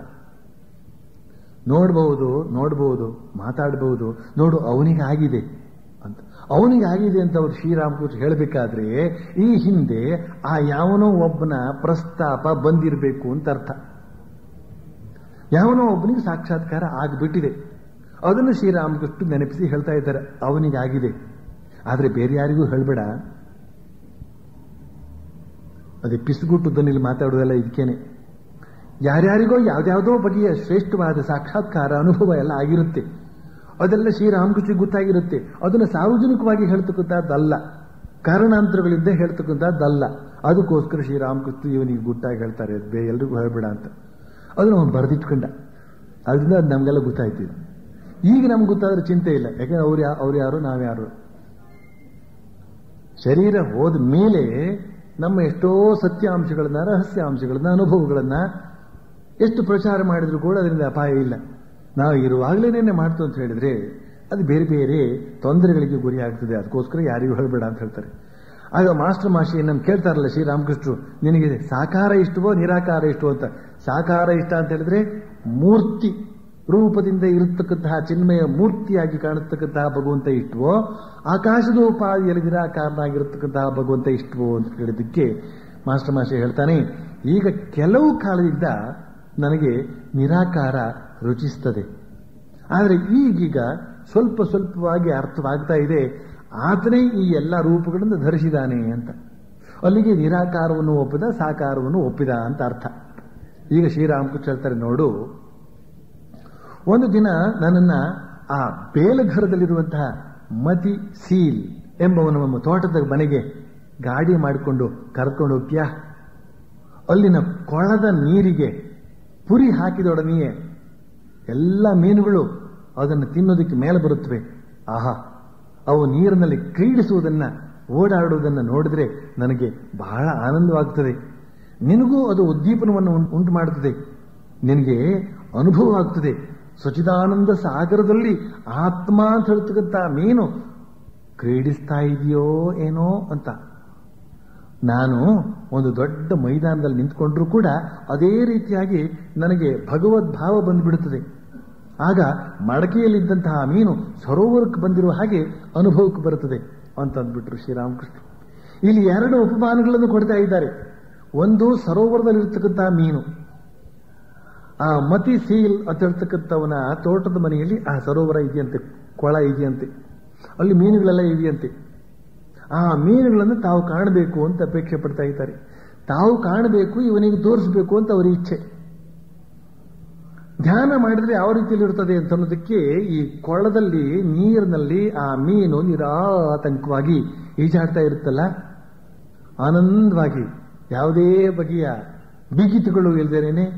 ನೋಡಬಹುದು, ಮಾತಾಡಬಹುದು, ನೋಡು ಅವನಿಗಾಗಿದೆ ಅಂತ. ಅವನಿಗಾಗಿದೆ ಅಂತ ಅವರು ಶ್ರೀರಾಮಕೃಷ್ಣ ಹೇಳಬೇಕಾದ್ರೆ ಈ ಹಿಂದೆ ಆ ಯಾವನೋ ಒಬ್ಬನ ಪ್ರಸ್ತಾಪ ಬಂದಿರಬೇಕು ಅಂತ ಅರ್ಥ. ಯಾವನೋ ಒಬ್ಬನಿಗೆ ಸಾಕ್ಷಾತ್ಕಾರ ಆಗಿಬಿಟ್ಟಿದೆ. ಅದನ್ನು ಶ್ರೀರಾಮಕೃಷ್ಣ ನೆನಪಿಸಿ ಹೇಳ್ತಾ ಇದ್ದಾರೆ, ಅವನಿಗಾಗಿದೆ, ಆದ್ರೆ ಬೇರೆ ಯಾರಿಗೂ ಹೇಳ್ಬೇಡ. ಅದೇ ಪಿಸುಗುಟ್ಟು ದನಿಯಲ್ಲಿ ಮಾತಾಡೋದೆಲ್ಲ ಇದಕ್ಕೇನೆ. ಯಾರ್ಯಾರಿಗೋ ಯಾವ್ದಾವುದೋ ಬಗೆಯ ಶ್ರೇಷ್ಠವಾದ ಸಾಕ್ಷಾತ್ಕಾರ ಅನುಭವ ಎಲ್ಲ ಆಗಿರುತ್ತೆ. ಅದೆಲ್ಲ ಶ್ರೀರಾಮಕೃಷ್ಣಗೆ ಗೊತ್ತಾಗಿರುತ್ತೆ. ಅದನ್ನು ಸಾರ್ವಜನಿಕವಾಗಿ ಹೇಳ್ತಕ್ಕಂಥದ್ದಲ್ಲ, ಕಾರಣಾಂತರಗಳಿಂದ ಹೇಳ್ತಕ್ಕಂಥದ್ದಲ್ಲ. ಅದಕ್ಕೋಸ್ಕರ ಶ್ರೀರಾಮಕೃಷ್ಣ ಇವನಿಗೆ ಗುಟ್ಟಾಗಿ ಹೇಳ್ತಾರೆ, ಎಲ್ರಿಗೂ ಹೇಳ್ಬೇಡ ಅಂತ. ಅದನ್ನು ಅವನು ಬರೆದಿಟ್ಕೊಂಡ. ಅದರಿಂದ ಅದು ನಮಗೆಲ್ಲ ಗೊತ್ತಾಯ್ತು. ಈಗ ನಮ್ಗೆ ಗೊತ್ತಾದ್ರೆ ಚಿಂತೆ ಇಲ್ಲ, ಯಾಕಂದ್ರೆ ಅವ್ರು ಯಾರು ನಾವ್ಯಾರು. ಶರೀರ ಹೋದ ಮೇಲೆ ನಮ್ಮ ಎಷ್ಟೋ ಸತ್ಯಾಂಶಗಳನ್ನ, ರಹಸ್ಯಾಂಶಗಳನ್ನ, ಅನುಭವಗಳನ್ನ ಎಷ್ಟು ಪ್ರಚಾರ ಮಾಡಿದ್ರು ಕೂಡ ಅದರಿಂದ ಅಪಾಯ ಇಲ್ಲ. ನಾವು ಇರುವಾಗಲೇನೆ ಮಾಡ್ತು ಅಂತ ಹೇಳಿದ್ರೆ ಅದು ಬೇರೆ ಬೇರೆ ತೊಂದರೆಗಳಿಗೆ ಗುರಿ ಆಗ್ತದೆ. ಅದಕ್ಕೋಸ್ಕರ ಯಾರಿಗೂ ಹೇಳಬೇಡ ಅಂತ ಹೇಳ್ತಾರೆ. ಆಗ ಮಾಸ್ಟರ್ ಮಾಷಿ ನಮ್ಗೆ ಕೇಳ್ತಾರಲ್ಲ ಶ್ರೀರಾಮಕೃಷ್ಣರು, ನಿನಗೆ ಸಾಕಾರ ಇಷ್ಟವೋ ನಿರಾಕಾರ ಇಷ್ಟವೋ ಅಂತ. ಸಾಕಾರ ಇಷ್ಟ ಅಂತ ಹೇಳಿದ್ರೆ ಮೂರ್ತಿ ರೂಪದಿಂದ ಇರತಕ್ಕಂತಹ ಚಿನ್ಮಯ ಮೂರ್ತಿಯಾಗಿ ಕಾಣಿಸ್ತಕ್ಕಂತಹ ಭಗವಂತ ಇಷ್ಟವೋ, ಆಕಾಶದ ಉಪಾದಿಯಲ್ಲಿ ನಿರಾಕಾರನಾಗಿರತಕ್ಕಂತಹ ಭಗವಂತ ಇಷ್ಟವೋ ಅಂತ ಹೇಳಿದ್ದಕ್ಕೆ ಮಾಸ್ಟರ್ ಮಾಷಿ ಹೇಳ್ತಾನೆ, ಈಗ ಕೆಲವು ಕಾಲದಿಂದ ನನಗೆ ನಿರಾಕಾರ ರುಚಿಸ್ತದೆ, ಆದರೆ ಈಗೀಗ ಸ್ವಲ್ಪ ಸ್ವಲ್ಪವಾಗಿ ಅರ್ಥವಾಗ್ತಾ ಇದೆ, ಆತನೇ ಈ ಎಲ್ಲ ರೂಪಗಳನ್ನು ಧರಿಸಿದಾನೆ ಅಂತ. ಅಲ್ಲಿಗೆ ನಿರಾಕಾರವನ್ನು ಒಪ್ಪಿದ, ಸಾಕಾರವನ್ನು ಒಪ್ಪಿದ ಅಂತ ಅರ್ಥ. ಈಗ ಶ್ರೀರಾಮಕೃಷ್ಣ ಹೇಳ್ತಾರೆ, ನೋಡು, ಒಂದು ದಿನ ನನ್ನನ್ನ ಆ ಬೇಲಘರದಲ್ಲಿರುವಂತಹ ಮತಿ ಸೀಲ್ ಎಂಬವನ ನಮ್ಮ ತೋಟದ ಮನೆಗೆ ಗಾಡಿ ಮಾಡಿಕೊಂಡು ಕರ್ಕೊಂಡು ಹೋಗ್ತೀಯಾ? ಅಲ್ಲಿನ ಕೊಳದ ನೀರಿಗೆ ಪುರಿ ಹಾಕಿದೊಡನೆಯೇ ಎಲ್ಲ ಮೀನುಗಳು ಅದನ್ನು ತಿನ್ನೋದಕ್ಕೆ ಮೇಲೆ ಬರುತ್ತವೆ. ಆಹಾ, ಅವು ನೀರಿನಲ್ಲಿ ಕ್ರೀಡಿಸುವುದನ್ನ, ಓಡಾಡುವುದನ್ನು ನೋಡಿದ್ರೆ ನನಗೆ ಬಹಳ ಆನಂದವಾಗುತ್ತದೆ. ನಿನಗೂ ಅದು ಉದ್ದೀಪನವನ್ನು ಉಂಟು ಮಾಡುತ್ತದೆ, ನಿನಗೆ ಅನುಭವ ಆಗ್ತದೆ. ಸಚಿದಾನಂದ ಸಾಗರದಲ್ಲಿ ಆತ್ಮ ಅಂತ ಹೇಳ್ತಕ್ಕಂಥ ಮೀನು ಕ್ರೀಡಿಸ್ತಾ ಇದೆಯೋ ಏನೋ ಅಂತ. ನಾನು ಒಂದು ದೊಡ್ಡ ಮೈದಾನದಲ್ಲಿ ನಿಂತ್ಕೊಂಡ್ರೂ ಕೂಡ ಅದೇ ರೀತಿಯಾಗಿ ನನಗೆ ಭಗವದ್ಭಾವ ಬಂದುಬಿಡುತ್ತದೆ. ಆಗ ಮಡಕೆಯಲ್ಲಿದ್ದಂತಹ ಮೀನು ಸರೋವರಕ್ಕೆ ಬಂದಿರುವ ಹಾಗೆ ಅನುಭವಕ್ಕೆ ಬರುತ್ತದೆ ಅಂತ ಅಂದ್ಬಿಟ್ರು ಶ್ರೀರಾಮಕೃಷ್ಣ. ಇಲ್ಲಿ ಎರಡು ಉಪಮಾನಗಳನ್ನು ಕೊಡ್ತಾ ಇದ್ದಾರೆ. ಒಂದು ಸರೋವರದಲ್ಲಿರ್ತಕ್ಕಂತಹ ಮೀನು, ಆ ಮತಿ ಸೀಲ್ ಅಂತ ಹೇಳ್ತಕ್ಕಂಥವನ ತೋಟದ ಮನೆಯಲ್ಲಿ ಆ ಸರೋವರ ಇದೆಯಂತೆ, ಕೊಳ ಇದೆಯಂತೆ, ಅಲ್ಲಿ ಮೀನುಗಳೆಲ್ಲ ಇದೆಯಂತೆ. ಆ ಮೀನುಗಳನ್ನು ತಾವು ಕಾಣಬೇಕು ಅಂತ ಅಪೇಕ್ಷೆ ಪಡ್ತಾ ಇದ್ದಾರೆ. ತಾವು ಕಾಣಬೇಕು, ಇವನಿಗೆ ತೋರಿಸಬೇಕು ಅಂತ ಅವರ ಇಚ್ಛೆ. ಧ್ಯಾನ ಮಾಡಿದ್ರೆ ಯಾವ ರೀತಿಯಲ್ಲಿ ಇರ್ತದೆ ಅಂತ ಅನ್ನೋದಕ್ಕೆ, ಈ ಕೊಳದಲ್ಲಿ ನೀರಿನಲ್ಲಿ ಆ ಮೀನು ನಿರಾತಂಕವಾಗಿ ಈಜಾಡ್ತಾ ಇರುತ್ತಲ್ಲ, ಆನಂದವಾಗಿ ಯಾವುದೇ ಬಗೆಯ ಬಿಗಿತುಗಳು ಇಲ್ಲದೇನೆ,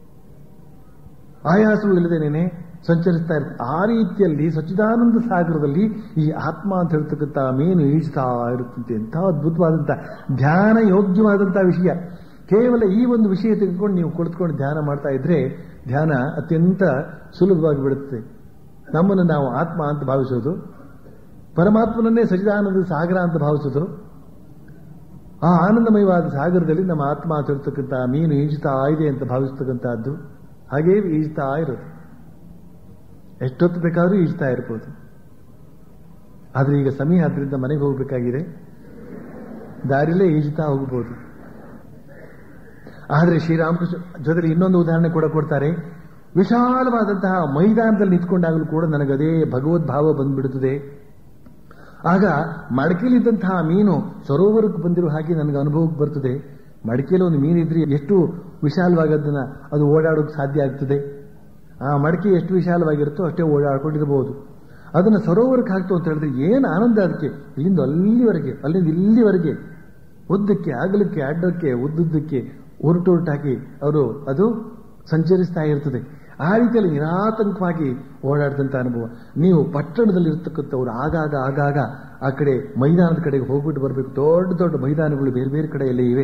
ಆಯಾಸವೂ ಇಲ್ಲದೇನೆ ಸಂಚರಿಸ್ತಾ ಇರುತ್ತೆ. ಆ ರೀತಿಯಲ್ಲಿ ಸಚ್ಚಿದಾನಂದ ಸಾಗರದಲ್ಲಿ ಈ ಆತ್ಮ ಅಂತ ಹೇಳ್ತಕ್ಕಂಥ ಮೀನು ಈಜ್ತಾ ಇರುತ್ತಂತೆ. ಎಂಥ ಅದ್ಭುತವಾದಂಥ ಧ್ಯಾನ ಯೋಗ್ಯವಾದಂತಹ ವಿಷಯ. ಕೇವಲ ಈ ಒಂದು ವಿಷಯ ತೆಗೆದುಕೊಂಡು ನೀವು ಕುಳಿತುಕೊಂಡು ಧ್ಯಾನ ಮಾಡ್ತಾ ಇದ್ರೆ ಧ್ಯಾನ ಅತ್ಯಂತ ಸುಲಭವಾಗಿ ಬಿಡುತ್ತೆ. ನಮ್ಮನ್ನು ನಾವು ಆತ್ಮ ಅಂತ ಭಾವಿಸೋದು, ಪರಮಾತ್ಮನನ್ನೇ ಸಚಿದಾನಂದ ಸಾಗರ ಅಂತ ಭಾವಿಸೋದು, ಆ ಆನಂದಮಯವಾದ ಸಾಗರದಲ್ಲಿ ನಮ್ಮ ಆತ್ಮ ಅಂತಿರ್ತಕ್ಕಂಥ ಮೀನು ಈಜುತ್ತಾ ಇದೆ ಅಂತ ಭಾವಿಸ್ತಕ್ಕಂಥದ್ದು ಹಾಗೇ ಈಜ್ತಾ ಇರೋದು. ಎಷ್ಟೊತ್ತು ಬೇಕಾದ್ರೂ ಈಜ್ತಾ ಇರ್ಬೋದು. ಆದ್ರೆ ಈಗ ಸಮಯ ಆದ್ರಿಂದ ಮನೆಗೆ ಹೋಗ್ಬೇಕಾಗಿದೆ, ದಾರಿಲೇ ಈಜುತ್ತಾ ಹೋಗ್ಬೋದು. ಆದ್ರೆ ಶ್ರೀರಾಮಕೃಷ್ಣ ಜೊತೆಲಿ ಇನ್ನೊಂದು ಉದಾಹರಣೆ ಕೂಡ ಕೊಡ್ತಾರೆ. ವಿಶಾಲವಾದಂತಹ ಮೈದಾನದಲ್ಲಿ ನಿಂತ್ಕೊಂಡಾಗಲೂ ಕೂಡ ನನಗದೇ ಭಗವದ್ಭಾವ ಬಂದ್ಬಿಡುತ್ತದೆ. ಆಗ ಮಡಕೆಯಲ್ಲಿದ್ದಂತಹ ಮೀನು ಸರೋವರಕ್ಕೆ ಬಂದಿರೋ ಹಾಗೆ ನನಗೆ ಅನುಭವಕ್ಕೆ ಬರ್ತದೆ. ಮಡಕೆಯಲ್ಲಿ ಒಂದು ಮೀನಿದ್ರೆ ಎಷ್ಟು ವಿಶಾಲವಾಗದನ್ನ ಅದು ಓಡಾಡೋಕೆ ಸಾಧ್ಯ ಆಗ್ತದೆ. ಆ ಮಡಕೆ ಎಷ್ಟು ವಿಶಾಲವಾಗಿರುತ್ತೋ ಅಷ್ಟೇ ಓಡಾಡ್ಕೊಂಡಿರಬಹುದು. ಅದನ್ನು ಸರೋವರಕ್ಕೆ ಹಾಕ್ತು ಅಂತ ಹೇಳಿದ್ರೆ ಏನು ಆನಂದ ಅದಕ್ಕೆ. ಇಲ್ಲಿಂದ ಅಲ್ಲಿವರೆಗೆ, ಅಲ್ಲಿಂದ ಇಲ್ಲಿವರೆಗೆ ಉದ್ದಕ್ಕೆ ಅಗಲಕ್ಕೆ ಅಡ್ಡಕ್ಕೆ ಉದ್ದುದ್ದಕ್ಕೆ ಉರುಟಾಕಿ ಅದು ಸಂಚರಿಸ್ತಾ ಇರ್ತದೆ. ಆ ರೀತಿಯಲ್ಲಿ ನಿರಾತಂಕವಾಗಿ ಓಡಾಡಿದಂಥ ಅನುಭವ. ನೀವು ಪಟ್ಟಣದಲ್ಲಿ ಇರ್ತಕ್ಕಂಥವ್ರು ಆಗಾಗ ಆ ಕಡೆ ಮೈದಾನದ ಕಡೆಗೆ ಹೋಗ್ಬಿಟ್ಟು ಬರಬೇಕು. ದೊಡ್ಡ ದೊಡ್ಡ ಮೈದಾನಗಳು ಬೇರೆ ಬೇರೆ ಕಡೆಯಲ್ಲೇ ಇವೆ.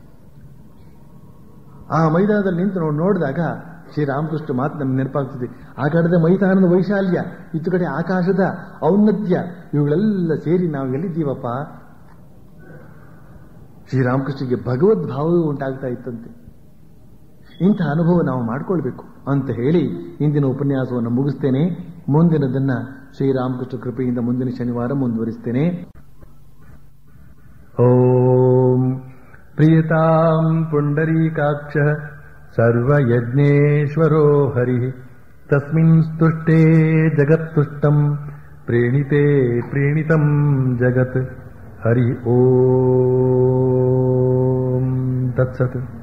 ಆ ಮೈದಾನದಲ್ಲಿ ನಿಂತು ನೋಡಿದಾಗ ಶ್ರೀರಾಮಕೃಷ್ಣ ಮಾತು ನಮ್ಗೆ ನೆನಪಾಗ್ತದೆ. ಆ ಕಡೆ ಮೈದಾನದ ವೈಶಾಲ್ಯ, ಇತ್ತು ಕಡೆ ಆಕಾಶದ ಔನ್ನತ್ಯ, ಇವುಗಳೆಲ್ಲ ಸೇರಿ ನಾವು ಎಲ್ಲಿದ್ದೀವಪ್ಪ. ಶ್ರೀರಾಮಕೃಷ್ಣಗೆ ಭಗವದ್ಭಾವವೂ ಉಂಟಾಗ್ತಾ ಇತ್ತಂತೆ. ಇಂಥ ಅನುಭವ ನಾವು ಮಾಡ್ಕೊಳ್ಬೇಕು ಅಂತ ಹೇಳಿ ಇಂದಿನ ಉಪನ್ಯಾಸವನ್ನು ಮುಗಿಸ್ತೇನೆ. ಮುಂದಿನದನ್ನ ಶ್ರೀರಾಮಕೃಷ್ಣ ಕೃಪೆಯಿಂದ ಮುಂದಿನ ಶನಿವಾರ ಮುಂದುವರಿಸ್ತೇನೆ. ಓಂ ಪ್ರಿಯತಾಂ ಪುಂಡರೀಕಾಕ್ಷ ಸರ್ವಯಜ್ಞೇಶ್ವರೋ ಹರಿ ತಸ್ಮಿನ್ ಸ್ತುಷ್ಟೇ ಜಗತ್ತುಷ್ಟಂ ಪ್ರೇಣಿತೆ ಪ್ರೇಣಿತಂ ಜಗತ್ ಹರಿ ಓಂ ತತ್ಸತ್.